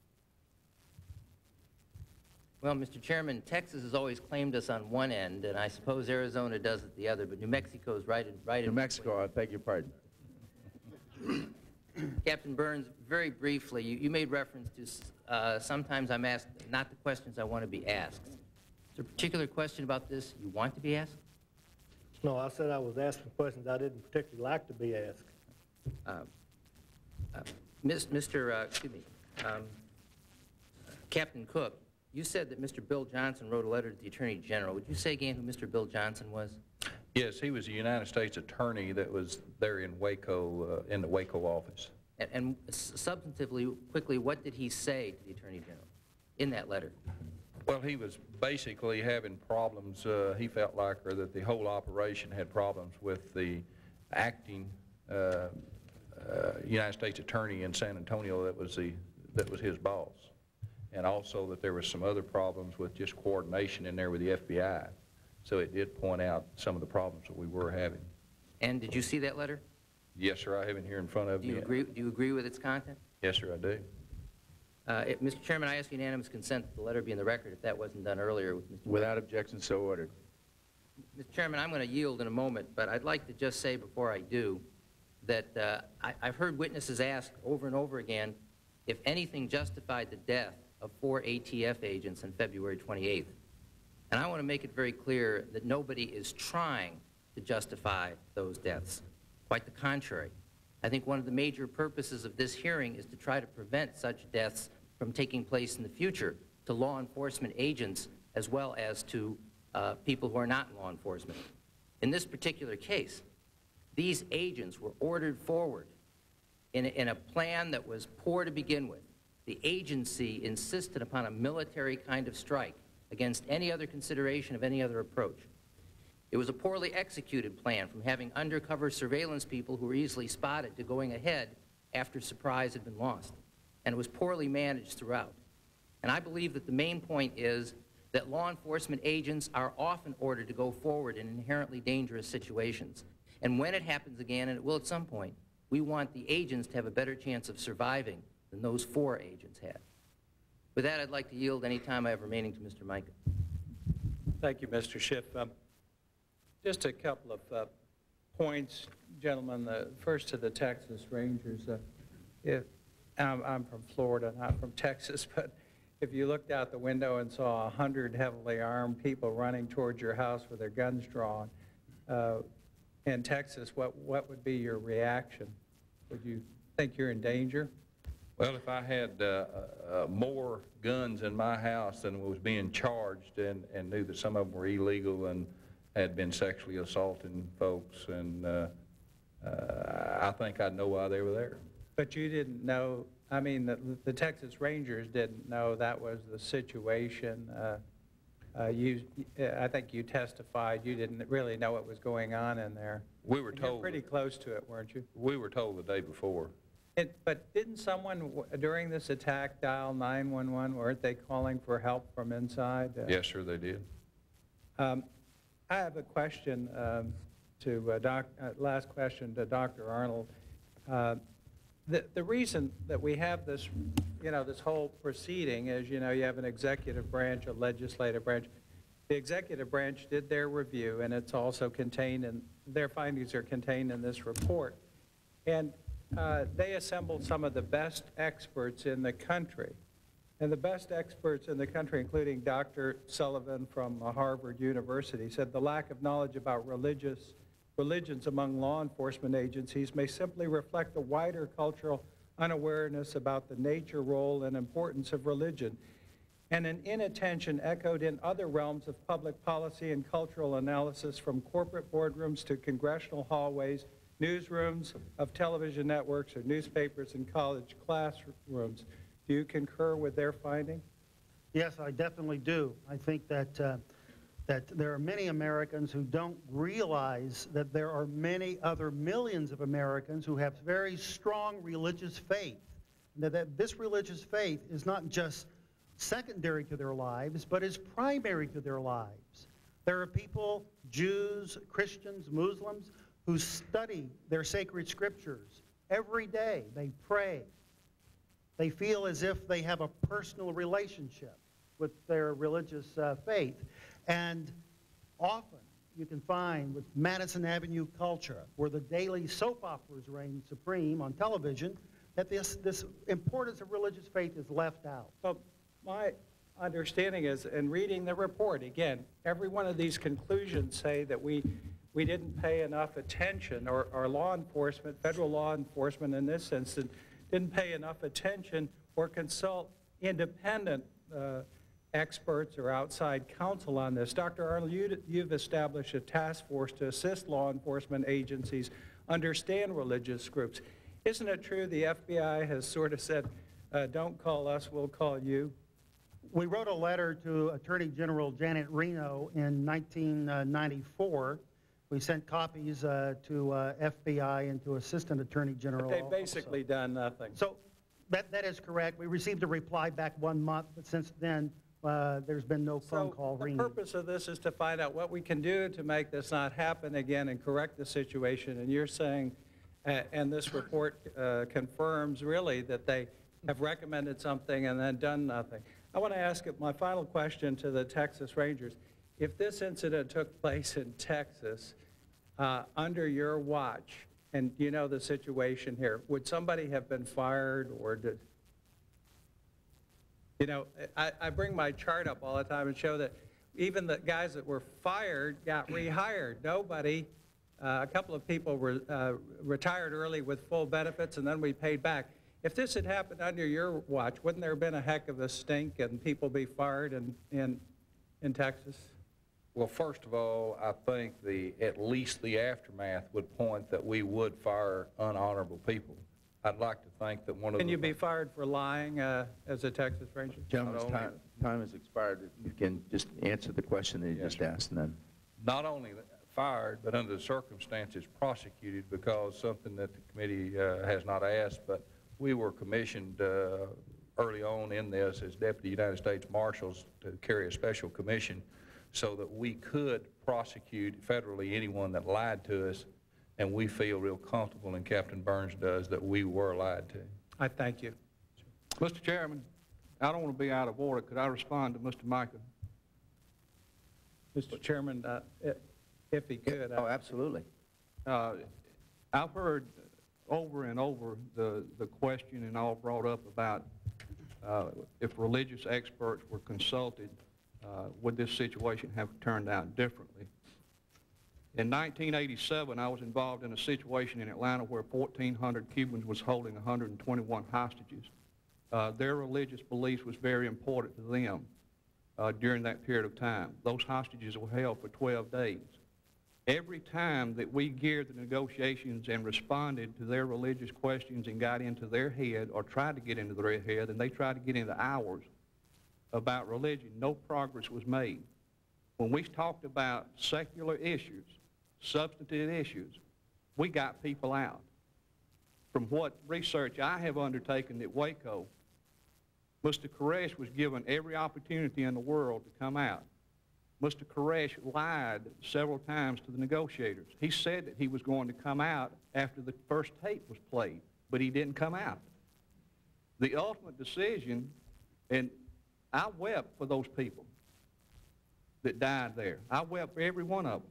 Well, Mr. Chairman, Texas has always claimed us on one end, and I suppose Arizona does at the other, but New Mexico is right in New Mexico, I beg your pardon. Captain Burns, very briefly, you made reference to sometimes I'm asked not the questions I want to be asked. Is there a particular question about this you want to be asked? No, I said I was asking questions I didn't particularly like to be asked. Captain Cook, you said that Mr. Bill Johnson wrote a letter to the Attorney General. Would you say again who Mr. Bill Johnson was? Yes, he was a United States attorney that was there in Waco, in the Waco office. And substantively, quickly, what did he say to the Attorney General in that letter? Well, he was basically having problems, he felt like, or that the whole operation had problems with the acting United States attorney in San Antonio that was his boss. And also that there was some other problems with just coordination in there with the FBI. So it did point out some of the problems that we were having. And did you see that letter? Yes, sir, I have it here in front of Do me. you agree with its content? Yes, sir, I do. Mr. Chairman, I ask unanimous consent that the letter be in the record if that wasn't done earlier with Mr. Without objection, so ordered. Mr. Chairman, I'm going to yield in a moment, but I'd like to just say before I do that I've heard witnesses ask over and over again if anything justified the death of 4 ATF agents on February 28th. And I want to make it very clear that nobody is trying to justify those deaths. Quite the contrary. I think one of the major purposes of this hearing is to try to prevent such deaths from taking place in the future to law enforcement agents as well as to people who are not in law enforcement. In this particular case, these agents were ordered forward in a plan that was poor to begin with. The agency insisted upon a military kind of strike against any other consideration of any other approach. It was a poorly executed plan, from having undercover surveillance people who were easily spotted to going ahead after surprise had been lost. And it was poorly managed throughout. And I believe that the main point is that law enforcement agents are often ordered to go forward in inherently dangerous situations. And when it happens again, and it will at some point, we want the agents to have a better chance of surviving than those 4 agents had. With that, I'd like to yield any time I have remaining to Mr. Micah. Thank you, Mr. Schiff. Just a couple of points, gentlemen. First to the Texas Rangers. I'm from Florida, not from Texas, but if you looked out the window and saw 100 heavily armed people running towards your house with their guns drawn in Texas, what would be your reaction? Would you think you're in danger? Well, if I had more guns in my house than was being charged and knew that some of them were illegal and had been sexually assaulting folks, and I think I'd know why they were there. But you didn't know, I mean, the Texas Rangers didn't know that was the situation. I think you testified you didn't really know what was going on in there. We were told. You were pretty close to it, weren't you? We were told the day before. But didn't someone during this attack dial 911? Weren't they calling for help from inside? Yes, sir, they did. I have a question last question to Dr. Arnold. The reason that we have this, this whole proceeding is, you have an executive branch, a legislative branch. The executive branch did their review, and it's also contained in, their findings are contained in this report. And they assembled some of the best experts in the country. And the best experts in the country, including Dr. Sullivan from Harvard University, said the lack of knowledge about religions among law enforcement agencies may simply reflect the wider cultural unawareness about the nature, role, and importance of religion, and an inattention echoed in other realms of public policy and cultural analysis, from corporate boardrooms to congressional hallways, newsrooms of television networks or newspapers and college classrooms. Do you concur with their finding? Yes, I definitely do. I think that that there are many Americans who don't realize that there are many other millions of Americans who have very strong religious faith, and that this religious faith is not just secondary to their lives, but is primary to their lives. There are people, Jews, Christians, Muslims, who study their sacred scriptures every day. They pray. They feel as if they have a personal relationship with their religious faith. And often you can find with Madison Avenue culture, where the daily soap operas reign supreme on television, that this importance of religious faith is left out. Well, my understanding is, in reading the report, again, every one of these conclusions say that we didn't pay enough attention, or law enforcement, federal law enforcement in this instance, didn't pay enough attention or consult independent experts or outside counsel on this. Dr. Arnold, you've established a task force to assist law enforcement agencies understand religious groups. Isn't it true the FBI has sort of said, don't call us, we'll call you? We wrote a letter to Attorney General Janet Reno in 1994. We sent copies to FBI and to Assistant Attorney General. But they've basically done nothing. So that is correct. We received a reply back 1 month, but since then, There's been no phone call ringing. The purpose of this is to find out what we can do to make this not happen again and correct the situation. And you're saying, and this report confirms really that they have recommended something and then done nothing. I want to ask my final question to the Texas Rangers. If this incident took place in Texas under your watch, and you know the situation here, would somebody have been fired or did? You know, I bring my chart up all the time and show that even the guys that were fired got rehired. Nobody, a couple of people were retired early with full benefits, and then we paid back. If this had happened under your watch, wouldn't there have been a heck of a stink and people be fired in Texas? Well, first of all, I think at least the aftermath would point that we would fire unhonorable people. I'd like to think that one of Can you be fired for lying as a Texas Ranger? Gentleman's time has expired. You can just answer the question that you just asked, and then. Not only fired, but under the circumstances prosecuted, because something that the committee has not asked, but we were commissioned early on in this as Deputy United States Marshals to carry a special commission so that we could prosecute federally anyone that lied to us, and we feel real comfortable, and Captain Burns does, that we were lied to. I thank you. Mr. Chairman, I don't want to be out of order. Could I respond to Mr. Micah? Mr. Chairman, if he could. Oh, absolutely. I've heard over and over the question and all brought up about if religious experts were consulted, would this situation have turned out differently? In 1987, I was involved in a situation in Atlanta where 1,400 Cubans was holding 121 hostages. Their religious beliefs was very important to them during that period of time. Those hostages were held for 12 days. Every time that we geared the negotiations and responded to their religious questions and got into their head or tried to get into their head, and they tried to get into ours about religion, no progress was made. When we talked about secular issues, substantive issues, we got people out. From what research I have undertaken at Waco, Mr. Koresh was given every opportunity in the world to come out. Mr. Koresh lied several times to the negotiators. He said that he was going to come out after the first tape was played, but he didn't come out. The ultimate decision, and I wept for those people that died there. I wept for every one of them.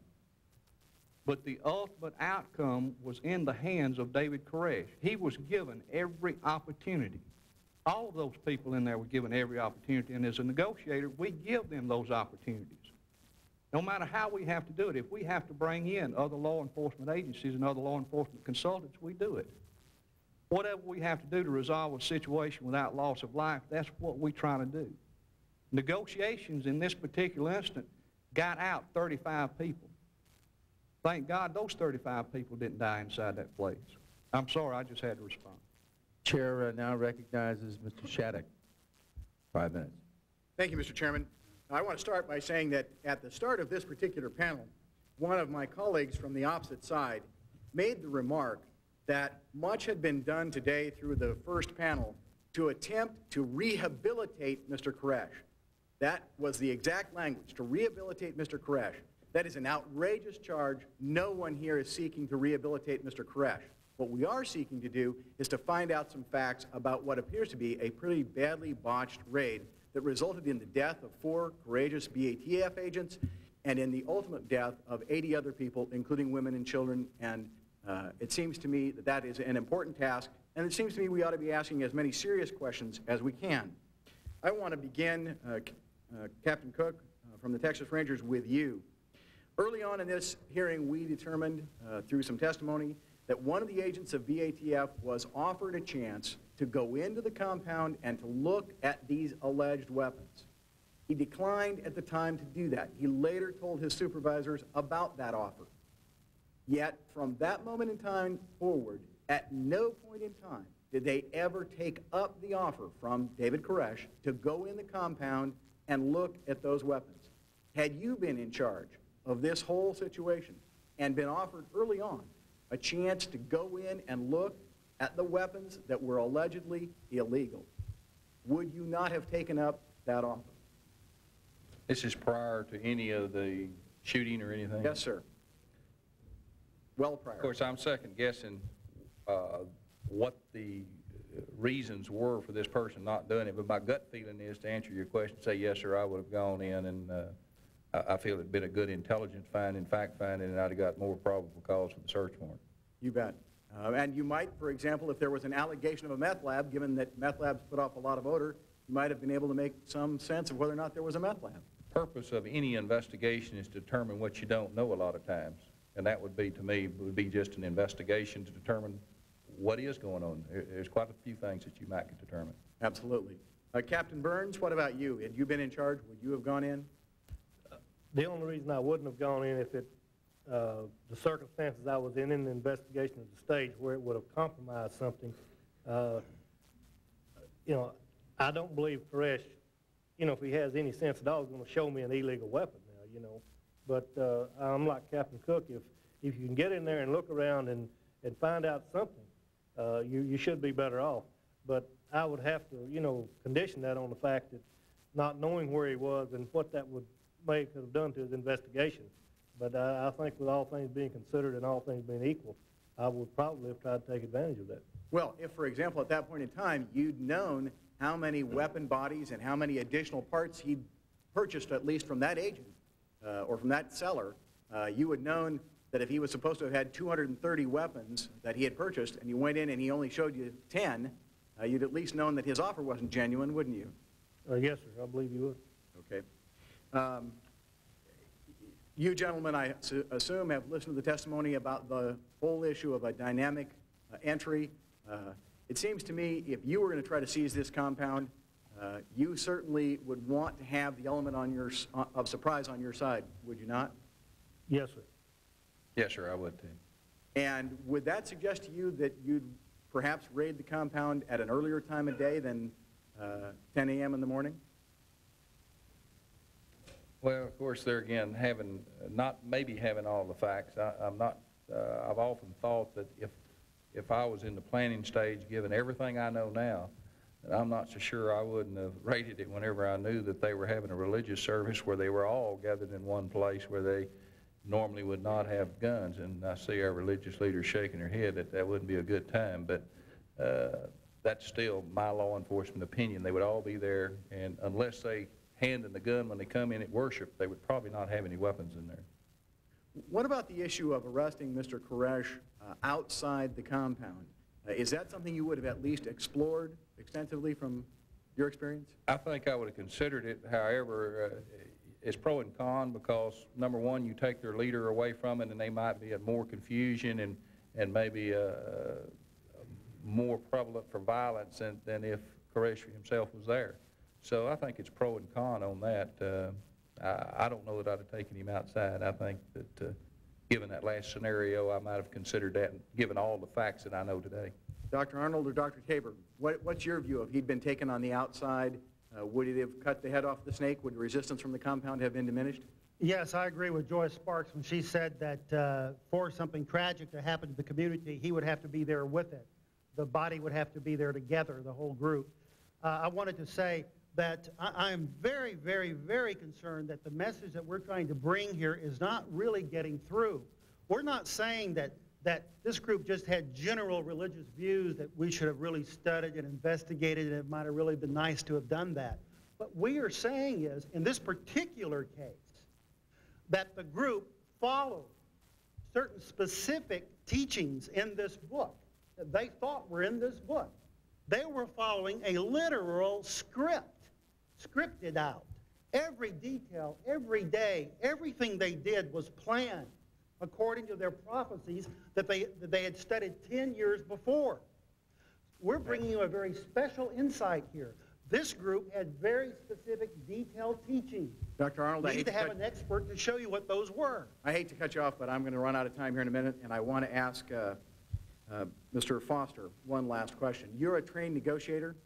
But the ultimate outcome was in the hands of David Koresh. He was given every opportunity. All of those people in there were given every opportunity, and as a negotiator, we give them those opportunities. No matter how we have to do it, if we have to bring in other law enforcement agencies and other law enforcement consultants, we do it. Whatever we have to do to resolve a situation without loss of life, that's what we try to do. Negotiations in this particular instant got out 35 people. Thank God those 35 people didn't die inside that place. I'm sorry, I just had to respond. Chair now recognizes Mr. Shattuck. 5 minutes. Thank you, Mr. Chairman. I want to start by saying that at the start of this particular panel, one of my colleagues from the opposite side made the remark that much had been done today through the first panel to attempt to rehabilitate Mr. Koresh. That was the exact language, to rehabilitate Mr. Koresh. That is an outrageous charge. No one here is seeking to rehabilitate Mr. Koresh. What we are seeking to do is to find out some facts about what appears to be a pretty badly botched raid that resulted in the death of 4 courageous BATF agents and in the ultimate death of 80 other people, including women and children. And it seems to me that that is an important task, and it seems to me we ought to be asking as many serious questions as we can. I want to begin, Captain Cook, from the Texas Rangers, with you. Early on in this hearing, we determined through some testimony that one of the agents of BATF was offered a chance to go into the compound and to look at these alleged weapons. He declined at the time to do that. He later told his supervisors about that offer. Yet, from that moment in time forward, at no point in time did they ever take up the offer from David Koresh to go in the compound and look at those weapons. Had you been in charge of this whole situation and been offered early on a chance to go in and look at the weapons that were allegedly illegal, would you not have taken up that offer? This is prior to any of the shooting or anything? Yes, sir. Well prior. Of course, I'm second guessing what the reasons were for this person not doing it, but my gut feeling is, to answer your question, say yes, sir, I would have gone in, and I feel it'd been a good intelligence finding, fact finding, and I'd have got more probable cause for the search warrant. You bet. And you might, for example, if there was an allegation of a meth lab, given that meth labs put off a lot of odor, you might have been able to make some sense of whether or not there was a meth lab. The purpose of any investigation is to determine what you don't know a lot of times, and that would be, to me, would be just an investigation to determine what is going on. There's quite a few things that you might could determine. Absolutely. Captain Burns, what about you? Had you been in charge, would you have gone in? The only reason I wouldn't have gone in if it, the circumstances I was in the investigation at the stage where it would have compromised something. You know, I don't believe Koresh, you know, if he has any sense at all, is going to show me an illegal weapon now, you know. But I'm like Captain Cook. If you can get in there and look around and find out something, you should be better off. But I would have to, you know, condition that on the fact that not knowing where he was and what that could have done to his investigation. But I think with all things being considered and all things being equal, I would probably have tried to take advantage of that. Well, if, for example, at that point in time, you'd known how many weapon bodies and how many additional parts he'd purchased, at least from that agent or from that seller, you would known that if he was supposed to have had 230 weapons that he had purchased and you went in and he only showed you 10, you'd at least known that his offer wasn't genuine, wouldn't you? Yes, sir. I believe you would. Okay. You gentlemen, I assume, have listened to the testimony about the whole issue of a dynamic entry. It seems to me if you were going to try to seize this compound, you certainly would want to have the element of surprise on your side, would you not? Yes, sir. Yes, sir, I would too. And would that suggest to you that you'd perhaps raid the compound at an earlier time of day than 10 a.m. in the morning? Well, of course, there again, maybe having all the facts. I've often thought that if I was in the planning stage, given everything I know now, that I'm not so sure I wouldn't have raided it whenever I knew that they were having a religious service where they were all gathered in one place where they normally would not have guns. And I see our religious leaders shaking their head that that wouldn't be a good time, but that's still my law enforcement opinion. They would all be there, and unless they hand in the gun when they come in at worship, they would probably not have any weapons in there. What about the issue of arresting Mr. Koresh outside the compound? Is that something you would have at least explored extensively from your experience? I think I would have considered it. However, it's pro and con because, number one, you take their leader away from it and they might be at more confusion and maybe more prevalent for violence than if Koresh himself was there. So I think it's pro and con on that. I don't know that I'd have taken him outside. I think that given that last scenario, I might have considered that, given all the facts that I know today. Dr. Arnold or Dr. Tabor, what's your view? If he'd been taken on the outside, would it have cut the head off the snake? Would the resistance from the compound have been diminished? Yes, I agree with Joyce Sparks when she said that for something tragic to happen to the community, he would have to be there with it. The body would have to be there together, the whole group. I wanted to say that I am very, very, very concerned that the message that we're trying to bring here is not really getting through. We're not saying that this group just had general religious views that we should have really studied and investigated, and it might have really been nice to have done that. What we are saying is, in this particular case, that the group followed certain specific teachings in this book that they thought were in this book. They were following a literal scripted out. Every detail, every day, everything they did was planned according to their prophecies that they had studied 10 years before. We're bringing you a very special insight here. This group had very specific, detailed teaching. Dr. Arnold, we need to have an expert to show you what those were. I hate to cut you off, but I'm going to run out of time here in a minute, and I want to ask Mr. Foster one last question. You're a trained negotiator?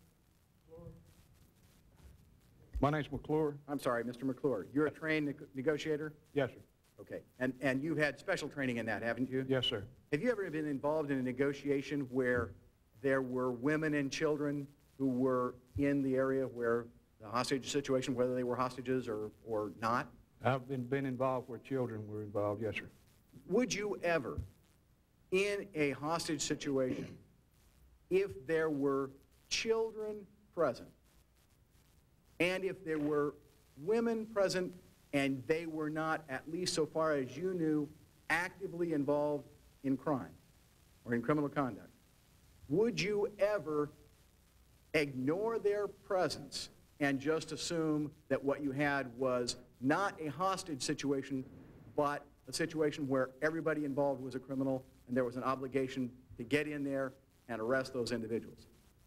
My name's McClure. I'm sorry, Mr. McClure. You're a trained negotiator? Yes, sir. Okay. And you've had special training in that, haven't you? Yes, sir. Have you ever been involved in a negotiation where there were women and children who were in the area where the hostage situation, whether they were hostages or not? I've been involved where children were involved, yes, sir. Would you ever, in a hostage situation, if there were children present, and if there were women present and they were not, at least so far as you knew, actively involved in crime or in criminal conduct, would you ever ignore their presence and just assume that what you had was not a hostage situation, but a situation where everybody involved was a criminal and there was an obligation to get in there and arrest those individuals?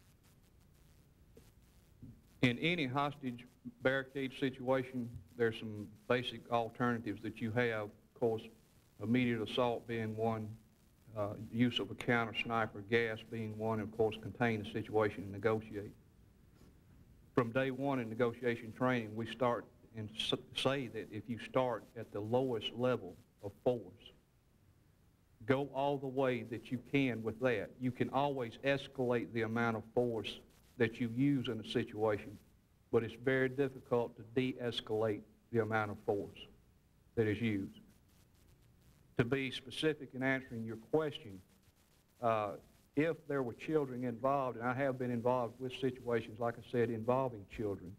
In any hostage barricade situation, there's some basic alternatives that you have. Of course, immediate assault being one, use of a counter sniper gas being one, and of course contain the situation and negotiate. From day one in negotiation training, we start and say that if you start at the lowest level of force, go all the way that you can with that. You can always escalate the amount of force that you use in a situation, but it's very difficult to de-escalate the amount of force that is used. To be specific in answering your question, if there were children involved, and I have been involved with situations, like I said, involving children,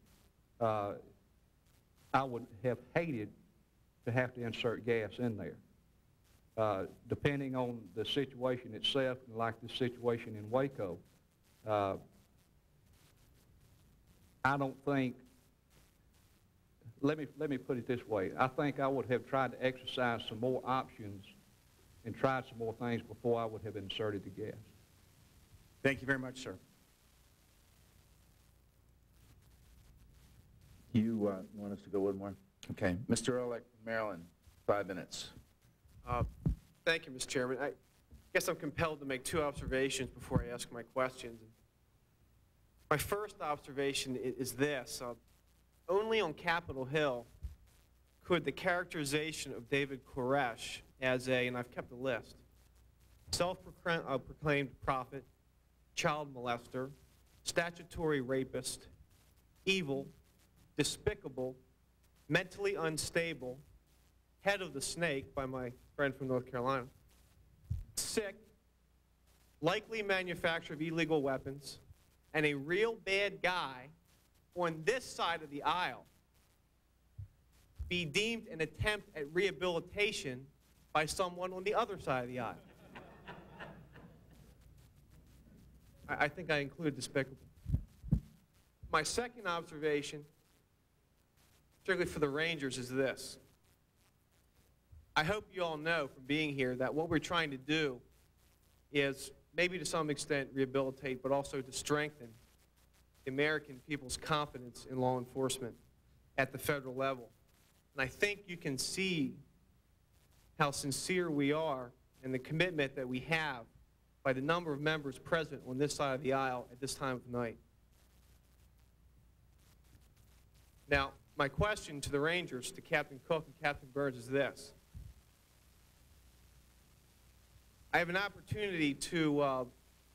I would have hated to have to insert gas in there. Depending on the situation itself, like the situation in Waco, I don't think, let me put it this way, I think I would have tried to exercise some more options and tried some more things before I would have inserted the gas. Thank you very much, sir. You want us to go one more? Okay. Mr. Ehrlich, Maryland, 5 minutes. Thank you, Mr. Chairman. I guess I'm compelled to make two observations before I ask my questions. My first observation is this. Only on Capitol Hill could the characterization of David Koresh as a, and I've kept a list, self-proclaimed prophet, child molester, statutory rapist, evil, despicable, mentally unstable, head of the snake by my friend from North Carolina, sick, likely manufacturer of illegal weapons, and a real bad guy on this side of the aisle be deemed an attempt at rehabilitation by someone on the other side of the aisle. I think I include despicable. My second observation, particularly for the Rangers, is this. I hope you all know from being here that what we're trying to do is maybe to some extent rehabilitate, but also to strengthen the American people's confidence in law enforcement at the federal level. And I think you can see how sincere we are and the commitment that we have by the number of members present on this side of the aisle at this time of night. Now, my question to the Rangers, to Captain Cook and Captain Burns, is this. I have an opportunity to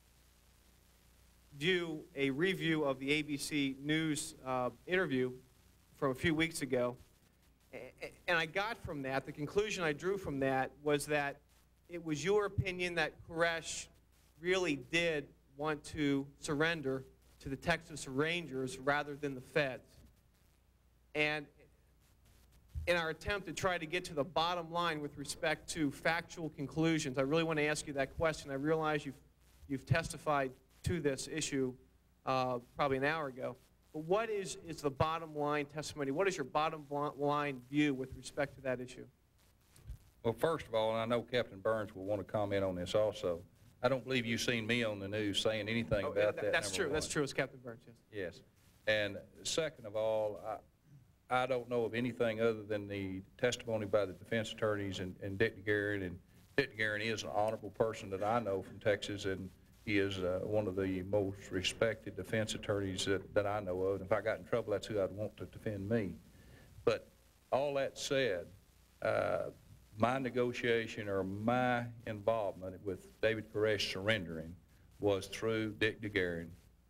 view a review of the ABC News interview from a few weeks ago, and I got from that, the conclusion I drew from that was that it was your opinion that Koresh really did want to surrender to the Texas Rangers rather than the feds. And in our attempt to try to get to the bottom line with respect to factual conclusions, I really want to ask you that question. I realize you've testified to this issue probably an hour ago. But what is the bottom line testimony? What is your bottom line view with respect to that issue? Well, first of all, and I know Captain Burns will want to comment on this also, I don't believe you've seen me on the news saying anything about that. That's true. That's true. It's Captain Burns, yes. Yes. And second of all, I don't know of anything other than the testimony by the defense attorneys and Dick DeGuerin. And Dick DeGuerin is an honorable person that I know from Texas, and he is one of the most respected defense attorneys that I know of. And if I got in trouble, that's who I'd want to defend me. But all that said, my negotiation or my involvement with David Koresh surrendering was through Dick DeGuerin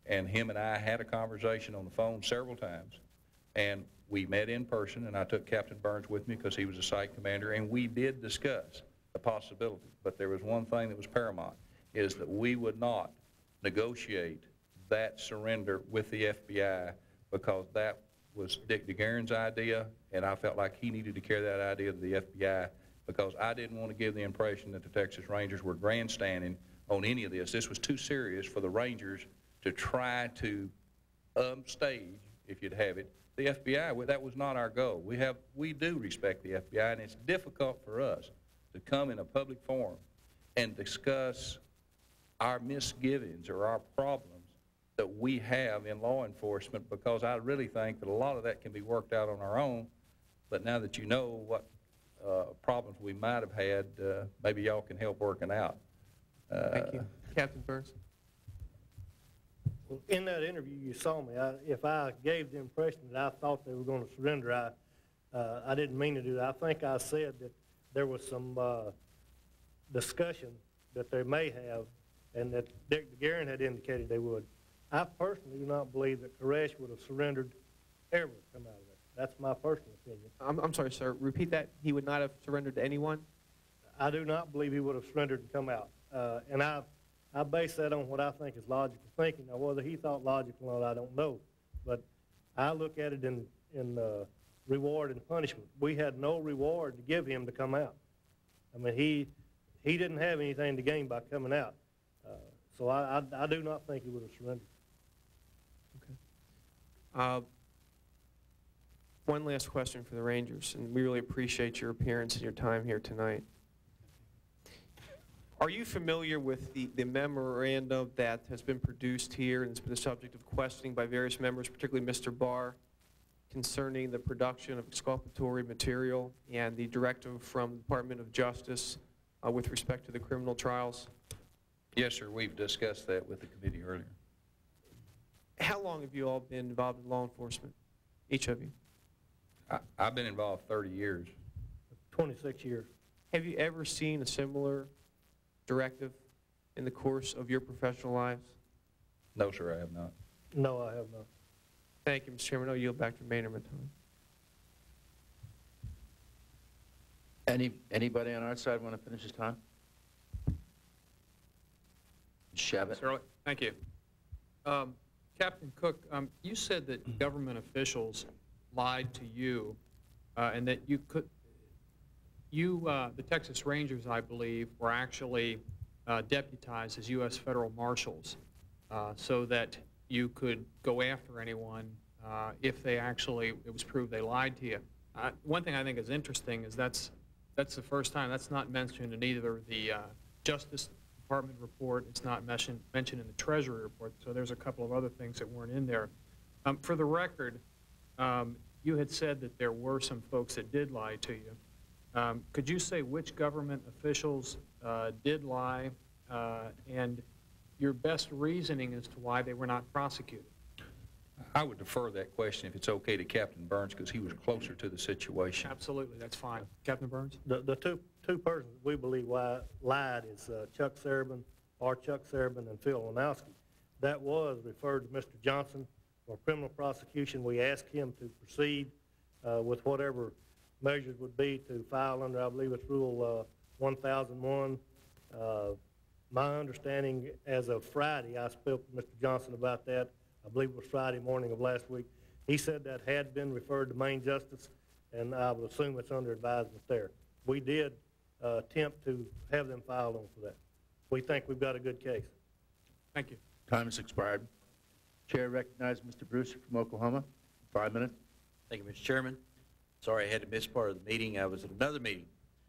and him and I had a conversation on the phone several times, and we met in person, and I took Captain Burns with me because he was a site commander, and we did discuss the possibility. But there was one thing that was paramount, is that we would not negotiate that surrender with the FBI, because that was Dick DeGuerin's idea, and I felt like he needed to carry that idea to the FBI, because I didn't want to give the impression that the Texas Rangers were grandstanding on any of this. This was too serious for the Rangers to try to stage, if you'd have it, the FBI. That was not our goal. We do respect the FBI, and it's difficult for us to come in a public forum and discuss our misgivings or our problems that we have in law enforcement, because I really think that a lot of that can be worked out on our own. But now that you know what problems we might have had, maybe y'all can help working out. Thank you. Captain Burns. Well, in that interview you saw me, if I gave the impression that I thought they were going to surrender, I didn't mean to do that. I think I said that there was some discussion that they may have, and that Dick DeGuerin had indicated they would. I personally do not believe that Koresh would have surrendered ever come out of that. That's my personal opinion. I'm sorry, sir. Repeat that. He would not have surrendered to anyone? I do not believe he would have surrendered and come out. And I base that on what I think is logical thinking. Now, whether he thought logical or not, I don't know. But I look at it in reward and punishment. We had no reward to give him to come out. I mean, he didn't have anything to gain by coming out. So I do not think he would have surrendered. Okay. One last question for the Rangers, and we really appreciate your appearance and your time here tonight. Are you familiar with the memorandum that has been produced here and it's been the subject of questioning by various members, particularly Mr. Barr, concerning the production of exculpatory material and the directive from the Department of Justice with respect to the criminal trials? Yes, sir. We've discussed that with the committee earlier. How long have you all been involved in law enforcement, each of you? I've been involved 30 years. 26 years. Have you ever seen a similar directive in the course of your professional lives? No, sir, I have not. No, I have not. Thank you, Mr. Chairman. I'll yield back to Maynard Matone. Anybody on our side want to finish his time? Shabbat. Sir, thank you. Captain Cook, you said that government officials lied to you and that the Texas Rangers, I believe, were actually deputized as U.S. federal marshals so that you could go after anyone if it was proved they lied to you. One thing I think is interesting is that's the first time that's not mentioned in either the Justice Department report. It's not mentioned in the Treasury report, so there's a couple of other things that weren't in there. For the record, you had said that there were some folks that did lie to you. Could you say which government officials did lie and your best reasoning as to why they were not prosecuted? I would defer that question, if it's okay, to Captain Burns, because he was closer to the situation. Absolutely, that's fine. Captain Burns? The two persons we believe lied is Chuck Serban, and Phil Lanowski. That was referred to Mr. Johnson for criminal prosecution. We asked him to proceed with whatever measures would be to file under, I believe it's Rule 1001. My understanding, as of Friday, I spoke to Mr. Johnson about that. I believe it was Friday morning of last week. He said that had been referred to Main Justice, and I would assume it's under advisement there. We did attempt to have them filed on for that. We think we've got a good case. Thank you. Time has expired. Chair recognizes Mr. Brewster from Oklahoma. 5 minutes. Thank you, Mr. Chairman. Sorry I had to miss part of the meeting. I was at another meeting.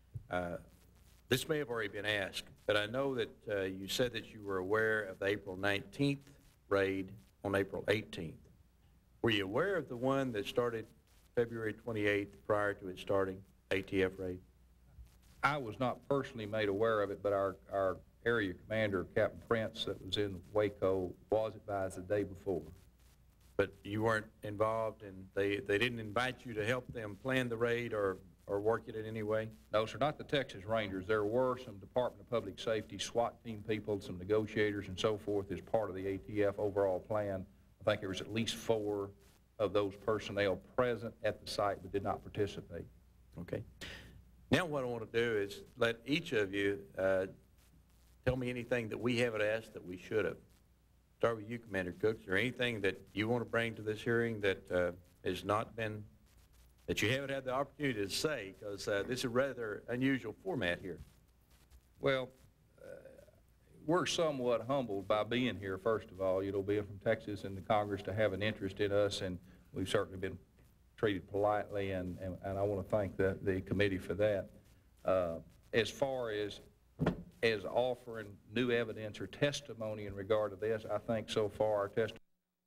This may have already been asked, but I know that you said that you were aware of the April 19th raid on April 18th. Were you aware of the one that started February 28th prior to it starting, ATF raid? I was not personally made aware of it, but our area commander, Captain Prince, that was in Waco, was advised the day before. But you weren't involved, and they didn't invite you to help them plan the raid or or work it in any way? No, sir, not the Texas Rangers. There were some Department of Public Safety SWAT team people, some negotiators and so forth as part of the ATF overall plan. I think there was at least 4 of those personnel present at the site but did not participate. Okay. Now what I want to do is let each of you tell me anything that we haven't asked that we should have. Start with you, Commander Cook. Is there anything that you want to bring to this hearing that has not been, that you haven't had the opportunity to say, because this is a rather unusual format here? Well, we're somewhat humbled by being here, first of all, being from Texas and the Congress to have an interest in us, and we've certainly been treated politely, and I want to thank the committee for that. As far as offering new evidence or testimony in regard to this, I think so far our testimony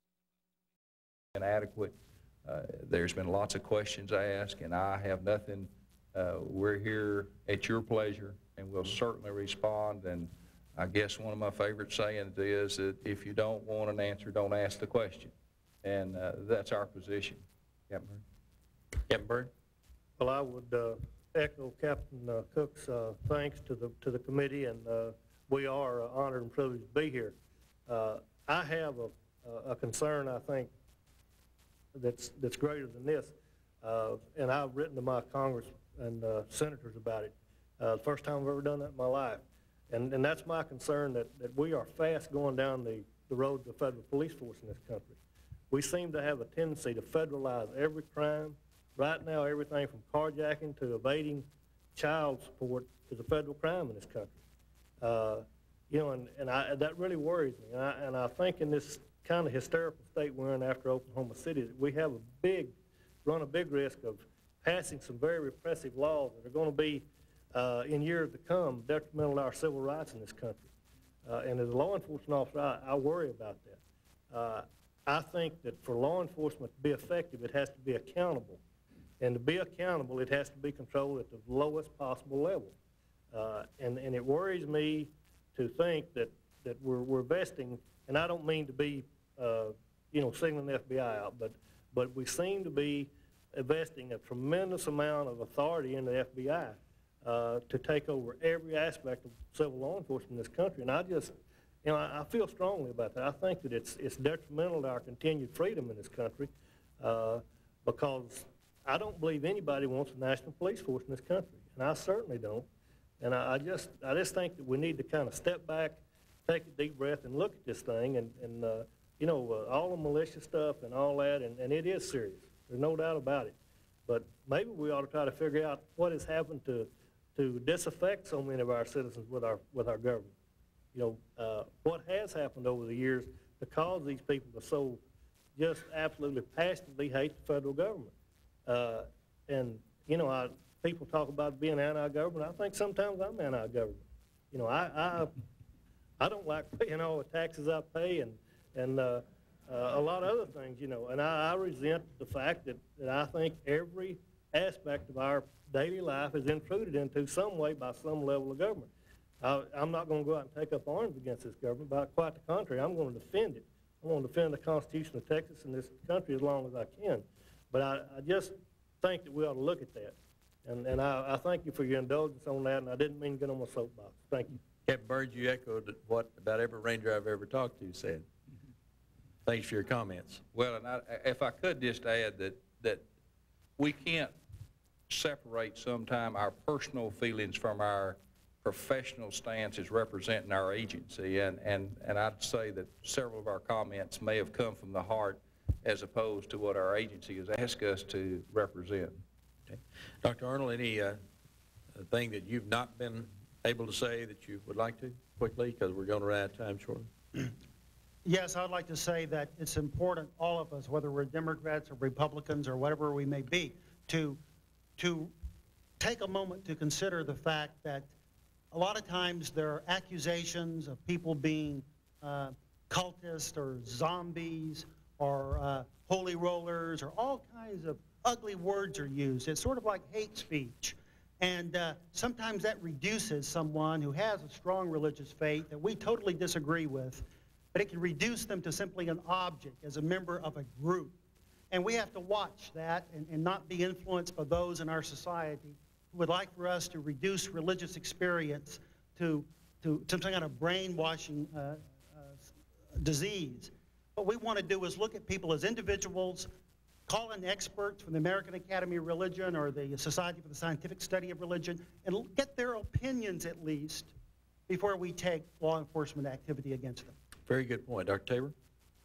has been adequate. There's been lots of questions asked, and I have nothing. We're here at your pleasure, and we'll certainly respond. And I guess one of my favorite sayings is that if you don't want an answer, don't ask the question. And that's our position. Captain Byrd? Captain Byrd? Well, I would echo Captain Cook's thanks to the committee, and we are honored and privileged to be here. I have a concern, I think, that's greater than this, and I've written to my Congress and senators about it. The first time I've ever done that in my life, and that's my concern, that we are fast going down the road to the federal police force in this country. We seem to have a tendency to federalize every crime. Right now, everything from carjacking to evading child support is a federal crime in this country. That really worries me. And I think in this kind of hysterical state we're in after Oklahoma City, that we have run a big risk of passing some very repressive laws that are going to be, in years to come, detrimental to our civil rights in this country. And as a law enforcement officer, I worry about that. I think that for law enforcement to be effective, it has to be accountable. And to be accountable, it has to be controlled at the lowest possible level. And it worries me to think that we're vesting, and I don't mean to be, singling the FBI out, but we seem to be investing a tremendous amount of authority in the FBI to take over every aspect of civil law enforcement in this country. And I just, I feel strongly about that. I think that it's detrimental to our continued freedom in this country because I don't believe anybody wants a national police force in this country, and I certainly don't. And I just think that we need to kind of step back, take a deep breath, and look at this thing, and all the militia stuff and all that, and it is serious. There's no doubt about it. But maybe we ought to try to figure out what has happened to disaffect so many of our citizens with our government. What has happened over the years to cause these people to so just absolutely passionately hate the federal government. People talk about being anti-government. I think sometimes I'm anti-government. I don't like paying all the taxes I pay and a lot of other things, and I resent the fact that I think every aspect of our daily life is intruded into some way by some level of government. I'm not going to go out and take up arms against this government, but quite the contrary, I'm going to defend it. I'm going to defend the Constitution of Texas and this country as long as I can. But I just think that we ought to look at that. And I thank you for your indulgence on that, and I didn't mean to get on my soapbox. Thank you. Captain Byrd, you echoed what about every Ranger I've ever talked to said. Thanks for your comments. Well, and if I could just add that we can't separate sometime our personal feelings from our professional stance as representing our agency, and I'd say that several of our comments may have come from the heart as opposed to what our agency has asked us to represent. Okay. Dr. Arnold, any thing that you've not been able to say that you would like to quickly, because we're going to run out of time shortly? Yes, I'd like to say that it's important, all of us, whether we're Democrats or Republicans or whatever we may be, to take a moment to consider the fact that a lot of times there are accusations of people being cultists or zombies or holy rollers, or all kinds of ugly words are used. It's sort of like hate speech. And sometimes that reduces someone who has a strong religious faith that we totally disagree with, but it can reduce them to simply an object as a member of a group. And we have to watch that and not be influenced by those in our society who would like for us to reduce religious experience to some kind of brainwashing disease. What we want to do is look at people as individuals, call in experts from the American Academy of Religion or the Society for the Scientific Study of Religion, and get their opinions at least before we take law enforcement activity against them. Very good point. Dr. Tabor?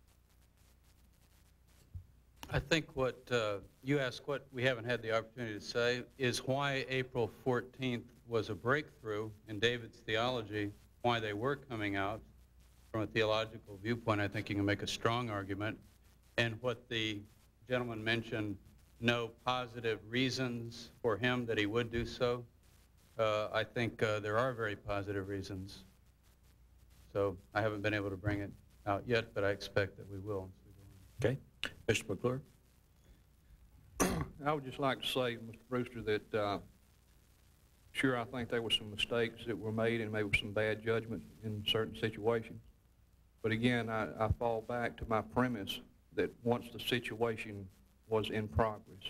I think what you asked, what we haven't had the opportunity to say, is why April 14th was a breakthrough in David's theology, why they were coming out. From a theological viewpoint, I think you can make a strong argument. And what the gentleman mentioned, no positive reasons for him that he would do so, I think there are very positive reasons. So I haven't been able to bring it out yet, but I expect that we will. Okay. Mr. McClure? I would just like to say, Mr. Brewster, that sure, I think there were some mistakes that were made and maybe some bad judgment in certain situations. But again, I fall back to my premise that once the situation was in progress,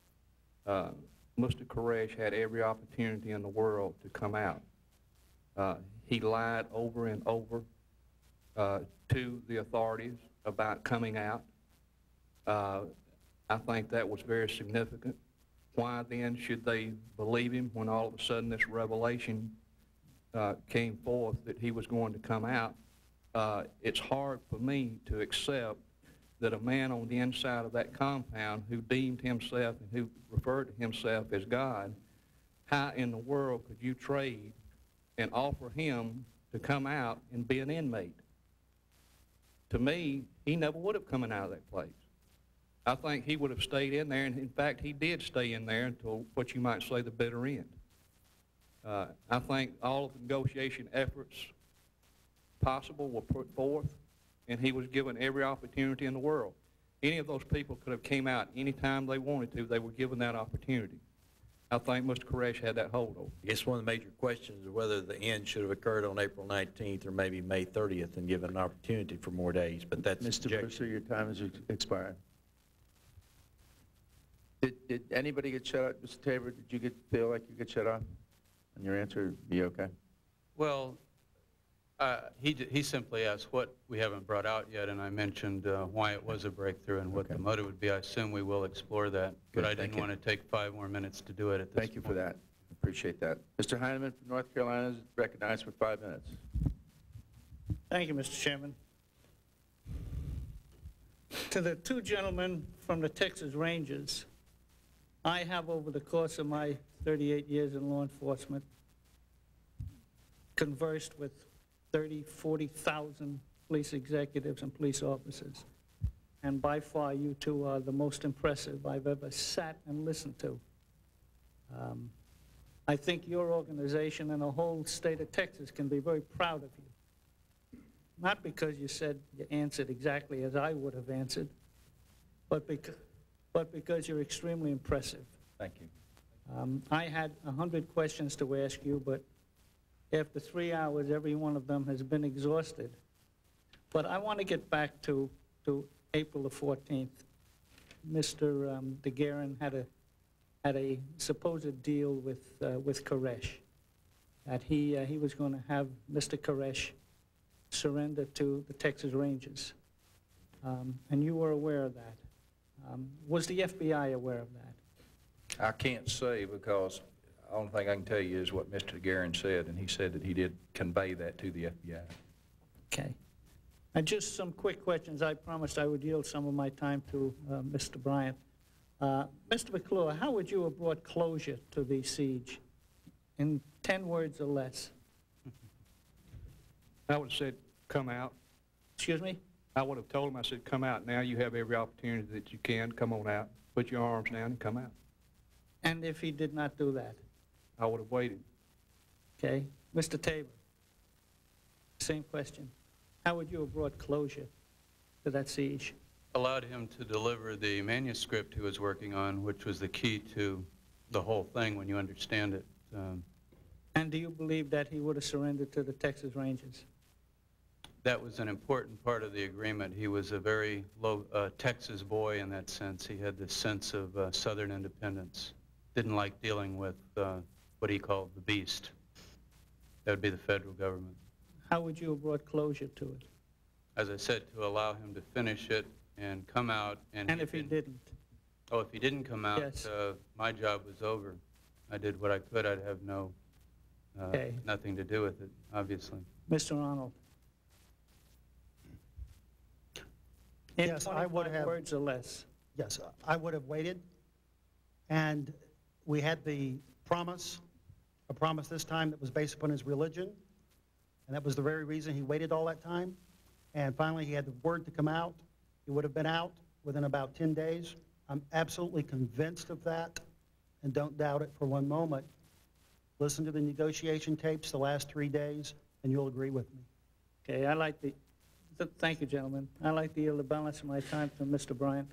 Mr. Koresh had every opportunity in the world to come out. He lied over and over to the authorities about coming out. I think that was very significant. Why then should they believe him when all of a sudden this revelation came forth that he was going to come out? It's hard for me to accept that a man on the inside of that compound who deemed himself and who referred to himself as God, how in the world could you trade and offer him to come out and be an inmate? To me, he never would have come out of that place. I think he would have stayed in there, and in fact, he did stay in there until what you might say the bitter end. I think all of the negotiation efforts possible were put forth, and he was given every opportunity in the world. Any of those people could have came out any time they wanted to. They were given that opportunity. I think Mr. Koresh had that hold over. I guess one of the major questions is whether the end should have occurred on April 19th or maybe May 30th and given an opportunity for more days, but that's Mr. Brewster, your time has expired. Did anybody get shut off? Mr. Tabor, did you feel like you get shut off? And your answer would be okay? Well, he simply asked what we haven't brought out yet, and I mentioned why it was a breakthrough and what the motive would be. I assume we will explore that, but I didn't want to take 5 more minutes to do it at this point. Thank you for that. Appreciate that. Mr. Heineman from North Carolina is recognized for 5 minutes. Thank you, Mr. Chairman. To the 2 gentlemen from the Texas Rangers, I have, over the course of my 38 years in law enforcement, conversed with 30, 40,000 police executives and police officers. And by far, you 2 are the most impressive I've ever sat and listened to. I think your organization and the whole state of Texas can be very proud of you. Not because you said you answered exactly as I would have answered, but because you're extremely impressive. Thank you. I had 100 questions to ask you, but after 3 hours, every one of them has been exhausted. But I want to get back to April the 14th. Mr. DeGuerin had a supposed deal with Koresh, that he was going to have Mr. Koresh surrender to the Texas Rangers. And you were aware of that. Was the FBI aware of that? I can't say, because the only thing I can tell you is what Mr. Guerin said, and he said that he did convey that to the FBI. Okay. And just some quick questions. I promised I would yield some of my time to Mr. Bryant. Mr. McClure, how would you have brought closure to the siege in 10 words or less? I would have said, come out. Excuse me? I would have told him, I said, come out now. You have every opportunity that you can. Come on out. Put your arms down and come out. And if he did not do that? I would have waited. Okay. Mr. Tabor, same question. How would you have brought closure to that siege? Allowed him to deliver the manuscript he was working on, which was the key to the whole thing when you understand it. And do you believe that he would have surrendered to the Texas Rangers? that was an important part of the agreement. He was a very low Texas boy in that sense. He had this sense of Southern independence. Didn't like dealing with what he called the beast. That would be the federal government. How would you have brought closure to it? As I said, to allow him to finish it and come out. And if he didn't? Oh, if he didn't come out, Yes. My job was over. I did what I could. I'd have nothing to do with it, obviously. Mr. Arnold? In Yes, I would 25 have. words or less. Yes, I would have waited, and we had the promise, a promise this time that was based upon his religion, and that was the very reason he waited all that time. And finally, he had the word to come out. He would have been out within about 10 days. I'm absolutely convinced of that, and don't doubt it for one moment. Listen to the negotiation tapes the last 3 days, and you'll agree with me. Okay, thank you, gentlemen. I'd like to yield the balance of my time to Mr. Bryant.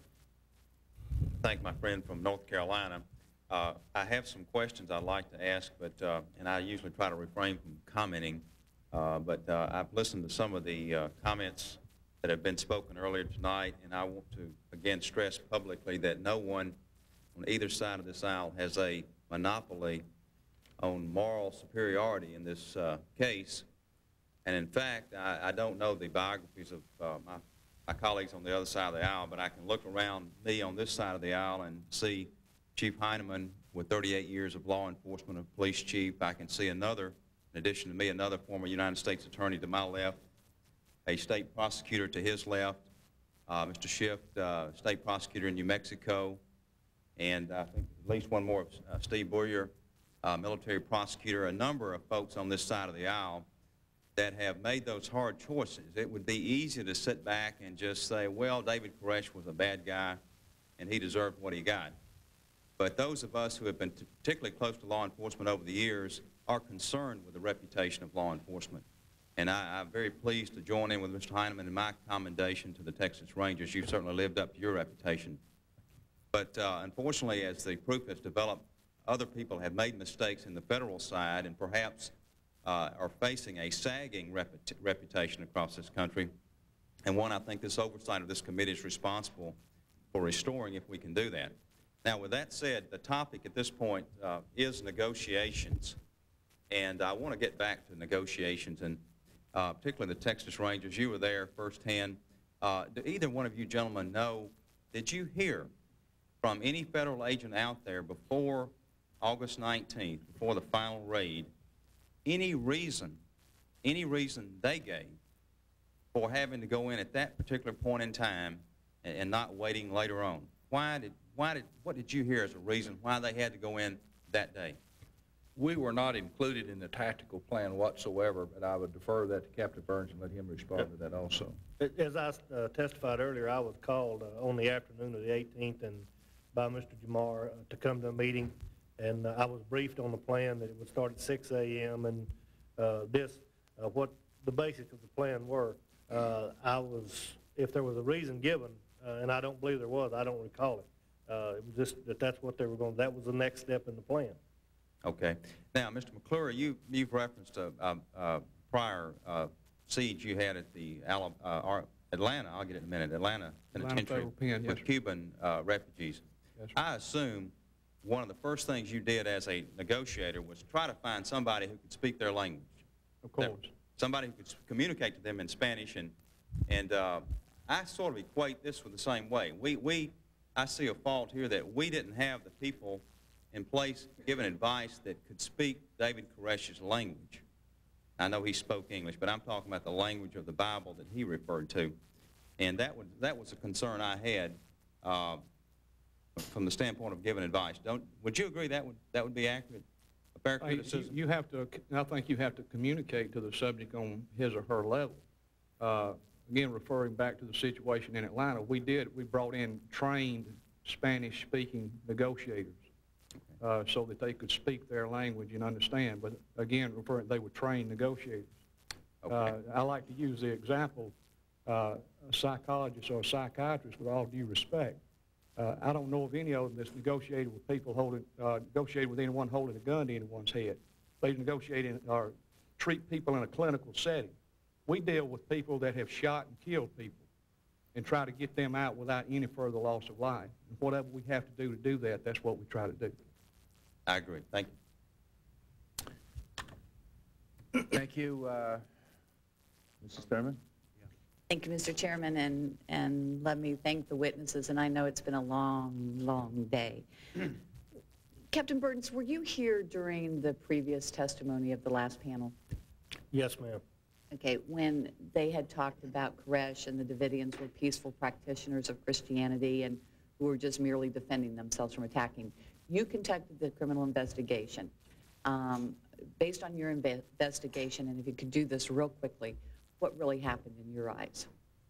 Thank my friend from North Carolina. I have some questions I'd like to ask, but and I usually try to refrain from commenting, but I've listened to some of the comments that have been spoken earlier tonight, and I want to again stress publicly that no one on either side of this aisle has a monopoly on moral superiority in this case. And in fact, I don't know the biographies of my colleagues on the other side of the aisle, but I can look around me on this side of the aisle and see Chief Heineman with 38 years of law enforcement and police chief. I can see another, in addition to me, another former United States attorney to my left, a state prosecutor to his left, Mr. Schiff, state prosecutor in New Mexico, and I think at least one more, Steve Boyer, military prosecutor, a number of folks on this side of the aisle that have made those hard choices. It would be easy to sit back and just say, well, David Koresh was a bad guy and he deserved what he got. But those of us who have been particularly close to law enforcement over the years are concerned with the reputation of law enforcement. And I'm very pleased to join in with Mr. Heineman in my commendation to the Texas Rangers. You've certainly lived up to your reputation. But unfortunately, as the proof has developed, other people have made mistakes in the federal side and perhaps are facing a sagging reputation across this country, and one I think this oversight of this committee is responsible for restoring if we can do that. Now, with that said, the topic at this point is negotiations, and I want to get back to negotiations, and particularly the Texas Rangers. You were there firsthand. Do either one of you gentlemen know, did you hear from any federal agent out there before August 19th, before the final raid, any reason they gave for having to go in at that particular point in time and not waiting later on? What did you hear as a reason why they had to go in that day? We were not included in the tactical plan whatsoever, but I would defer that to Captain Burns and let him respond to that also. As I testified earlier, I was called on the afternoon of the 18th and by Mr. Jamar to come to a meeting, and I was briefed on the plan that it would start at 6 a.m. and what the basics of the plan were. If there was a reason given, and I don't believe there was, I don't recall it. It was just that's what they were going. That was the next step in the plan. Okay. Now, Mr. McClure, you've referenced a prior siege you had at the Atlanta. I'll get it in a minute. Atlanta Penitentiary with Cuban refugees. Yes, I assume one of the first things you did as a negotiator was try to find somebody who could speak their language. Of course. Somebody who could communicate to them in Spanish, and I sort of equate this with the same way. I see a fault here that we didn't have the people in place giving advice that could speak David Koresh's language. I know he spoke English, but I'm talking about the language of the Bible that he referred to, and that was a concern I had from the standpoint of giving advice. Would you agree that would be accurate? A fair criticism? I think you have to communicate to the subject on his or her level. Again, referring back to the situation in Atlanta, we brought in trained Spanish-speaking negotiators so that they could speak their language and understand. But again, they were trained negotiators. Okay. I like to use the example, a psychologist or a psychiatrist, with all due respect. I don't know of any of them that's negotiated with negotiated with anyone holding a gun to anyone's head. They negotiate or treat people in a clinical setting. We deal with people that have shot and killed people and try to get them out without any further loss of life. And whatever we have to do that, that's what we try to do. I agree. Thank you. Thank you, Mrs. Thurman. Thank you, Mr. Chairman, and let me thank the witnesses, and I know it's been a long, long day. Captain Burdens, were you here during the previous testimony of the last panel? Yes, ma'am. Okay, when they had talked about Koresh and the Davidians were peaceful practitioners of Christianity and who were just merely defending themselves from attacking. You conducted the criminal investigation. Based on your investigation, and if you could do this real quickly, what really happened in your eyes?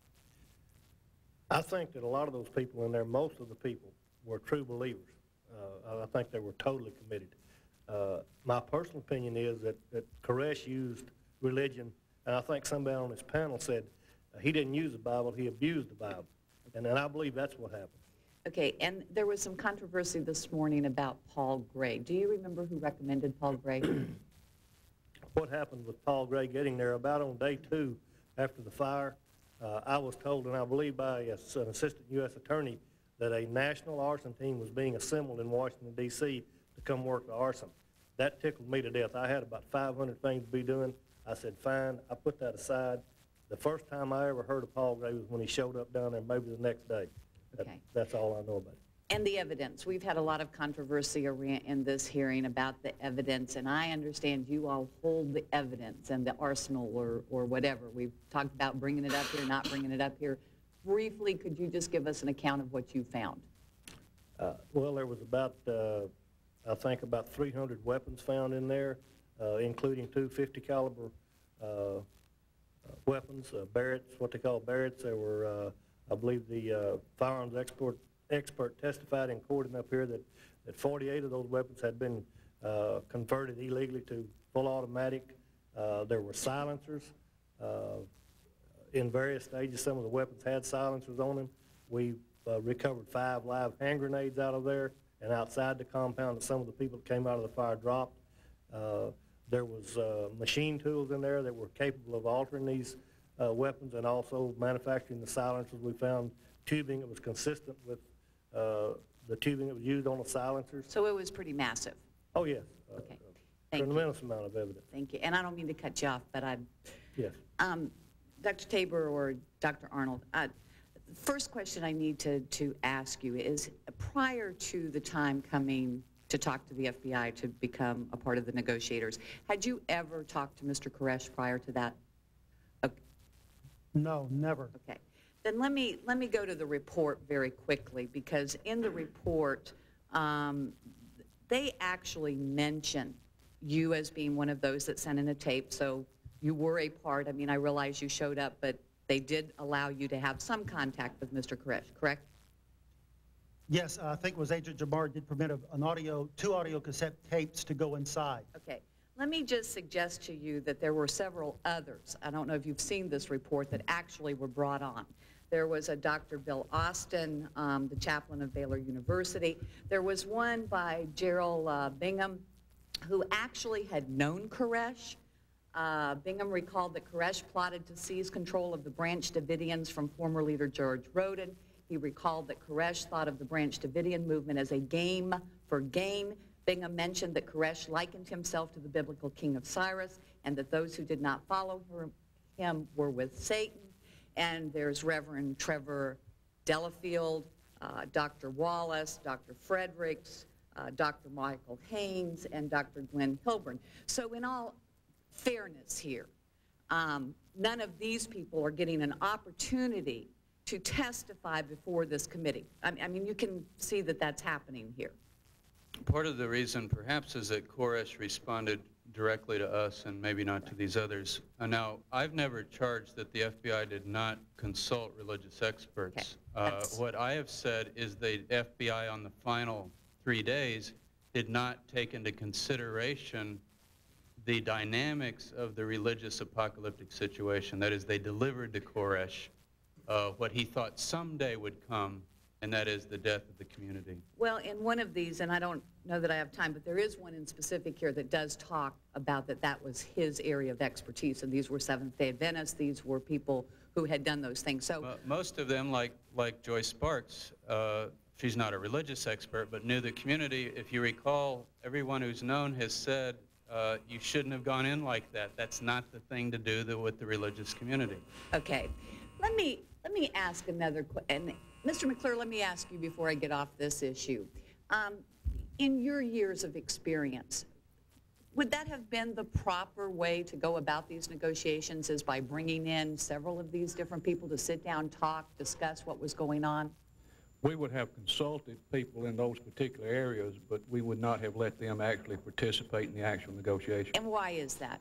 I think that a lot of those people in there, most of the people, were true believers. I think they were totally committed. My personal opinion is that Koresh used religion, and I think somebody on this panel said he didn't use the Bible, he abused the Bible. And I believe that's what happened. Okay, and there was some controversy this morning about Paul Gray. Do you remember who recommended Paul Gray? What happened with Paul Gray getting there about on day 2 after the fire, I was told, and I believe by an assistant U.S. attorney, that a national arson team was being assembled in Washington, D.C. to come work the arson. That tickled me to death. I had about 500 things to be doing. I said, fine. I put that aside. The first time I ever heard of Paul Gray was when he showed up down there, maybe the next day. Okay. That's all I know about it. And the evidence. We've had a lot of controversy in this hearing about the evidence, and I understand you all hold the evidence and the arsenal or whatever. We've talked about bringing it up here, not bringing it up here. Briefly, could you just give us an account of what you found? Well, there was about, I think, about 300 weapons found in there, including 2 50-caliber weapons, Barretts, what they call Barretts. There were, I believe, the firearms expert testified in court and up here that 48 of those weapons had been converted illegally to full automatic. There were silencers in various stages. Some of the weapons had silencers on them. We recovered 5 live hand grenades out of there and outside the compound that some of the people that came out of the fire dropped. There was machine tools in there that were capable of altering these weapons and also manufacturing the silencers. We found tubing that was consistent with the tubing that was used on the silencers. So it was pretty massive. Oh, yes. Okay. Thank tremendous amount of evidence. Thank you. And I don't mean to cut you off, but Yes. Dr. Tabor or Dr. Arnold, first question I need to ask you is, prior to the time coming to talk to the FBI to become a part of the negotiators, had you ever talked to Mr. Koresh prior to that? Okay. No, never. Okay. Then let me go to the report very quickly, because in the report, they actually mention you as being one of those that sent in a tape, so you were a part. I mean, I realize you showed up, but they did allow you to have some contact with Mr. Koresh, correct? Yes, I think it was Agent Jamar did permit an 2 audio cassette tapes to go inside. Okay. Let me just suggest to you that there were several others. I don't know if you've seen this report that actually were brought on. There was a Dr. Bill Austin, the chaplain of Baylor University. There was one by Gerald Bingham, who actually had known Koresh. Bingham recalled that Koresh plotted to seize control of the Branch Davidians from former leader George Roden. He recalled that Koresh thought of the Branch Davidian movement as a game for gain. Bingham mentioned that Koresh likened himself to the biblical king of Cyrus, and that those who did not follow him were with Satan. And there's Reverend Trevor Delafield, Dr. Wallace, Dr. Fredericks, Dr. Michael Haynes, and Dr. Glenn Hilburn. So in all fairness here, none of these people are getting an opportunity to testify before this committee. I mean, you can see that that's happening here. Part of the reason, perhaps, is that Koresh responded directly to us and maybe not to these others. Now, I've never charged that the FBI did not consult religious experts. Okay. What I have said is the FBI on the final 3 days did not take into consideration the dynamics of the religious apocalyptic situation. That is, they delivered to Koresh what he thought someday would come and that is the death of the community. Well, in one of these, and I don't know that I have time, but there is one in specific here that does talk about that was his area of expertise, and these were Seventh-day Adventists. These were people who had done those things. So Most of them, like Joyce Sparks, she's not a religious expert, but knew the community. If you recall, everyone who's known has said, you shouldn't have gone in like that. That's not the thing to do with the religious community. okay, let me ask another question. Mr. McClure, let me ask you before I get off this issue. In your years of experience, would that have been the proper way to go about these negotiations, is by bringing in several of these different people to sit down, talk, discuss what was going on? We would have consulted people in those particular areas, but we would not have let them actually participate in the actual negotiation. And why is that?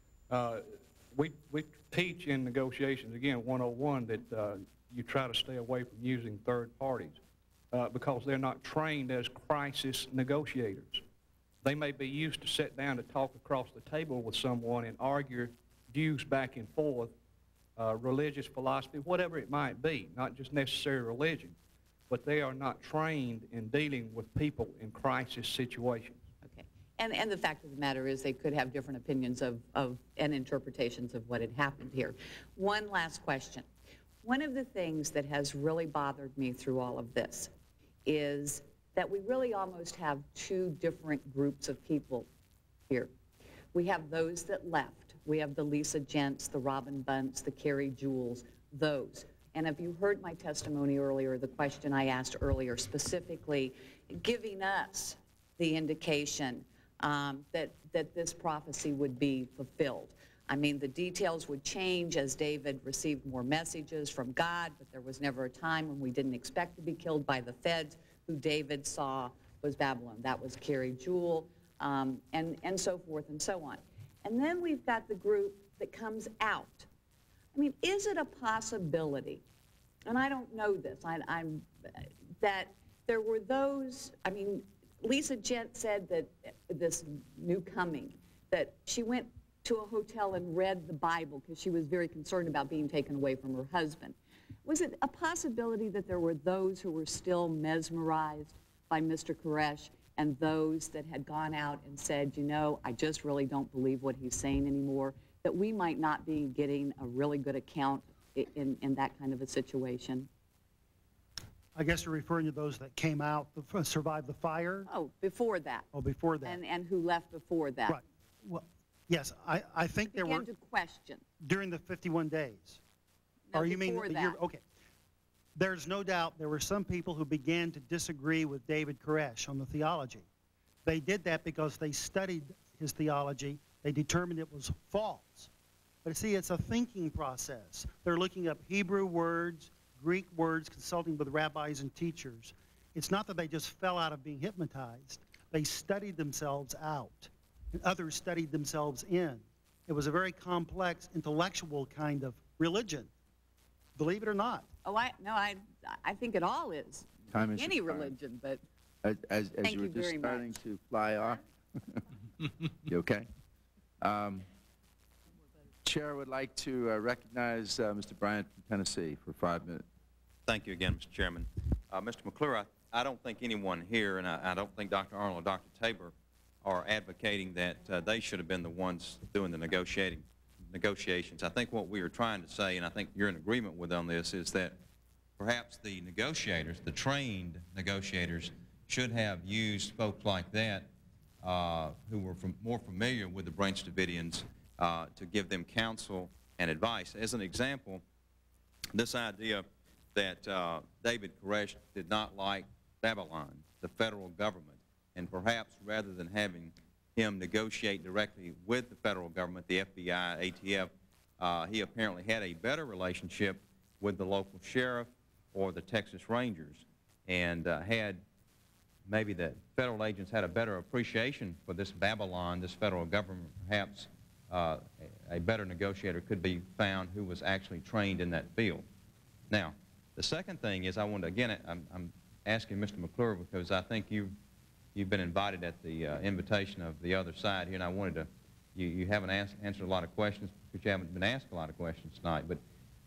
We teach in negotiations, again, 101, that you try to stay away from using third parties because they're not trained as crisis negotiators. They may be used to sit down to talk across the table with someone and argue views back and forth, religious philosophy, whatever it might be, not just necessarily religion, but they are not trained in dealing with people in crisis situations. Okay. And the fact of the matter is they could have different opinions of and interpretations of what had happened here. One last question. One of the things that has really bothered me through all of this is that we really almost have two different groups of people here. We have those that left. We have the Lisa Gents, the Robin Bunts, the Carrie Jules, those. And if you heard my testimony earlier, the question I asked earlier, specifically giving us the indication that this prophecy would be fulfilled. I mean, the details would change as David received more messages from God, but there was never a time when we didn't expect to be killed by the feds. Who David saw was Babylon. That was Carrie Jewell, and so forth and so on. And then we've got the group that comes out. I mean, is it a possibility, and I don't know this, that there were those, I mean, Lisa Gent said that this new coming, that she went to a hotel and read the Bible because she was very concerned about being taken away from her husband. Was it a possibility that there were those who were still mesmerized by Mr. Koresh and those that had gone out and said, you know, I just really don't believe what he's saying anymore, that we might not be getting a really good account in that kind of a situation? I guess you're referring to those that came out, survived the fire? Oh, before that. Oh, before that. And who left before that. Right. Well, yes, I think there were... Began to question. During the 51 days. No, Or you mean before the year? Okay. There's no doubt there were some people who began to disagree with David Koresh on the theology. They did that because they studied his theology. They determined it was false. But see, it's a thinking process. They're looking up Hebrew words, Greek words, consulting with rabbis and teachers. It's not that they just fell out of being hypnotized. They studied themselves out, and others studied themselves in. It was a very complex, intellectual kind of religion, believe it or not. Oh, I think it all is. Time is Any expiring. religion, but As Thank you were you just very starting much. to fly off, you okay? Chair would like to recognize Mr. Bryant from Tennessee for 5 minutes. Thank you again, Mr. Chairman. Mr. McClure, I don't think anyone here, and I don't think Dr. Arnold or Dr. Tabor are advocating that they should have been the ones doing the negotiations. I think what we are trying to say, and I think you're in agreement with on this, is that perhaps the negotiators, the trained negotiators, should have used folks like that who were more familiar with the Branch Davidians to give them counsel and advice. As an example, this idea that David Koresh did not like Babylon, the federal government, and perhaps rather than having him negotiate directly with the federal government, the FBI, ATF, he apparently had a better relationship with the local sheriff or the Texas Rangers, and had maybe the federal agents had a better appreciation for this Babylon, this federal government. Perhaps a better negotiator could be found who was actually trained in that field. Now, the second thing is I want to, again, I'm asking Mr. McClure because I think you've been invited at the invitation of the other side here, and I wanted to, you haven't answered a lot of questions because you haven't been asked a lot of questions tonight, but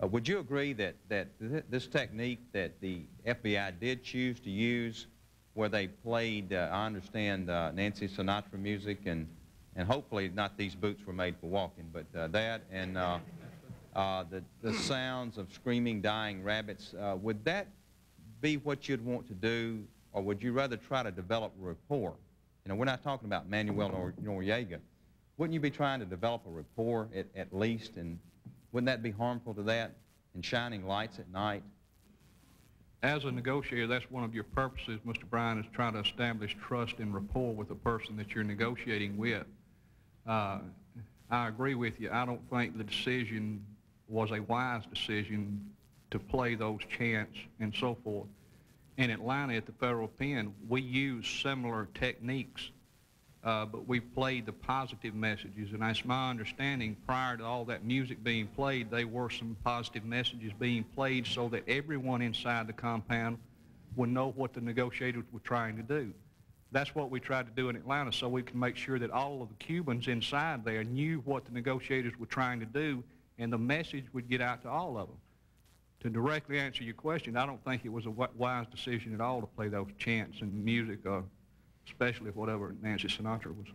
Would you agree that, this technique that the FBI did choose to use, where they played, I understand, Nancy Sinatra music, and hopefully not these boots were made for walking, but that and the sounds of screaming, dying rabbits, would that be what you'd want to do, or would you rather try to develop a rapport? You know, we're not talking about Manuel Noriega. Wouldn't you be trying to develop a rapport at least, and wouldn't that be harmful to that, and shining lights at night? As a negotiator, that's one of your purposes, Mr. Bryan, is trying to establish trust and rapport with the person that you're negotiating with. I agree with you. I don't think the decision was a wise decision to play those chants and so forth. In Atlanta at the federal pen, we use similar techniques, but we played the positive messages, and it's my understanding prior to all that music being played, there were some positive messages being played so that everyone inside the compound would know what the negotiators were trying to do. That's what we tried to do in Atlanta, so we can make sure that all of the Cubans inside there knew what the negotiators were trying to do, and the message would get out to all of them. To directly answer your question, I don't think it was a wise decision at all to play those chants and music, especially whatever Nancy Sinatra was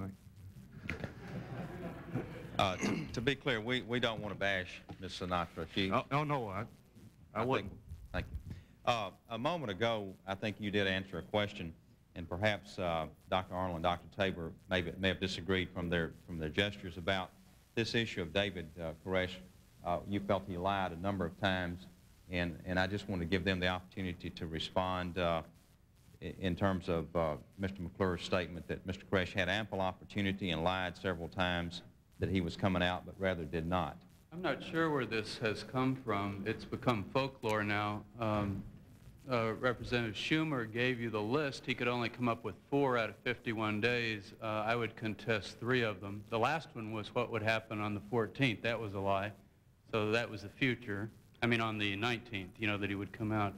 saying. To be clear, we don't want to bash Miss Sinatra. Oh, no, I wouldn't. Thank you. A moment ago, I think you did answer a question, and perhaps Dr. Arnold and Dr. Tabor may have disagreed from their gestures about this issue of David Koresh. You felt he lied a number of times, and I just want to give them the opportunity to respond in terms of Mr. McClure's statement that Mr. Koresh had ample opportunity and lied several times that he was coming out, but rather did not. I'm not sure where this has come from. It's become folklore now. Representative Schumer gave you the list. He could only come up with 4 out of 51 days. I would contest 3 of them. The last one was what would happen on the 14th. That was a lie. So that was the future. I mean, on the 19th, you know, that he would come out.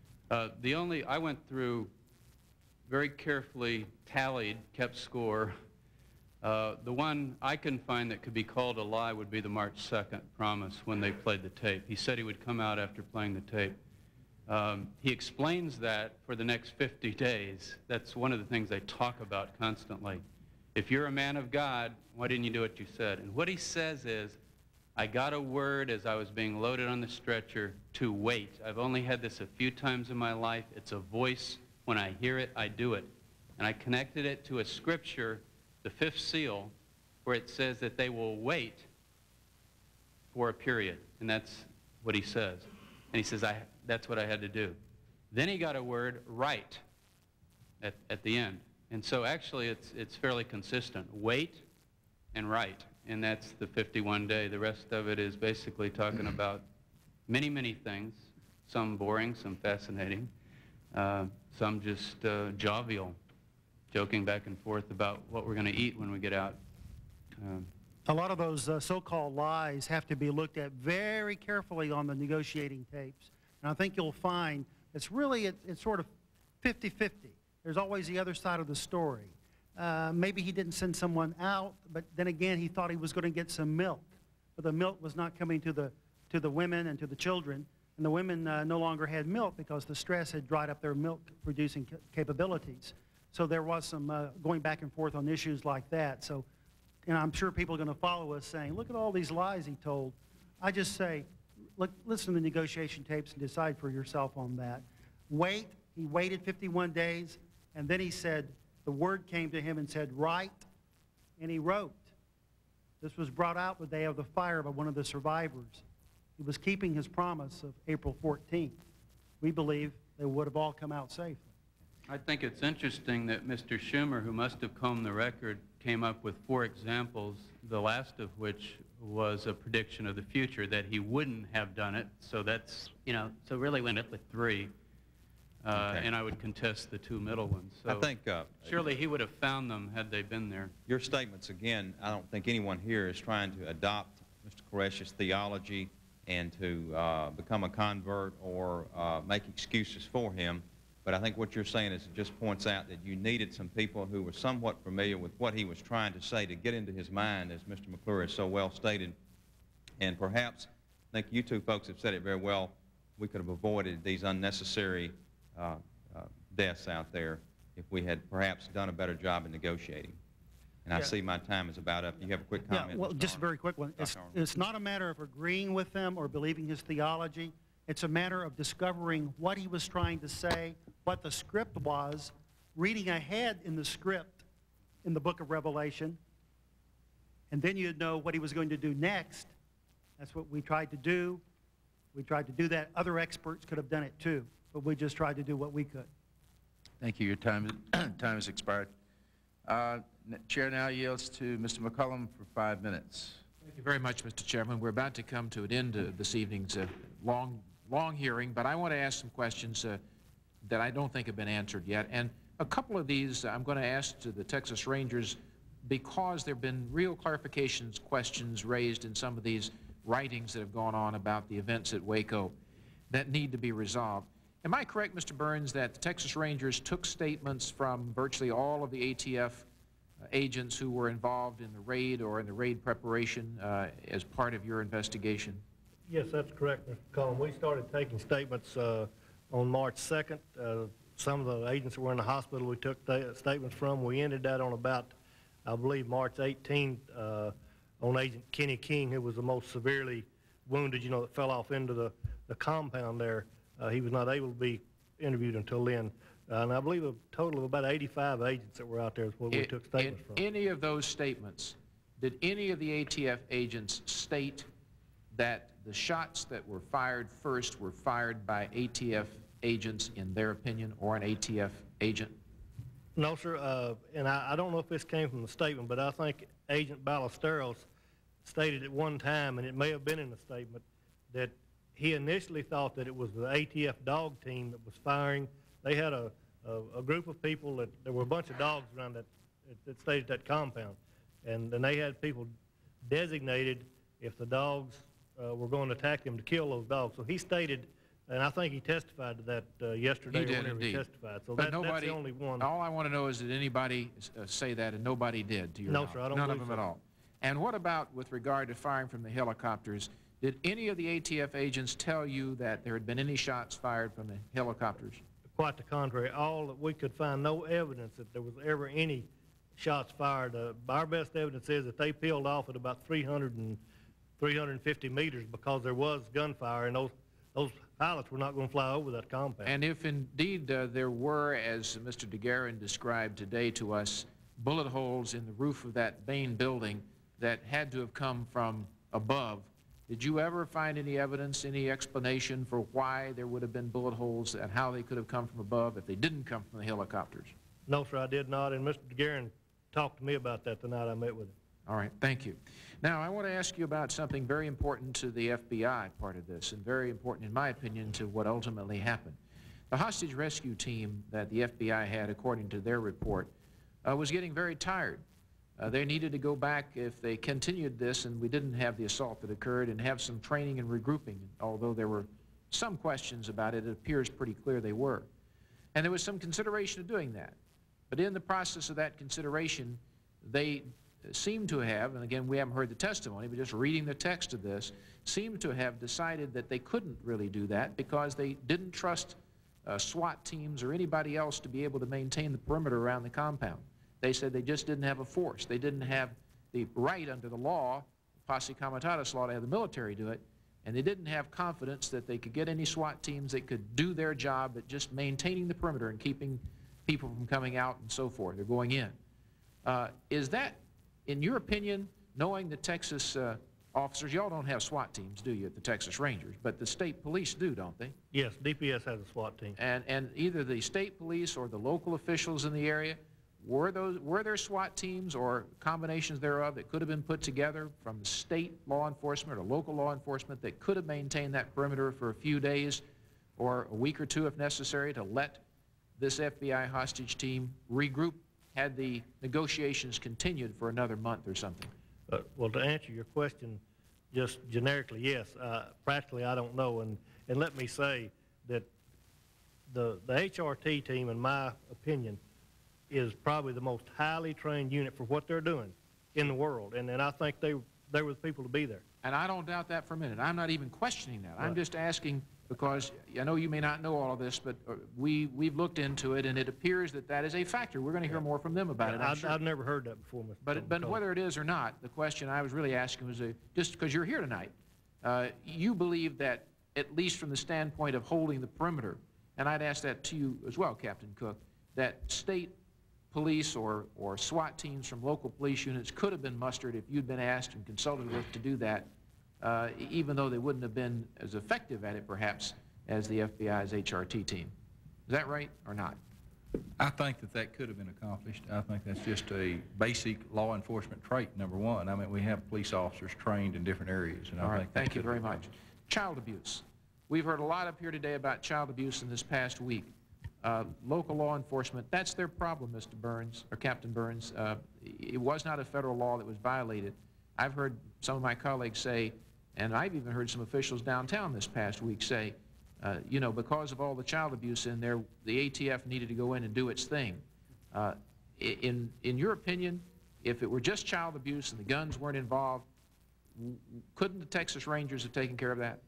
I went through, very carefully tallied, kept score. The one I can find that could be called a lie would be the March 2nd promise when they played the tape. He said he would come out after playing the tape. He explains that for the next 50 days. That's one of the things they talk about constantly. If you're a man of God, why didn't you do what you said? And what he says is, I got a word as I was being loaded on the stretcher to wait. I've only had this a few times in my life. It's a voice. When I hear it, I do it. And I connected it to a scripture, the 5th seal, where it says that they will wait for a period. And that's what he says. And he says, that's what I had to do. Then he got a word, right, at the end. And so actually it's fairly consistent. Wait and right. And that's the 51-day. The rest of it is basically talking about many, many things, some boring, some fascinating, some just jovial, joking back and forth about what we're going to eat when we get out. A lot of those so-called lies have to be looked at very carefully on the negotiating tapes. And I think you'll find it's really, it's sort of 50-50. There's always the other side of the story. Maybe he didn't send someone out, but then again, he thought he was going to get some milk. But the milk was not coming to the women and to the children. And the women no longer had milk because the stress had dried up their milk-producing capabilities. So there was some going back and forth on issues like that. So, and I'm sure people are going to follow us saying, look at all these lies he told. I just say, look, listen to the negotiation tapes and decide for yourself on that. Wait. He waited 51 days, and then he said, the word came to him and said, write, and he wrote. This was brought out the day of the fire by one of the survivors. He was keeping his promise of April 14th. We believe they would have all come out safely. I think it's interesting that Mr. Schumer, who must have combed the record, came up with 4 examples, the last of which was a prediction of the future, that he wouldn't have done it. So that's, you know, so really went up with 3. Okay. And I would contest the 2 middle ones. So I think surely he would have found them had they been there. Your statements, again, I don't think anyone here is trying to adopt Mr. Koresh's theology and to become a convert or make excuses for him. But I think what you're saying is it just points out that you needed some people who were somewhat familiar with what he was trying to say to get into his mind, as Mr. McClure has so well stated. And perhaps think you two folks have said it very well. We could have avoided these unnecessary deaths out there if we had perhaps done a better job in negotiating. And I see my time is about up. You have a quick comment? Yeah, well, just a very quick one. It's not a matter of agreeing with him or believing his theology. It's a matter of discovering what he was trying to say, what the script was, reading ahead in the script in the book of Revelation, and then you'd know what he was going to do next. That's what we tried to do. We tried to do that. Other experts could have done it too, but we just tried to do what we could. Thank you. Your time has expired. Chair now yields to Mr. McCollum for 5 minutes. Thank you very much, Mr. Chairman. We're about to come to an end of this evening's long hearing, but I want to ask some questions that I don't think have been answered yet. And a couple of these I'm going to ask to the Texas Rangers because there have been real clarifications questions raised in some of these writings that have gone on about the events at Waco that need to be resolved. Am I correct, Mr. Burns, that the Texas Rangers took statements from virtually all of the ATF agents who were involved in the raid or in the raid preparation as part of your investigation? Yes, that's correct, Mr. Collins. We started taking statements on March 2nd. Some of the agents that were in the hospital we took statements from. We ended that on about, I believe, March 18th on Agent Kenny King, who was the most severely wounded, you know, that fell off into the compound there. He was not able to be interviewed until then. And I believe a total of about 85 agents that were out there is what we took statements from. Any of those statements, did any of the ATF agents state that the shots that were fired first were fired by ATF agents in their opinion or an ATF agent? No, sir. And I don't know if this came from the statement, but I think Agent Ballesteros stated at one time, and it may have been in the statement, that he initially thought that it was the ATF dog team that was firing. They had a group of people that there were a bunch of dogs around that stayed at that compound, and they had people designated if the dogs were going to attack them to kill those dogs. So he stated, and I think he testified to that yesterday. He did, whenever indeed. He testified. So but that's the only one. All I want to know is did anybody say that, and nobody did, to your No, knowledge? sir, I don't None of believe them so. at all. And what about with regard to firing from the helicopters? Did any of the ATF agents tell you that there had been any shots fired from the helicopters? Quite the contrary. All that we could find no evidence that there was ever any shots fired. Our best evidence is that they peeled off at about 350 meters because there was gunfire, and those pilots were not going to fly over that compound. And if indeed there were, as Mr. DeGuerin described today to us, bullet holes in the roof of that main building that had to have come from above, did you ever find any evidence, any explanation for why there would have been bullet holes and how they could have come from above if they didn't come from the helicopters? No, sir, I did not, and Mr. DeGuerin talked to me about that the night I met with him. All right, thank you. Now, I want to ask you about something very important to the FBI part of this, and very important, in my opinion, to what ultimately happened. The hostage rescue team that the FBI had, according to their report, was getting very tired. They needed to go back if they continued this and we didn't have the assault that occurred and have some training and regrouping. Although there were some questions about it, it appears pretty clear they were. And there was some consideration of doing that. But in the process of that consideration, they seem to have, and again, we haven't heard the testimony, but just reading the text of this, seem to have decided that they couldn't really do that because they didn't trust SWAT teams or anybody else to be able to maintain the perimeter around the compound. They said they just didn't have a force. They didn't have the right under the law, posse comitatus law, to have the military do it, and they didn't have confidence that they could get any SWAT teams that could do their job at just maintaining the perimeter and keeping people from coming out and so forth, or going in. Is that, in your opinion, knowing the Texas officers, y'all don't have SWAT teams, do you, at the Texas Rangers, but the state police do, don't they? Yes, DPS has a SWAT team. And either the state police or the local officials in the area, were there SWAT teams or combinations thereof that could have been put together from state law enforcement or local law enforcement that could have maintained that perimeter for a few days or a week or two if necessary to let this FBI hostage team regroup had the negotiations continued for another month or something? Well, to answer your question just generically, yes. Practically, I don't know. And let me say that the HRT team, in my opinion, is probably the most highly trained unit for what they're doing in the world. And I think they were the people to be there. And I don't doubt that for a minute. I'm not even questioning that. I'm just asking because I know you may not know all of this, but we've looked into it, and it appears that that is a factor. We're going to hear more from them about it, I'm sure. I've never heard that before, Mr. But whether it is or not, the question I was really asking was, just because you're here tonight, you believe that, at least from the standpoint of holding the perimeter, and I'd ask that to you as well, Captain Cook, that state police or SWAT teams from local police units could have been mustered if you'd been asked and consulted with to do that, even though they wouldn't have been as effective at it, perhaps, as the FBI's HRT team. Is that right or not? I think that that could have been accomplished. I think that's just a basic law enforcement trait, number one. I mean, we have police officers trained in different areas. And All right, thank you very much. Child abuse. We've heard a lot up here today about child abuse in this past week. Local law enforcement, that's their problem, Mr. Burns, or Captain Burns. It was not a federal law that was violated. I've heard some of my colleagues say, and I've even heard some officials downtown this past week say, you know, because of all the child abuse in there, the ATF needed to go in and do its thing. In your opinion, if it were just child abuse and the guns weren't involved, couldn't the Texas Rangers have taken care of that?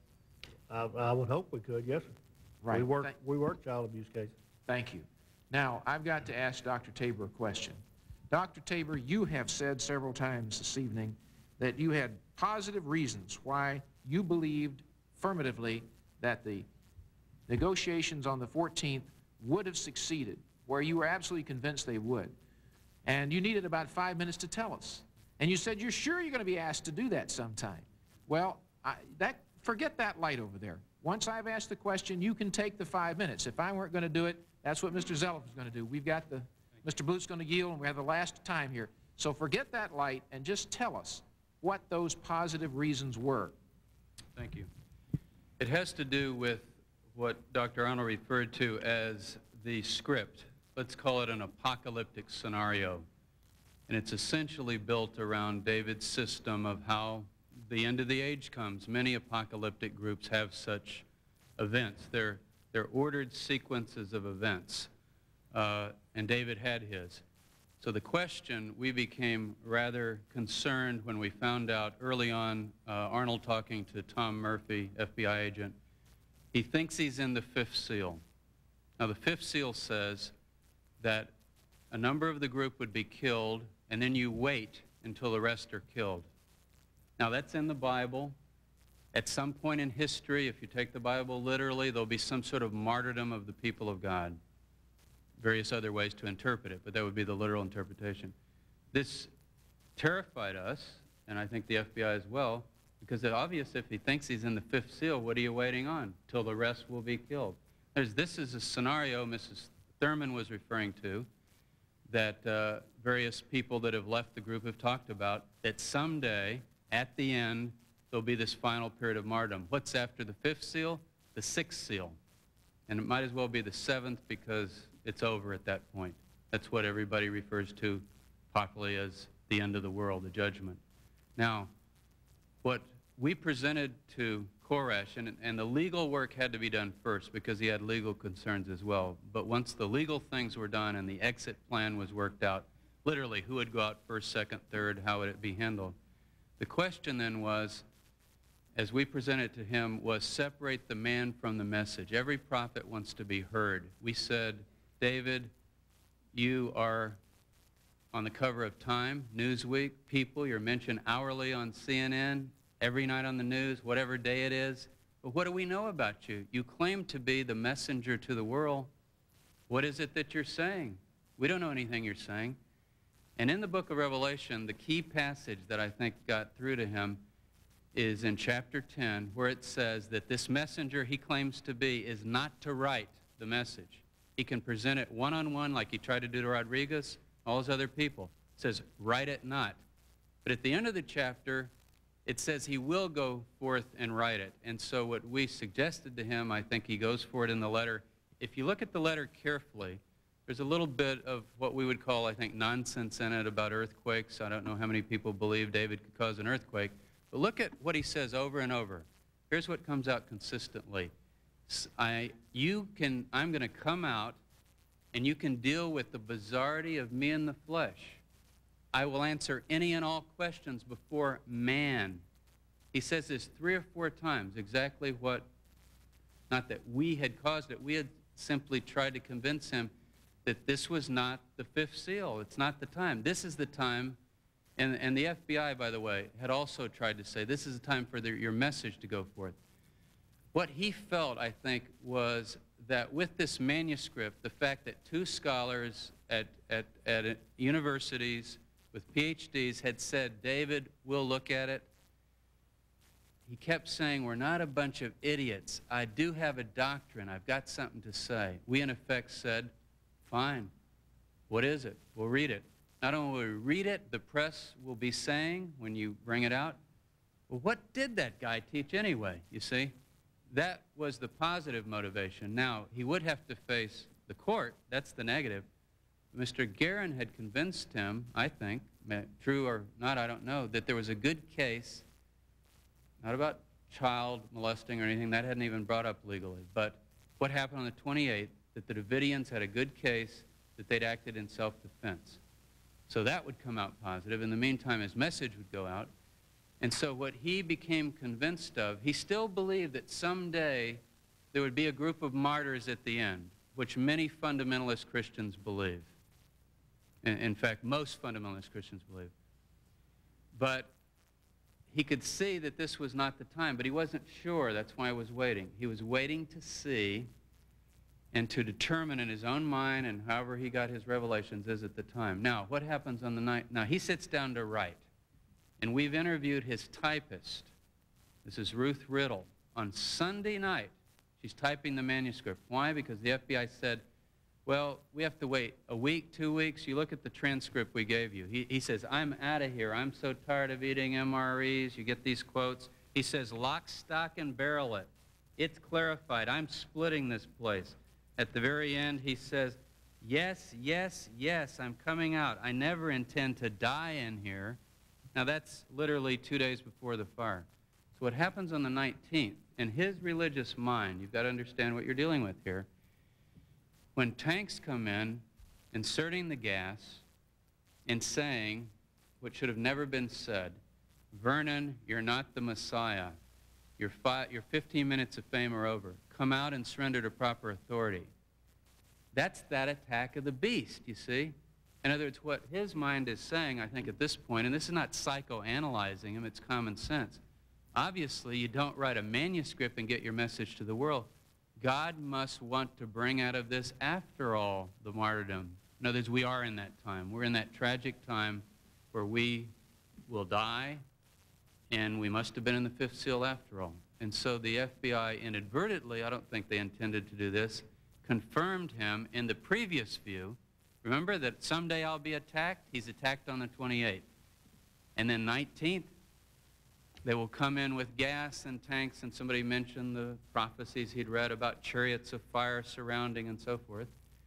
I would hope we could, yes, sir. Right. We work child abuse cases. Thank you. Now, I've got to ask Dr. Tabor a question. Dr. Tabor, you have said several times this evening that you had positive reasons why you believed affirmatively that the negotiations on the 14th would have succeeded, where you were absolutely convinced they would. And you needed about 5 minutes to tell us. And you said you're sure you're going to be asked to do that sometime. Well, forget that light over there. Once I've asked the question, you can take the 5 minutes. If I weren't going to do it, that's what Mr. Zeliff is going to do. We've got Mr. Blute's going to yield, and we have the last time here. So forget that light and just tell us what those positive reasons were. Thank you. It has to do with what Dr. Arnold referred to as the script. Let's call it an apocalyptic scenario. And it's essentially built around David's system of how the end of the age comes. Many apocalyptic groups have such events. They're ordered sequences of events, and David had his. So the question, we became rather concerned when we found out early on, Arnold talking to Tom Murphy, FBI agent, he thinks he's in the fifth seal. Now the fifth seal says that a number of the group would be killed, and then you wait until the rest are killed. Now, that's in the Bible. At some point in history, if you take the Bible literally, there'll be some sort of martyrdom of the people of God. Various other ways to interpret it, but that would be the literal interpretation. This terrified us, and I think the FBI as well, because it's obvious if he thinks he's in the fifth seal, what are you waiting on? Till the rest will be killed. This is a scenario Mrs. Thurman was referring to, that various people that have left the group have talked about, that someday, at the end, there'll be this final period of martyrdom. What's after the fifth seal? The sixth seal. And it might as well be the seventh because it's over at that point. That's what everybody refers to popularly as the end of the world, the judgment. Now, what we presented to Koresh, and the legal work had to be done first because he had legal concerns as well. But once the legal things were done and the exit plan was worked out, literally who would go out first, second, third, how would it be handled? The question then was, as we presented to him, was separate the man from the message. Every prophet wants to be heard. We said, David, you are on the cover of Time, Newsweek, People, you're mentioned hourly on CNN, every night on the news, whatever day it is. But what do we know about you? You claim to be the messenger to the world. What is it that you're saying? We don't know anything you're saying. And in the book of Revelation, the key passage that I think got through to him is in chapter 10, where it says that this messenger he claims to be is not to write the message. He can present it one-on-one like he tried to do to Rodriguez, all his other people. It says, write it not. But at the end of the chapter, it says he will go forth and write it. And so what we suggested to him, I think he goes for it in the letter. If you look at the letter carefully, there's a little bit of what we would call, I think, nonsense in it about earthquakes. I don't know how many people believe David could cause an earthquake. But look at what he says over and over. Here's what comes out consistently. I'm going to come out, and you can deal with the bizarrety of me in the flesh. I will answer any and all questions before man. He says this 3 or 4 times, exactly what, not that we had caused it, we had simply tried to convince him that this was not the 5th seal. It's not the time. This is the time, and the FBI, by the way, had also tried to say, this is the time for your message to go forth. What he felt, I think, was that with this manuscript, the fact that 2 scholars at universities with PhDs had said, David, we'll look at it, he kept saying, we're not a bunch of idiots. I do have a doctrine. I've got something to say. We, in effect, said, fine. What is it? We'll read it. Not only will we read it, the press will be saying when you bring it out, well, what did that guy teach anyway, you see? That was the positive motivation. Now, he would have to face the court. That's the negative. Mr. Guerin had convinced him, I think, true or not, I don't know, that there was a good case, not about child molesting or anything, that hadn't even brought up legally, but what happened on the 28th, that the Davidians had a good case that they'd acted in self-defense. So that would come out positive. In the meantime, his message would go out. And so what he became convinced of, he still believed that someday there would be a group of martyrs at the end, which many fundamentalist Christians believe. In fact, most fundamentalist Christians believe. But he could see that this was not the time, but he wasn't sure. That's why he was waiting. He was waiting to see and to determine in his own mind, and however he got his revelations, is at the time. Now, what happens on the night? Now, he sits down to write. And we've interviewed his typist. This is Ruth Riddle. On Sunday night, she's typing the manuscript. Why? Because the FBI said, well, we have to wait a week, 2 weeks. You look at the transcript we gave you. He says, I'm out of here. I'm so tired of eating MREs. You get these quotes. He says, lock, stock, and barrel it. It's clarified. I'm splitting this place. At the very end, he says, yes, yes, yes, I'm coming out. I never intend to die in here. Now, that's literally 2 days before the fire. So what happens on the 19th, in his religious mind, you've got to understand what you're dealing with here, when tanks come in, inserting the gas and saying what should have never been said, Vernon, you're not the Messiah. Your 15 minutes of fame are over. Come out and surrender to proper authority. That's that attack of the beast, you see? In other words, what his mind is saying, I think, at this point, and this is not psychoanalyzing him, it's common sense. Obviously, you don't write a manuscript and get your message to the world. God must want to bring out of this, after all, the martyrdom. In other words, we are in that time. We're in that tragic time where we will die, and we must have been in the 5th seal after all. And so the FBI inadvertently, I don't think they intended to do this, confirmed him in the previous view. Remember that someday I'll be attacked? He's attacked on the 28th. And then 19th, they will come in with gas and tanks, and somebody mentioned the prophecies he'd read about chariots of fire surrounding and so forth.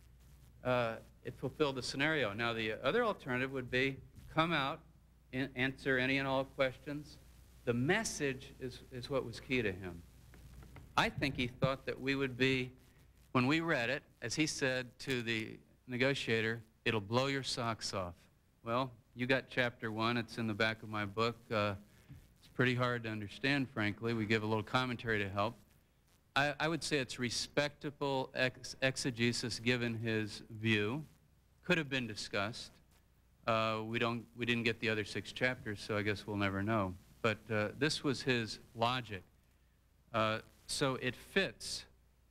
It fulfilled the scenario. Now, the other alternative would be come out, answer any and all questions. The message is what was key to him. I think he thought that we would be, when we read it, as he said to the negotiator, it'll blow your socks off. Well, you got chapter 1. It's in the back of my book. It's pretty hard to understand, frankly. We give a little commentary to help. I would say it's respectable exegesis given his view. Could have been discussed. We didn't get the other 6 chapters, so I guess we'll never know. But this was his logic. So it fits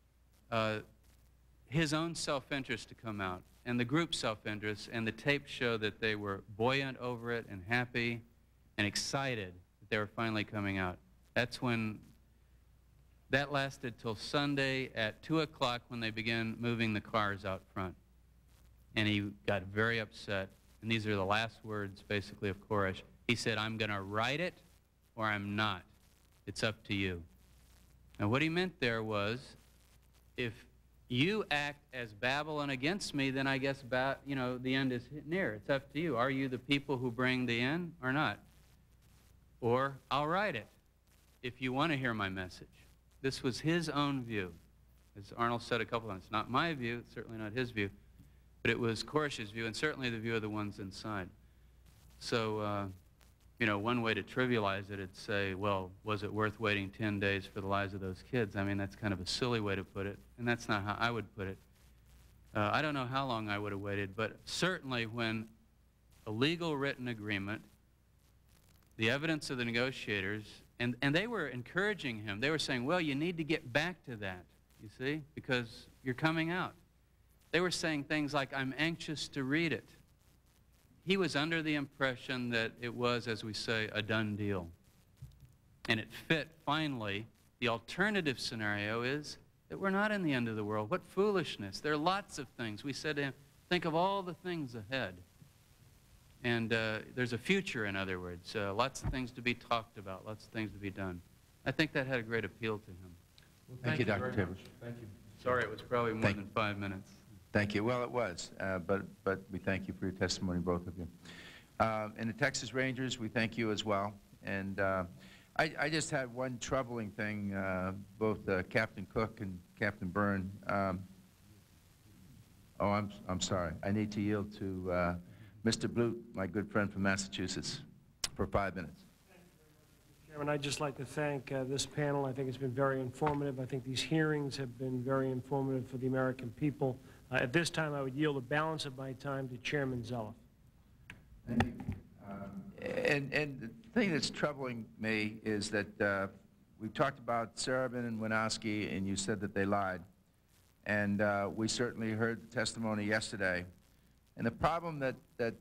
his own self-interest to come out, and the group's self-interest, and the tapes show that they were buoyant over it and happy and excited that they were finally coming out. That's when, that lasted till Sunday at 2 o'clock when they began moving the cars out front. And he got very upset, and these are the last words, basically, of Koresh. He said, I'm going to write it or I'm not. It's up to you. And what he meant there was, if you act as Babylon against me, then I guess the end is near. It's up to you. Are you the people who bring the end or not? Or I'll write it if you want to hear my message. This was his own view. As Arnold said a couple times, it's not my view, it's certainly not his view, but it was Koresh's view and certainly the view of the ones inside. So you know, one way to trivialize it is say, well, was it worth waiting 10 days for the lives of those kids? I mean, that's kind of a silly way to put it, and that's not how I would put it. I don't know how long I would have waited, but certainly when a legal written agreement, the evidence of the negotiators, and they were encouraging him. They were saying, well, you need to get back to that, you see, because you're coming out. They were saying things like, I'm anxious to read it. He was under the impression that it was, as we say, a done deal. And it fit, finally. The alternative scenario is that we're not in the end of the world. What foolishness. There are lots of things. We said to him, think of all the things ahead. And there's a future, in other words. Lots of things to be talked about, lots of things to be done. I think that had a great appeal to him. Well, thank you, Dr. Tibbers. Thank you. Sorry, it was probably more than 5 minutes. Thank you. Well, it was, but we thank you for your testimony, both of you. And the Texas Rangers, we thank you as well. And I just had one troubling thing, both Captain Cook and Captain Byrne. I'm sorry. I need to yield to Mr. Blute, my good friend from Massachusetts, for 5 minutes. Chairman, I'd just like to thank this panel. I think it's been very informative. I think these hearings have been very informative for the American people. At this time, I would yield the balance of my time to Chairman Zelloff. Thank you. And the thing that's troubling me is that we've talked about Sarabin and Winowski, and you said that they lied. And we certainly heard the testimony yesterday. And the problem that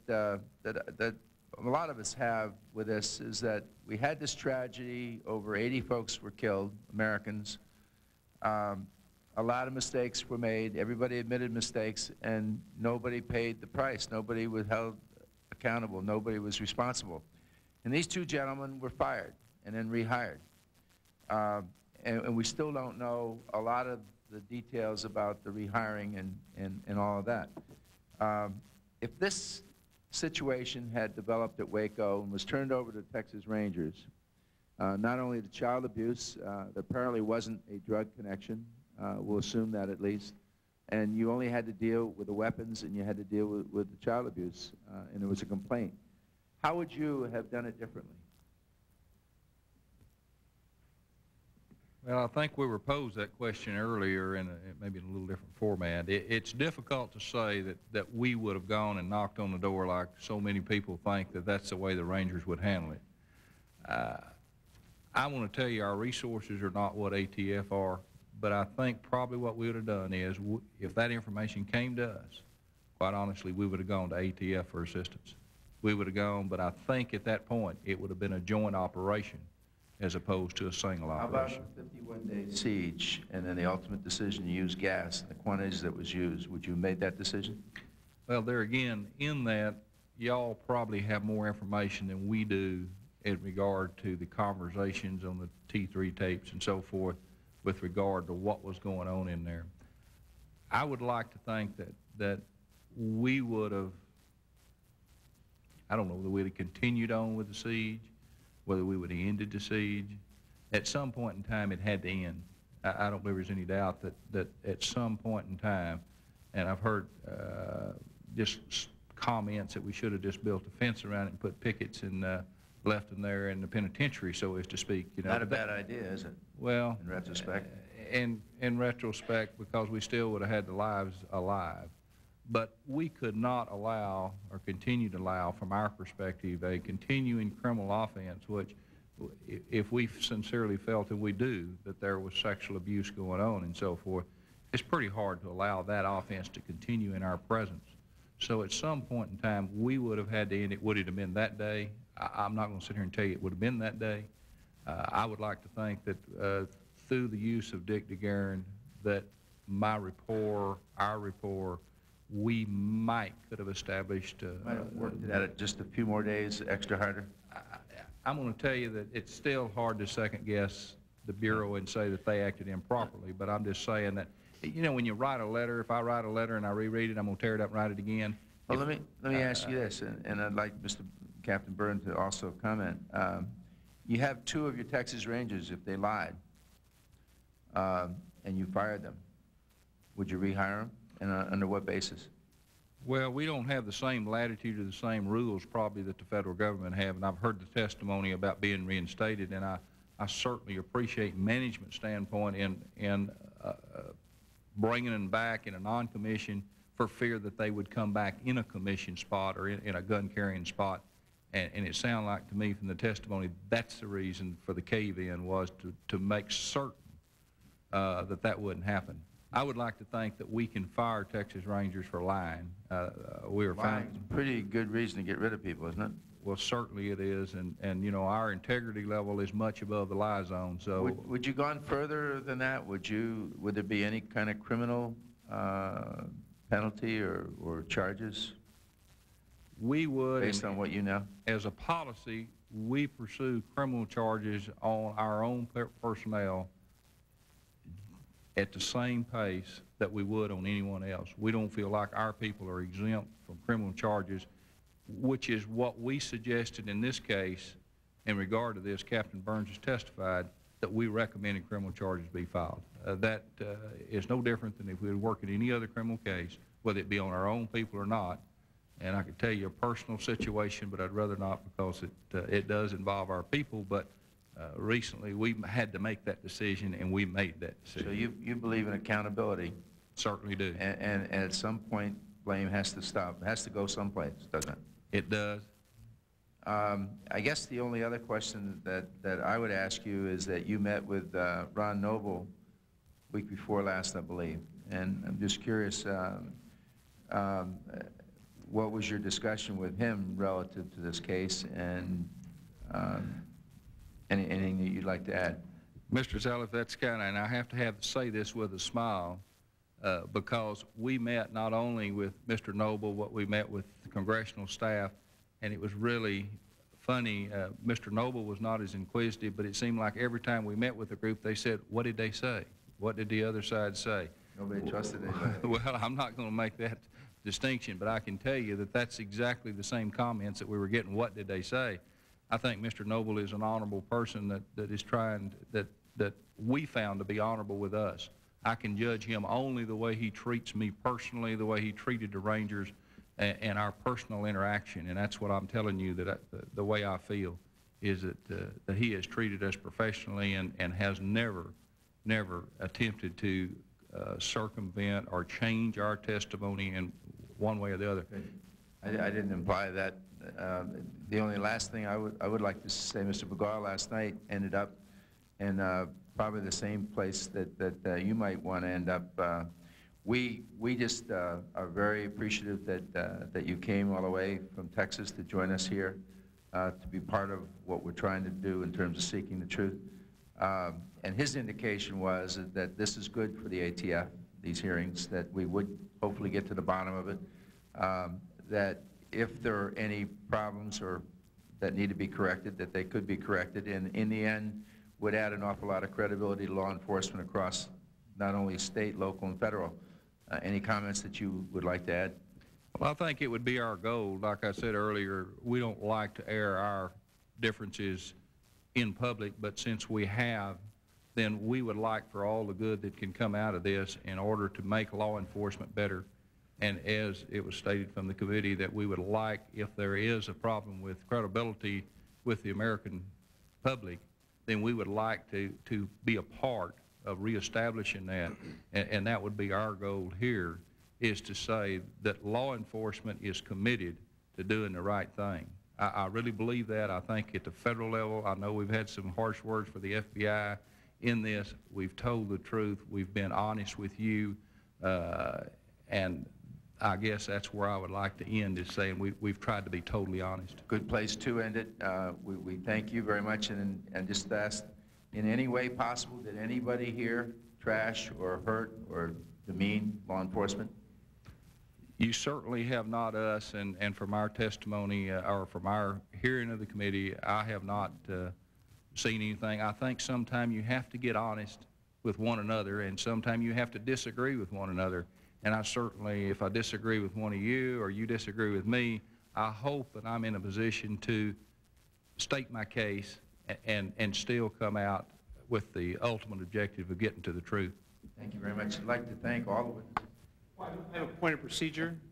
a lot of us have with this is that we had this tragedy, over 80 folks were killed, Americans. A lot of mistakes were made, everybody admitted mistakes, and nobody paid the price. Nobody was held accountable, nobody was responsible. And these two gentlemen were fired and then rehired. And we still don't know a lot of the details about the rehiring and all of that. If this situation had developed at Waco and was turned over to the Texas Rangers, not only the child abuse, there apparently wasn't a drug connection, we'll assume that at least, and you only had to deal with the weapons and you had to deal with the child abuse, and there was a complaint. How would you have done it differently? Well, I think we were posed that question earlier in maybe in a little different format. It's difficult to say that we would have gone and knocked on the door like so many people think that that's the way the Rangers would handle it. I want to tell you our resources are not what ATF are, but I think probably what we would have done is if that information came to us, quite honestly, we would have gone to ATF for assistance. We would have gone, but I think at that point it would have been a joint operation as opposed to a single operation. How about the 51-day siege and then the ultimate decision to use gas, the quantities that was used? Would you have made that decision? Well, there again, in that, y'all probably have more information than we do in regard to the conversations on the T3 tapes and so forth with regard to what was going on in there. I would like to think that we would have, I don't know whether we'd have continued on with the siege, whether we would have ended the siege. At some point in time, it had to end. I don't believe there's any doubt that at some point in time, and I've heard just comments that we should have just built a fence around it and put pickets and left them there in the penitentiary, so as to speak. You know, not a bad idea, is it? Well, in retrospect. In retrospect, because we still would have had the lives alive. But we could not allow, or continue to allow, from our perspective, a continuing criminal offense, which, if we sincerely felt, and we do, that there was sexual abuse going on and so forth, it's pretty hard to allow that offense to continue in our presence. So at some point in time, we would have had to end it. Would it have been that day? I'm not going to sit here and tell you it would have been that day. I would like to think that through the use of Dick DeGuerin, that my rapport, our rapport, we could have established. Might have worked at it just a few more days, extra harder. I'm going to tell you that it's still hard to second guess the Bureau and say that they acted improperly, but I'm just saying that, you know, when you write a letter, if I write a letter and I reread it, I'm going to tear it up and write it again. Well, let me ask you this, and I'd like Mr. Captain Byrne to also comment. You have two of your Texas Rangers, if they lied, and you fired them, would you rehire them, and under what basis? Well, we don't have the same latitude or the same rules probably that the federal government have, and I've heard the testimony about being reinstated, and I certainly appreciate management standpoint in bringing them back in a non-commission for fear that they would come back in a commission spot or in a gun-carrying spot. And it sounded like to me from the testimony that's the reason for the cave-in was to make certain that wouldn't happen. I would like to think that we can fire Texas Rangers for lying. We are Lying's a pretty good reason to get rid of people, isn't it? Well, certainly it is, and you know, our integrity level is much above the lie zone. So, would you gone further than that? Would there be any kind of criminal penalty or charges? We would, based on what you know. As a policy, we pursue criminal charges on our own personnel at the same pace that we would on anyone else. We don't feel like our people are exempt from criminal charges, which is what we suggested in this case. In regard to this, Captain Burns has testified that we recommended criminal charges be filed. That is no different than if we would work in any other criminal case, whether it be on our own people or not. And I could tell you a personal situation, but I'd rather not because it does involve our people. But recently we had to make that decision, and we made that decision. So you believe in accountability? Certainly do. And at some point, blame has to stop. It has to go someplace, doesn't it? It does. I guess the only other question that I would ask you is that you met with Ron Noble week before last, I believe. And I'm just curious, what was your discussion with him relative to this case, and anything that you'd like to add? Mr. Zell, that's kind of, and I have to say this with a smile, because we met not only with Mr. Noble, but we met with the congressional staff, and it was really funny. Mr. Noble was not as inquisitive, but it seemed like every time we met with the group, they said, what did they say? What did the other side say? Nobody trusted anybody. Well, I'm not going to make that distinction, but I can tell you that that's exactly the same comments that we were getting. What did they say? I think Mr. Noble is an honorable person that is trying, that we found to be honorable with us. I can judge him only the way he treats me personally, the way he treated the Rangers, and our personal interaction. And that's what I'm telling you, that the way I feel is that he has treated us professionally and has never attempted to circumvent or change our testimony in one way or the other. I didn't imply that. The only last thing I would like to say, Mr. Begar last night ended up in probably the same place that you might want to end up. We just are very appreciative that you came all the way from Texas to join us here to be part of what we're trying to do in terms of seeking the truth. And his indication was that this is good for the ATF, these hearings, that we would hopefully get to the bottom of it, that if there are any problems or that need to be corrected, that they could be corrected, and in the end would add an awful lot of credibility to law enforcement across not only state, local, and federal. Any comments that you would like to add? Well, I think it would be our goal. Like I said earlier, we don't like to air our differences in public, but since we have, then we would like for all the good that can come out of this in order to make law enforcement better. And as it was stated from the committee, that we would like, if there is a problem with credibility with the American public, then we would like to be a part of reestablishing that. And that would be our goal here, is to say that law enforcement is committed to doing the right thing. I really believe that. I think at the federal level, I know we've had some harsh words for the FBI in this. We've told the truth. We've been honest with you. And I guess that's where I would like to end, is saying we've tried to be totally honest. Good place to end it. We thank you very much, and just ask, in any way possible, did anybody here trash or hurt or demean law enforcement? You certainly have not us, and from our testimony or from our hearing of the committee, I have not seen anything. I think sometimes you have to get honest with one another, and sometimes you have to disagree with one another. And I certainly, if I disagree with one of you or you disagree with me, I hope that I'm in a position to state my case and still come out with the ultimate objective of getting to the truth. Thank you very much. I'd like to thank all of you. I have a point of procedure. Sure.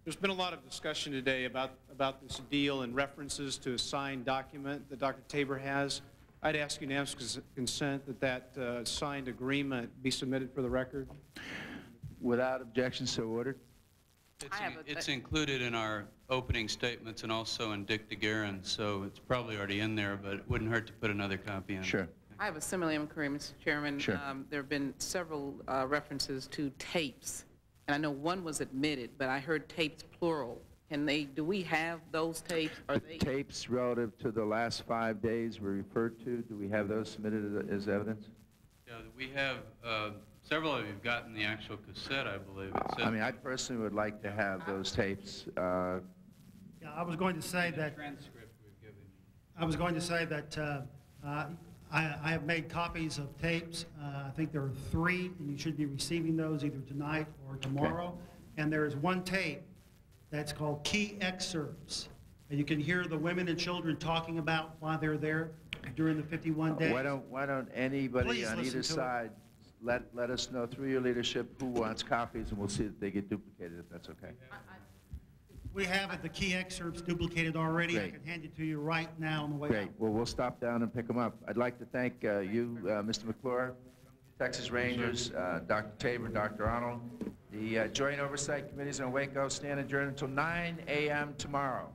There's been a lot of discussion today about this deal and references to a signed document that Dr. Tabor has. I'd ask unanimous consent that that signed agreement be submitted for the record. Without objection, so ordered. It's included in our opening statements and also in Dick DeGuerin, so it's probably already in there, but it wouldn't hurt to put another copy in. Sure. I have a similar inquiry, Mr. Chairman. Sure. There have been several references to tapes, and I know one was admitted, but I heard tapes plural. Do we have those tapes? The tapes relative to the last 5 days were referred to. Do we have those submitted as evidence? Yeah, we have, several of you have gotten the actual cassette, I believe. I mean, I personally would like to have those tapes. Yeah, I was going to say that. Transcript we've given you. I was going to say that I have made copies of tapes. I think there are 3, and you should be receiving those either tonight or tomorrow. Okay. And there is one tape that's called Key Excerpts. And you can hear the women and children talking about why they're there during the 51 days. Why don't anybody Please on either side let us know through your leadership who wants copies, and we'll see that they get duplicated, if that's okay. We have the key excerpts duplicated already. Great. I can hand it to you right now on the way Great. out. Well, we'll stop down and pick them up. I'd like to thank you, Mr. McClure, Texas Rangers, Dr. Tabor, Dr. Arnold. The Joint Oversight Committees on Waco stand adjourned until 9 a.m. tomorrow.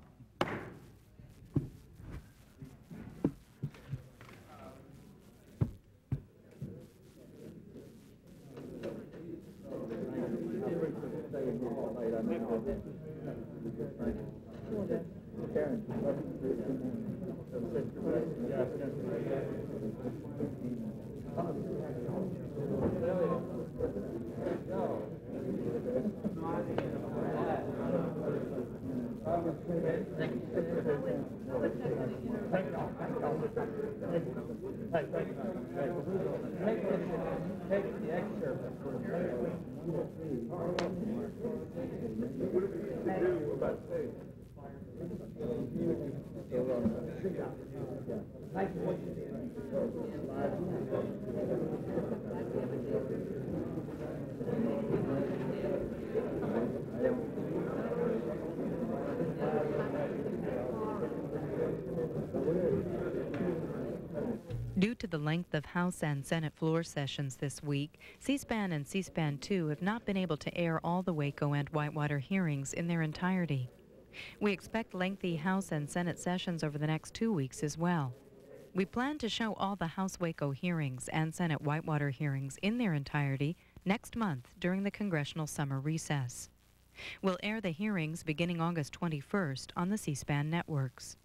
Due to the length of House and Senate floor sessions this week, C-SPAN and C-SPAN 2 have not been able to air all the Waco and Whitewater hearings in their entirety. We expect lengthy House and Senate sessions over the next 2 weeks as well. We plan to show all the House Waco hearings and Senate Whitewater hearings in their entirety next month during the congressional summer recess. We'll air the hearings beginning August 21st on the C-SPAN networks.